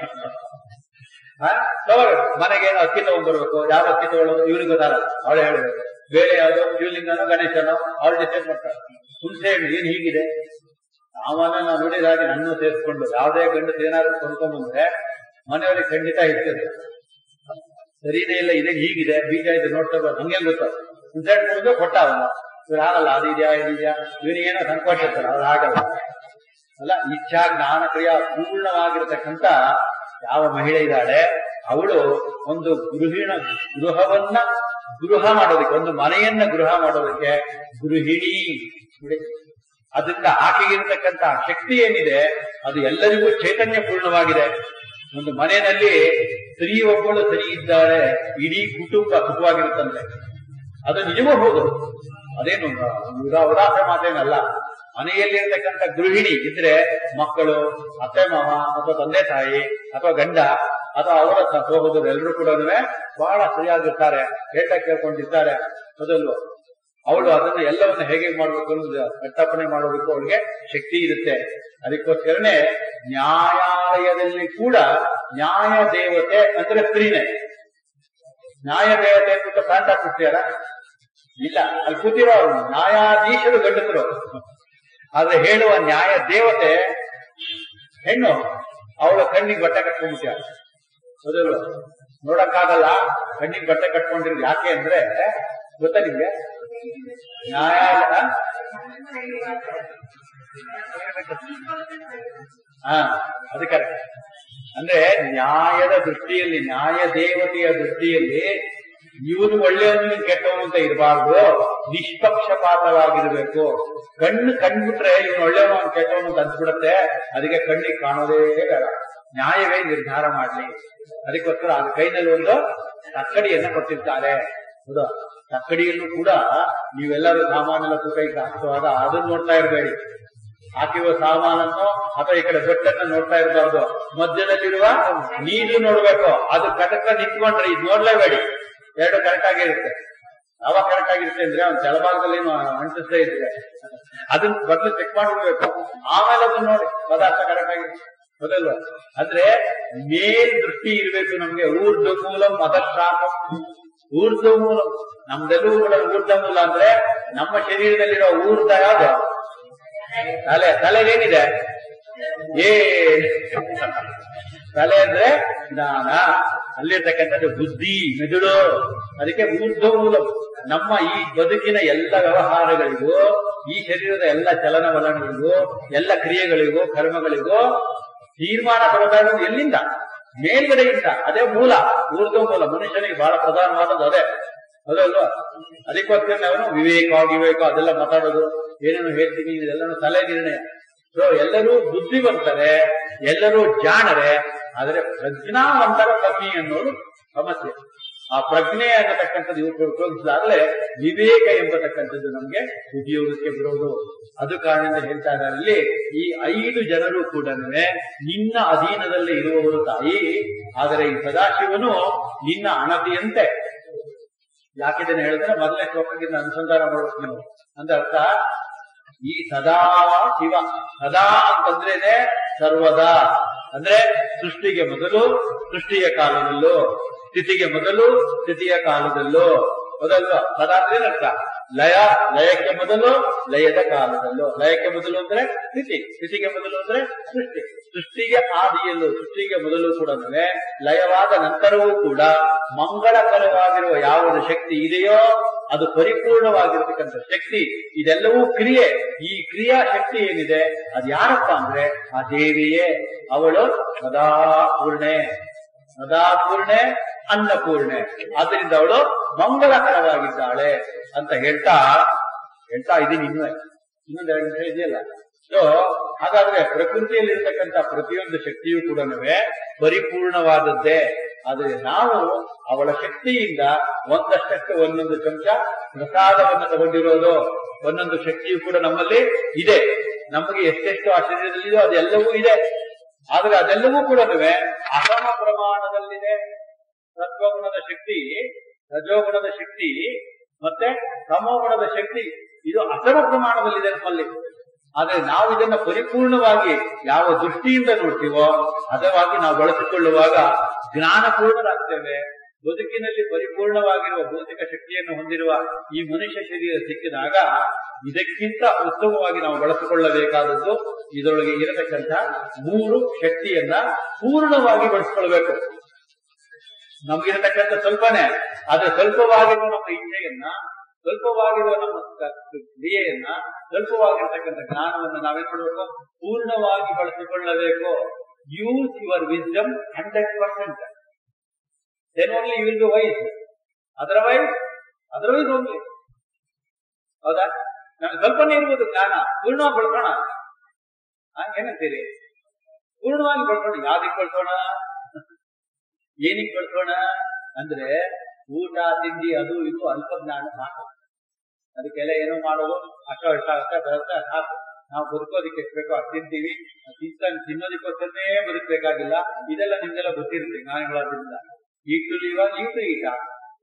ತಗೋಬೇಕು. ಮನೆಗೆ ಏನೋ ಅಕ್ಕಿ ತಗೊಂಡ್ಬರ್ಬೇಕು, ಯಾವ ಅಕ್ಕಿ ತಗೊಳ್ಳೋದು ಇವನಿಗೆ ಗೊತ್ತಾಗಲ್ಲ, ಅವಳೇ ಹೇಳ್ಬೇಕು. ಬೇಳೆ ಯಾವ್ದು, ಶಿವಲಿಂಗನೋ ಗಣೇಶನೋ ಅವಳು ಡಿಸೈಡ್ ಮಾಡ್ತಾರೆ. ಹುಣಸೆ ಹಣ್ಣು ಏನ್ ಹೀಗಿದೆ, ಸಾಮಾನ್ಯ ನಾವು ನೋಡಿದ ಹಾಗೆ ಹಣ್ಣು ಸೇರಿಸ್ಕೊಂಡು ಯಾವುದೇ ಗಂಡಸ ಏನಾದ್ರು ಕೊಂಡ್ಕೊಂಡ್ಬಂದ್ರೆ ಮನೆಯವ್ರಿಗೆ ಖಂಡಿತ ಇರ್ತದೆ, ಸರಿನೇ ಇಲ್ಲ, ಇದೇ ಹೀಗಿದೆ, ಬೀಜ ಇದೆ ನೋಡ್ತಾ ಹಂಗೆ ಗೊತ್ತ, ಹುಣಸೆ ಹಣ್ಣು ಮುಗಿದು ಕೊಟ್ಟ ಅವನು, ಇವ್ರು ಆಗಲ್ಲ, ಅದು ಇದೆಯಾ ಇದಿದೆಯಾ, ಇವನಿಗೆ ಏನೋ ಸಂಕೋಚ ಇರ್ತಾರೆ, ಅವ್ರು ಆಗಲ್ಲ ಅಲ್ಲ. ಇಚ್ಛಾ ಜ್ಞಾನ ಕ್ರಿಯಾ ಪೂರ್ಣವಾಗಿರತಕ್ಕಂತ ಯಾವ ಮಹಿಳೆ ಇದ್ದಾಳೆ, ಅವಳು ಒಂದು ಗೃಹಿಣ ಗೃಹವನ್ನ ಗೃಹ ಮಾಡೋದಕ್ಕೆ, ಒಂದು ಮನೆಯನ್ನ ಗೃಹ ಮಾಡೋದಕ್ಕೆ ಗೃಹಿಣಿ. ಅದರಿಂದ ಆಕೆಗಿರ್ತಕ್ಕಂಥ ಶಕ್ತಿ ಏನಿದೆ ಅದು ಎಲ್ಲರಿಗೂ ಚೈತನ್ಯ ಪೂರ್ಣವಾಗಿದೆ. ಒಂದು ಮನೆಯಲ್ಲಿ ಸ್ತ್ರೀ ಒಬ್ಬಳು ಸರಿ ಇದ್ದಾರೆ, ಇಡೀ ಕುಟುಂಬ ಸುಖವಾಗಿರುತ್ತಂತೆ. ಅದು ನಿಜವೂ ಹೌದು, ಅದೇನು ಉದಾಸ ಮಾತೇನಲ್ಲ. ಮನೆಯಲ್ಲಿರ್ತಕ್ಕಂಥ ಗೃಹಿಣಿ ಇದ್ರೆ ಮಕ್ಕಳು, ಅತ್ತೆ ಮಾವ ಅಥವಾ ತಂದೆ ತಾಯಿ ಅಥವಾ ಗಂಡ ಅಥವಾ ಅವರ ಸಹೋದರರು ಎಲ್ಲರೂ ಕೂಡ ಬಹಳ ಸರಿಯಾಗಿರ್ತಾರೆ, ಹೇಳ್ತಾ ಕೇಳ್ಕೊಂಡಿರ್ತಾರೆ. ಮೊದಲು ಅವಳು ಅದನ್ನು ಎಲ್ಲವನ್ನು ಹೇಗೆ ಮಾಡ್ಬೇಕು ಅನ್ನೋದು ಕಟ್ಟಪ್ಪಣೆ ಮಾಡೋದಕ್ಕೂ ಅವಳಿಗೆ ಶಕ್ತಿ ಇರುತ್ತೆ. ಅದಕ್ಕೋಸ್ಕರನೇ ನ್ಯಾಯಾಲಯದಲ್ಲಿ ಕೂಡ ನ್ಯಾಯ ದೇವತೆ ಅಂದ್ರೆ ಸ್ತ್ರೀನೇ. ನ್ಯಾಯ ದೇವತೆ ಅಂತ ಪ್ರಾಂತ ಕೂತಿಯಾರ ಇಲ್ಲ, ಅಲ್ಲಿ ಕೂತಿರೋ ನ್ಯಾಯಾಧೀಶರು ಗಂಡಸರು, ಆದ್ರೆ ಹೇಳುವ ನ್ಯಾಯ ದೇವತೆ ಹೆಣ್ಣು. ಅವಳ ಕಣ್ಣಿಗೆ ಬಟ್ಟೆ ಕಟ್ಕೊಂಡ್ಬಿಟ್ಟ, ಮೊದಲು ನೋಡಕ್ಕಾಗಲ್ಲ, ಕಣ್ಣಿಗೆ ಬಟ್ಟೆ ಕಟ್ಕೊಂಡಿರೋದು ಯಾಕೆ ಅಂದ್ರೆ ಗೊತ್ತಾ ನಿಮ್ಗೆ? ನ್ಯಾಯಾಲಯ ಹಾ ಅದು ಕರೆಕ್ಟ್. ಅಂದ್ರೆ ನ್ಯಾಯದ ದೃಷ್ಟಿಯಲ್ಲಿ, ನ್ಯಾಯ ದೇವತೆಯ ದೃಷ್ಟಿಯಲ್ಲಿ ಇವನು ಒಳ್ಳೆಯವನು ಕೆಟ್ಟವನು ಅಂತ ಇರಬಾರ್ದು, ನಿಷ್ಪಕ್ಷಪಾತವಾಗಿರ್ಬೇಕು. ಕಣ್ಣು ಕಂಡ್ಬಿಟ್ರೆ ಇವನು ಒಳ್ಳೆಯವನು ಕೆಟ್ಟವನು ಅಂತ ಅನ್ಸ್ಬಿಡತ್ತೆ, ಅದಕ್ಕೆ ಕಣ್ಣಿಗೆ ಕಾಣೋದೇ ಬೇಡ. ನ್ಯಾಯವೇ ನಿರ್ಧಾರ ಮಾಡಲಿ. ಅದಕ್ಕೋಸ್ಕರ ಅದು ಕೈನಲ್ಲಿ ಒಂದು ತಕ್ಕಡಿಯನ್ನ ಕೊಟ್ಟಿರ್ತಾರೆ. ಹೌದಾ? ತಕ್ಕಡಿಯಲ್ಲೂ ಕೂಡ ನೀವೆಲ್ಲರೂ ಸಾಮಾನೆಲ್ಲ ತೂಕೈಗೆ ಹಾಕುವಾಗ ಅದನ್ನ ನೋಡ್ತಾ ಇರಬೇಡಿ. ಹಾಕಿರುವ ಸಾಮಾನನ್ನು ಅಥವಾ ಈ ಕಡೆ ಬೆಟ್ಟನ್ನ ನೋಡ್ತಾ ಇರಬಾರ್ದು. ಮಧ್ಯದಲ್ಲಿರುವ ನೀರು ನೋಡ್ಬೇಕು. ಅದು ಕಟಕ ನಿಂತ್ಕೊಂಡ್ರೆ ಇದು ನೋಡ್ಲೇಬೇಡಿ. ಎರಡು ಕರೆಕ್ಟ್ ಆಗಿರುತ್ತೆ. ಯಾವಾಗ ಕರೆಕ್ಟ್ ಆಗಿರುತ್ತೆ ಅಂದ್ರೆ ಅವ್ನು ಕೆಳಭಾಗದಲ್ಲಿ ಅಂಟಿಸ್ತಾ ಇದ್ರೆ ಅದನ್ನ ಮೊದಲು ಚೆಕ್ ಮಾಡಿರ್ಬೇಕು. ಆಮೇಲೆ ಅದನ್ನ ನೋಡಿ ಪದಾರ್ಥ ಕರೆಕ್ಟ್ ಆಗಿರುತ್ತೆ. ಮೊದಲು ಅಂದ್ರೆ ಮೇಲ್ ದೃಷ್ಟಿ ಇರ್ಬೇಕು ನಮ್ಗೆ. ಊರ್ಧ್ವ ಮೂಲ ಮದಶಾಪ. ಊರ್ಧ್ವ ಮೂಲ ನಮ್ದೆಲ್ಲೂಗಳ ಊರ್ಧ್ವ ಮೂಲ ಅಂದ್ರೆ ನಮ್ಮ ಶರೀರದಲ್ಲಿರೋ ಊರ್ಧ್ವ ಯಾವ್ದು? ತಲೆ. ತಲೆಗೇನಿದೆ? ಏ ತಲೆ ಅಂದ್ರೆ ಜ್ಞಾನ, ಅಲ್ಲಿರ್ತಕ್ಕಂಥದ್ದು ಬುದ್ಧಿ, ಮೆದುಳು. ಅದಕ್ಕೆ ಊರ್ಧ್ವ ಮೂಲ. ನಮ್ಮ ಈ ಬದುಕಿನ ಎಲ್ಲ ವ್ಯವಹಾರಗಳಿಗೂ, ಈ ಶರೀರದ ಎಲ್ಲ ಚಲನವಲನಗಳಿಗೂ, ಎಲ್ಲ ಕ್ರಿಯೆಗಳಿಗೂ, ಕರ್ಮಗಳಿಗೂ ತೀರ್ಮಾನ ಬರಬೇಕಾದ ಎಲ್ಲಿಂದ? ಮೇಲ್ಗಡೆಯಿಂದ. ಅದೇ ಮೂಲ, ಊರ್ಧ್ವ ಮೂಲ. ಮನುಷ್ಯನಿಗೆ ಬಹಳ ಪ್ರಧಾನವಾದದ್ದು ಅದೇ. ಅದಲ್ವಾ? ಅದಕ್ಕೋಸ್ಕರ ನಾವು ವಿವೇಕ ವಿವೇಕ ಅದೆಲ್ಲ ಮಾತಾಡೋದು, ಏನೇನು ಹೇಳ್ತೀನಿ ಇದೆಲ್ಲನೂ ತಲೆ ನಿರ್ಣಯ. ಸೊ ಎಲ್ಲರೂ ಬುದ್ಧಿವಂತರೆ, ಎಲ್ಲರೂ ಜಾಣರೆ, ಆದರೆ ಪ್ರಜ್ಞಾವಂತರ ಕಮ್ಮಿ ಅನ್ನೋದು ಸಮಸ್ಯೆ. ಆ ಪ್ರಜ್ಞೆ ಅನ್ನತಕ್ಕಂಥದ್ದು ಇವು ಉಪಯೋಗಿಸಿದಾಗಲೇ ವಿವೇಕ ಎಂಬತಕ್ಕಂಥದ್ದು ನಮ್ಗೆ ಉಪಯೋಗಕ್ಕೆ ಬರೋದು. ಅದು ಕಾರಣದಿಂದ ಹೇಳ್ತಾ ಇದ್ದಾರೆ ಇಲ್ಲಿ, ಈ ಐದು ಜನರು ಕೂಡ ನಿನ್ನ ಅಧೀನದಲ್ಲಿ ಇರುವವರು ತಾಯಿ. ಆದರೆ ಈ ಸದಾಶಿವನು ನಿನ್ನ ಅಣತಿಯಂತೆ. ಯಾಕಿದನ್ನು ಹೇಳಿದ್ರೆ ಮೊದಲನೇ ಶ್ಲೋಕದಿಂದ ಅನುಸಂಧಾನ ಮಾಡಬೇಕು ನೀವು. ಅಂದ್ರೆ ಅರ್ಥ, ಈ ಸದಾ ಶಿವ, ಸದಾ ಅಂತಂದ್ರೇನೆ ಸರ್ವದಾ. ಅಂದ್ರೆ ಸೃಷ್ಟಿಗೆ ಮೊದಲು, ಸೃಷ್ಟಿಯ ಕಾಲದಲ್ಲೂ, ಸ್ಥಿತಿಗೆ ಮೊದಲು, ಸ್ಥಿತಿಯ ಕಾಲದಲ್ಲೂ. ಹೌದಲ್ವಾ? ಸದಾ ಅಂದ್ರೆ ಅರ್ಥ ಲಯ, ಲಯಕ್ಕೆ ಮೊದಲು, ಲಯದ ಕಾಲದಲ್ಲೂ. ಲಯಕ್ಕೆ ಮೊದಲು ಅಂದ್ರೆ ಸ್ಥಿತಿ, ಸ್ಥಿತಿಗೆ ಮೊದಲು ಅಂದ್ರೆ ಸೃಷ್ಟಿ, ಸೃಷ್ಟಿಗೆ ಆದಿಯಲ್ಲೂ, ಸೃಷ್ಟಿಗೆ ಮೊದಲು ಕೂಡ ಲಯವಾದ ನಂತರವೂ ಕೂಡ ಮಂಗಳಕರವಾಗಿರುವ ಯಾವುದು ಶಕ್ತಿ ಇದೆಯೋ ಅದು ಪರಿಪೂರ್ಣವಾಗಿರ್ತಕ್ಕಂಥ ಶಕ್ತಿ. ಇದೆಲ್ಲವೂ ಕ್ರಿಯೆ. ಈ ಕ್ರಿಯಾ ಶಕ್ತಿ ಏನಿದೆ ಅದು ಯಾರಪ್ಪ ಅಂದ್ರೆ ಆ ದೇವಿಯೇ. ಅವಳು ಸದಾ ಪೂರ್ಣೆ, ಸದಾ ಪೂರ್ಣೆ, ಅನ್ನಪೂರ್ಣೆ. ಆದ್ದರಿಂದ ಅವಳು ಮಂಗಳಕರವಾಗಿದ್ದಾಳೆ ಅಂತ ಹೇಳ್ತಾ ಹೇಳ್ತಾ ಇದೀನಿ. ಇನ್ನೂ ಇನ್ನೊಂದು ಎರಡು ನಿಮಿಷ ಇದೆಯಲ್ಲ. ಸೊ ಹಾಗಾದ್ರೆ ಪ್ರಕೃತಿಯಲ್ಲಿರ್ತಕ್ಕಂಥ ಪ್ರತಿಯೊಂದು ಶಕ್ತಿಯೂ ಕೂಡ ಪರಿಪೂರ್ಣವಾದದ್ದೇ. ಆದರೆ ನಾವು ಅವಳ ಶಕ್ತಿಯಿಂದ ಒಂದಷ್ಟಕ್ಕೆ ಒಂದೊಂದು ಚಮಚ ಪ್ರಸಾದವನ್ನು ತಗೊಂಡಿರೋದು. ಒಂದೊಂದು ಶಕ್ತಿಯು ಕೂಡ ನಮ್ಮಲ್ಲಿ ಇದೆ. ನಮಗೆ ಎಷ್ಟೆಷ್ಟು ಆ ಶರೀರದಲ್ಲಿದೋ ಅದೆಲ್ಲವೂ ಇದೆ. ಆದ್ರೆ ಅದೆಲ್ಲವೂ ಕೂಡ ಅಸಮ ಪ್ರಮಾಣದಲ್ಲಿದೆ. ಸತ್ವಗುಣದ ಶಕ್ತಿ, ರಜೋಗುಣದ ಶಕ್ತಿ ಮತ್ತೆ ತಮೋಗುಣದ ಶಕ್ತಿ ಇದು ಅಸಮ ಪ್ರಮಾಣದಲ್ಲಿದೆ ನಮ್ಮಲ್ಲಿ. ಆದ್ರೆ ನಾವು ಇದನ್ನ ಪರಿಪೂರ್ಣವಾಗಿ ಯಾವ ದೃಷ್ಟಿಯಿಂದ ನೋಡ್ತೀವೋ ಅದವಾಗಿ ನಾವು ಬಳಸಿಕೊಳ್ಳುವಾಗ ಜ್ಞಾನಪೂರ್ಣರಾಗ್ತೇವೆ. ಬದುಕಿನಲ್ಲಿ ಪರಿಪೂರ್ಣವಾಗಿರುವ ಭೌತಿಕ ಶಕ್ತಿಯನ್ನು ಹೊಂದಿರುವ ಈ ಮನುಷ್ಯ ಶರೀರ ಸಿಕ್ಕಿದಾಗ ಇದಕ್ಕಿಂತ ಉತ್ತಮವಾಗಿ ನಾವು ಬಳಸಿಕೊಳ್ಳಬೇಕಾದದ್ದು ಇದರೊಳಗೆ ಇರತಕ್ಕಂಥ ಮೂರು ಶಕ್ತಿಯನ್ನ ಪೂರ್ಣವಾಗಿ ಬಳಸಿಕೊಳ್ಬೇಕು. ನಮ್ಗಿರತಕ್ಕಂಥ ಸ್ವಲ್ಪನೇ, ಆದ್ರೆ ಸ್ವಲ್ಪವಾಗಿರುವ ನಮ್ಮ ಇಚ್ಛೆಯನ್ನ, ಸ್ವಲ್ಪವಾಗಿರುವ ನಮ್ಮ ಕ್ರಿಯೆಯನ್ನ, ಸ್ವಲ್ಪವಾಗಿರ್ತಕ್ಕಂಥ ಜ್ಞಾನವನ್ನ ನಾವೇನ್ ಮಾಡಬೇಕು? ಪೂರ್ಣವಾಗಿ ಬಳಸಿಕೊಳ್ಳಬೇಕು. Use your wisdom hundred percent. Then only you will be wise. Otherwise otherwise only. ಹೌದಾ? ನಮ್ಗೆ ಸ್ವಲ್ಪನೇ ಇರ್ಬೋದು ಜ್ಞಾನ, ಪೂರ್ಣವಾಗಿ ಬಳಸೋಣ. ಏನಂತೀರಿ? ಪೂರ್ಣವಾಗಿ ಬಳಸೋಣ. ಯಾವ್ದಕ್ಕೆ ಬಳಸೋಣ? ಏನಿಗೆ ಬಳಸೋಣ ಅಂದ್ರೆ ಊಟ ತಿಂಡಿ ಅದು ಇದು ಅಲ್ಪ ಜ್ಞಾನ ಸಾಕು. ಅದಕ್ಕೆಲ್ಲ ಏನೋ ಮಾಡೋದು ಅಷ್ಟ ಅಷ್ಟ ಅಷ್ಟ ಬರುತ್ತೆ ಸಾಕು. ನಾವು ಬದುಕೋದಿಕ್ಕೆ ಎಷ್ಟು ಬೇಕೋ ಅಷ್ಟು ತಿಂತೀವಿ. ತಿಂತ ತಿನ್ನೋದಕ್ಕೋಸ್ಕರನೇ ಬದುಕಬೇಕಾಗಿಲ್ಲ. ಇದೆಲ್ಲ ನಿಮ್ಗೆಲ್ಲ ಗೊತ್ತಿರುತ್ತೆ ಜ್ಞಾನಿಗಳಾದ್ರಿಂದ. Eat to live, live to eat.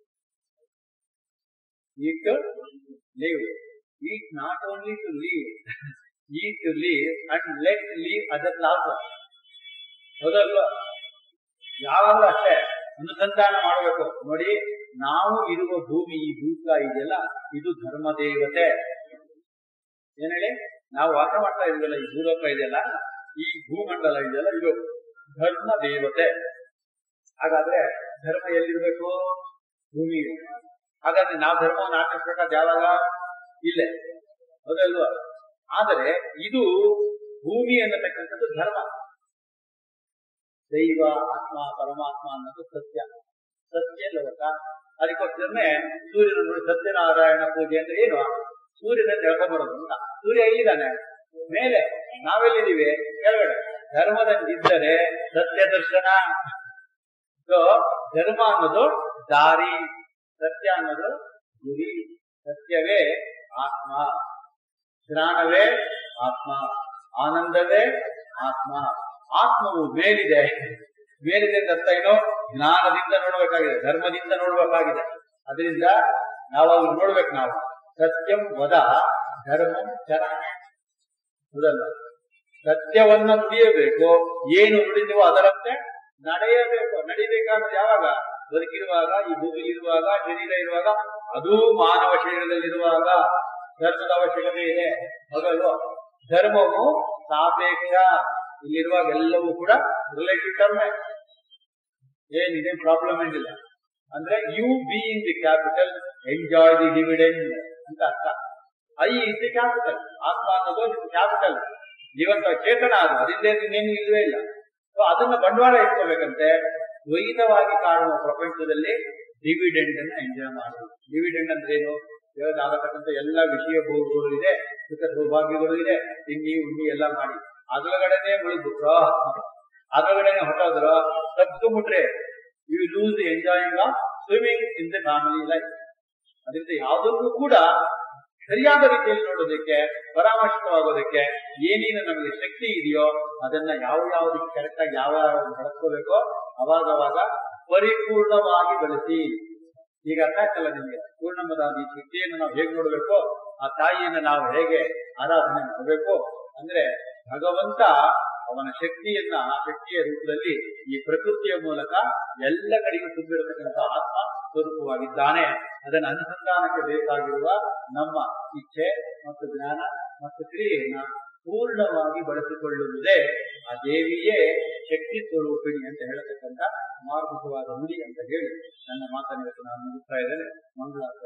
Eat to live. Eat not only to live, eat to live and let live other laws. ಹೌದಲ್ವಾ? ಯಾವಾಗಲೂ ಅಷ್ಟೇ ಅನುಸಂಧಾನ ಮಾಡಬೇಕು. ನೋಡಿ, ನಾವು ಇರುವ ಭೂಮಿ, ಈ ಭೂಕ ಇದೆಯಲ್ಲ, ಇದು ಧರ್ಮ ದೇವತೆ. ಏನ್ ಹೇಳಿ? ನಾವು ವಾಸ ಮಾಡ್ತಾ ಇದೆಯಲ್ಲ, ಈ ಭೂಲೋಕ ಇದೆಯಲ್ಲ, ಈ ಭೂಮಂಡಲ ಇದೆಯಲ್ಲ, ಇದು ಧರ್ಮ ದೇವತೆ. ಹಾಗಾದ್ರೆ ಧರ್ಮ ಎಲ್ಲಿರ್ಬೇಕು? ಭೂಮಿ. ಹಾಗಾದ್ರೆ ನಾವು ಧರ್ಮವನ್ನು ಆಚರಿಸಬೇಕಾದ ಯಾವಾಗ? ಇಲ್ಲೇ. ಹೌದಲ್ವಾ? ಆದರೆ ಇದು ಭೂಮಿ ಅನ್ನತಕ್ಕಂಥದ್ದು ಧರ್ಮ. ದೈವ, ಆತ್ಮ, ಪರಮಾತ್ಮ ಅನ್ನೋದು ಸತ್ಯ. ಸತ್ಯ ಲೋಕ. ಅದಕ್ಕೋಸ್ಕರನೇ ಸೂರ್ಯನ ನೋಡಿ ಸತ್ಯನಾರಾಯಣ ಪೂಜೆ ಅಂದ್ರೆ ಏನು? ಸೂರ್ಯನ ಎಳ್ಕೊಂಡ್ಬರೋದು ಅಂತ. ಸೂರ್ಯ ಎಲ್ಲಿದ್ದಾನೆ? ಮೇಲೆ. ನಾವೆಲ್ಲಿದ್ದೀವಿ? ಕೆಳಗಡೆ. ಧರ್ಮದಲ್ಲಿದ್ದರೆ ಸತ್ಯ ದರ್ಶನ. ಸೊ ಧರ್ಮ ಅನ್ನೋದು ದಾರಿ, ಸತ್ಯ ಅನ್ನೋದು ಗುರಿ. ಸತ್ಯವೇ ಆತ್ಮ, ಜ್ಞಾನವೇ ಆತ್ಮ, ಆನಂದವೇ ಆತ್ಮ. ಆತ್ಮವು ಮೇಲಿದೆ. ಮೇಲಿದೆ ಅಂತ ಅರ್ಥ ಏನು? ಜ್ಞಾನದಿಂದ ನೋಡ್ಬೇಕಾಗಿದೆ, ಧರ್ಮದಿಂದ ನೋಡ್ಬೇಕಾಗಿದೆ. ಅದರಿಂದ ನಾವು ಅವ್ರು ನೋಡ್ಬೇಕು. ನಾವು ಸತ್ಯಂ ವದ ಧರ್ಮಂ ಚರ. ಹೌದಲ್ಲ? ಸತ್ಯವನ್ನ ನುಡಿಯಬೇಕು, ಏನು ನುಡಿದೀವೋ ಅದರಂತೆ ನಡೆಯಬೇಕು. ನಡಿಬೇಕಾದ್ರೆ ಯಾವಾಗ? ಬದುಕಿರುವಾಗ, ಈ ಭೂಮಿ ಇರುವಾಗ, ಶರೀರ ಇರುವಾಗ, ಅದೂ ಮಾನವ ಶರೀರದಲ್ಲಿರುವಾಗ ಧರ್ಮದ ಅವಶ್ಯಕತೆ ಇದೆ. ಹೌದಲ್ವ? ಧರ್ಮವು ಸಾಪೇಕ್ಷ. ಇಲ್ಲಿರುವಾಗ ಎಲ್ಲವೂ ಕೂಡ ರಿಲೇಟಿವ್ ಟರ್ಮ್. ಏನಿದೆ ಪ್ರಾಬ್ಲಮ್ ಏನಿಲ್ಲ. ಅಂದ್ರೆ you be in the capital enjoy the dividend ಅಂತ ಅರ್ಥ. I is the capital. ಆತ್ಮ ಅನ್ನೋದು ನಿಮ್ಗೆ ಕ್ಯಾಪಿಟಲ್. ಜೀವಂತ ಚೇತನ ಅದು, ಅದರಿಂದ ಇನ್ನೇನು ಇಲ್ಲವೇ ಇಲ್ಲ. ಸೊ ಅದನ್ನ ಬಂಡವಾಳ ಇಟ್ಕೋಬೇಕಂತೆ. ದ್ವೈತವಾಗಿ ಕಾಣುವ ಪ್ರಪಂಚದಲ್ಲಿ ಡಿವಿಡೆಂಡ್ ಅನ್ನ ಎಂಜಾಯ್ ಮಾಡುವುದು. ಡಿವಿಡೆಂಡ್ ಅಂದ್ರೆ ಏನು? ಆಗತಕ್ಕಂಥ ಎಲ್ಲ ವಿಷಯ ಭೋಗಗಳು ಇದೆ, ಸುಖ ಸೌಭಾಗ್ಯಗಳು ಇದೆ, ತಿಂಡಿ ಉಂಡಿ ಎಲ್ಲ ಮಾಡಿ ಅದ್ರಗಡೆನೆ ಮುಳುಗ್ಬಿಟ್ರ, ಅದ್ರಗಡೆನೆ ಹೊಟ್ಟೋದ್ರ, ತಪ್ಪಿಸ್ಕೊಂಡ್ಬಿಟ್ರೆ you lose enjoying of swimming in the family life. ಅದರಿಂದ ಯಾವುದಕ್ಕೂ ಕೂಡ ಸರಿಯಾದ ರೀತಿಯಲ್ಲಿ ನೋಡೋದಕ್ಕೆ, ಪರಾಮರ್ಶಿತವಾಗೋದಕ್ಕೆ ಏನೇನು ನಮಗೆ ಶಕ್ತಿ ಇದೆಯೋ ಅದನ್ನ ಯಾವ ಯಾವುದಕ್ಕೆ ಕರೆಕ್ಟ್ ಆಗಿ ಯಾವ ಬಳಸ್ಕೋಬೇಕೋ ಅವಾಗವಾಗ ಪರಿಪೂರ್ಣವಾಗಿ ಬಳಸಿ. ಈಗ ಅರ್ಥ ಆಗ್ತಲ್ಲ ನಿಮ್ಗೆ? ಪೂರ್ಣಮದಾದ ಈ ಶಕ್ತಿಯನ್ನು ನಾವು ಹೇಗೆ ನೋಡ್ಬೇಕು, ಆ ತಾಯಿಯನ್ನು ನಾವು ಹೇಗೆ ಆರಾಧನೆ ಮಾಡಬೇಕು ಅಂದ್ರೆ, ಭಗವಂತ ಅವನ ಶಕ್ತಿಯನ್ನ ಆ ಶಕ್ತಿಯ ರೂಪದಲ್ಲಿ ಈ ಪ್ರಕೃತಿಯ ಮೂಲಕ ಎಲ್ಲ ಕಡೆಗೂ ತುಂಬಿರತಕ್ಕಂಥ ಆತ್ಮ ಸ್ವರೂಪವಾಗಿದ್ದಾನೆ. ಅದನ್ನು ಅನುಸಂಧಾನಕ್ಕೆ ಬೇಕಾಗಿರುವ ನಮ್ಮ ಇಚ್ಛೆ ಮತ್ತು ಜ್ಞಾನ ಮತ್ತು ಕ್ರಿಯೆಯನ್ನ ಪೂರ್ಣವಾಗಿ ಬಳಸಿಕೊಳ್ಳುವುದೇ ಆ ದೇವಿಯೇ ಶಕ್ತಿ ಸ್ವರೂಪಿಣಿ ಅಂತ ಹೇಳತಕ್ಕಂಥ ಮಾರ್ಮಿಕವಾದ ನುಡಿ ಅಂತ ಹೇಳಿ ನನ್ನ ಮಾತನ್ನು ನಾನು ಮುಗಿಸ್ತಾ ಇದ್ದೇನೆ. ಮಂಗಳ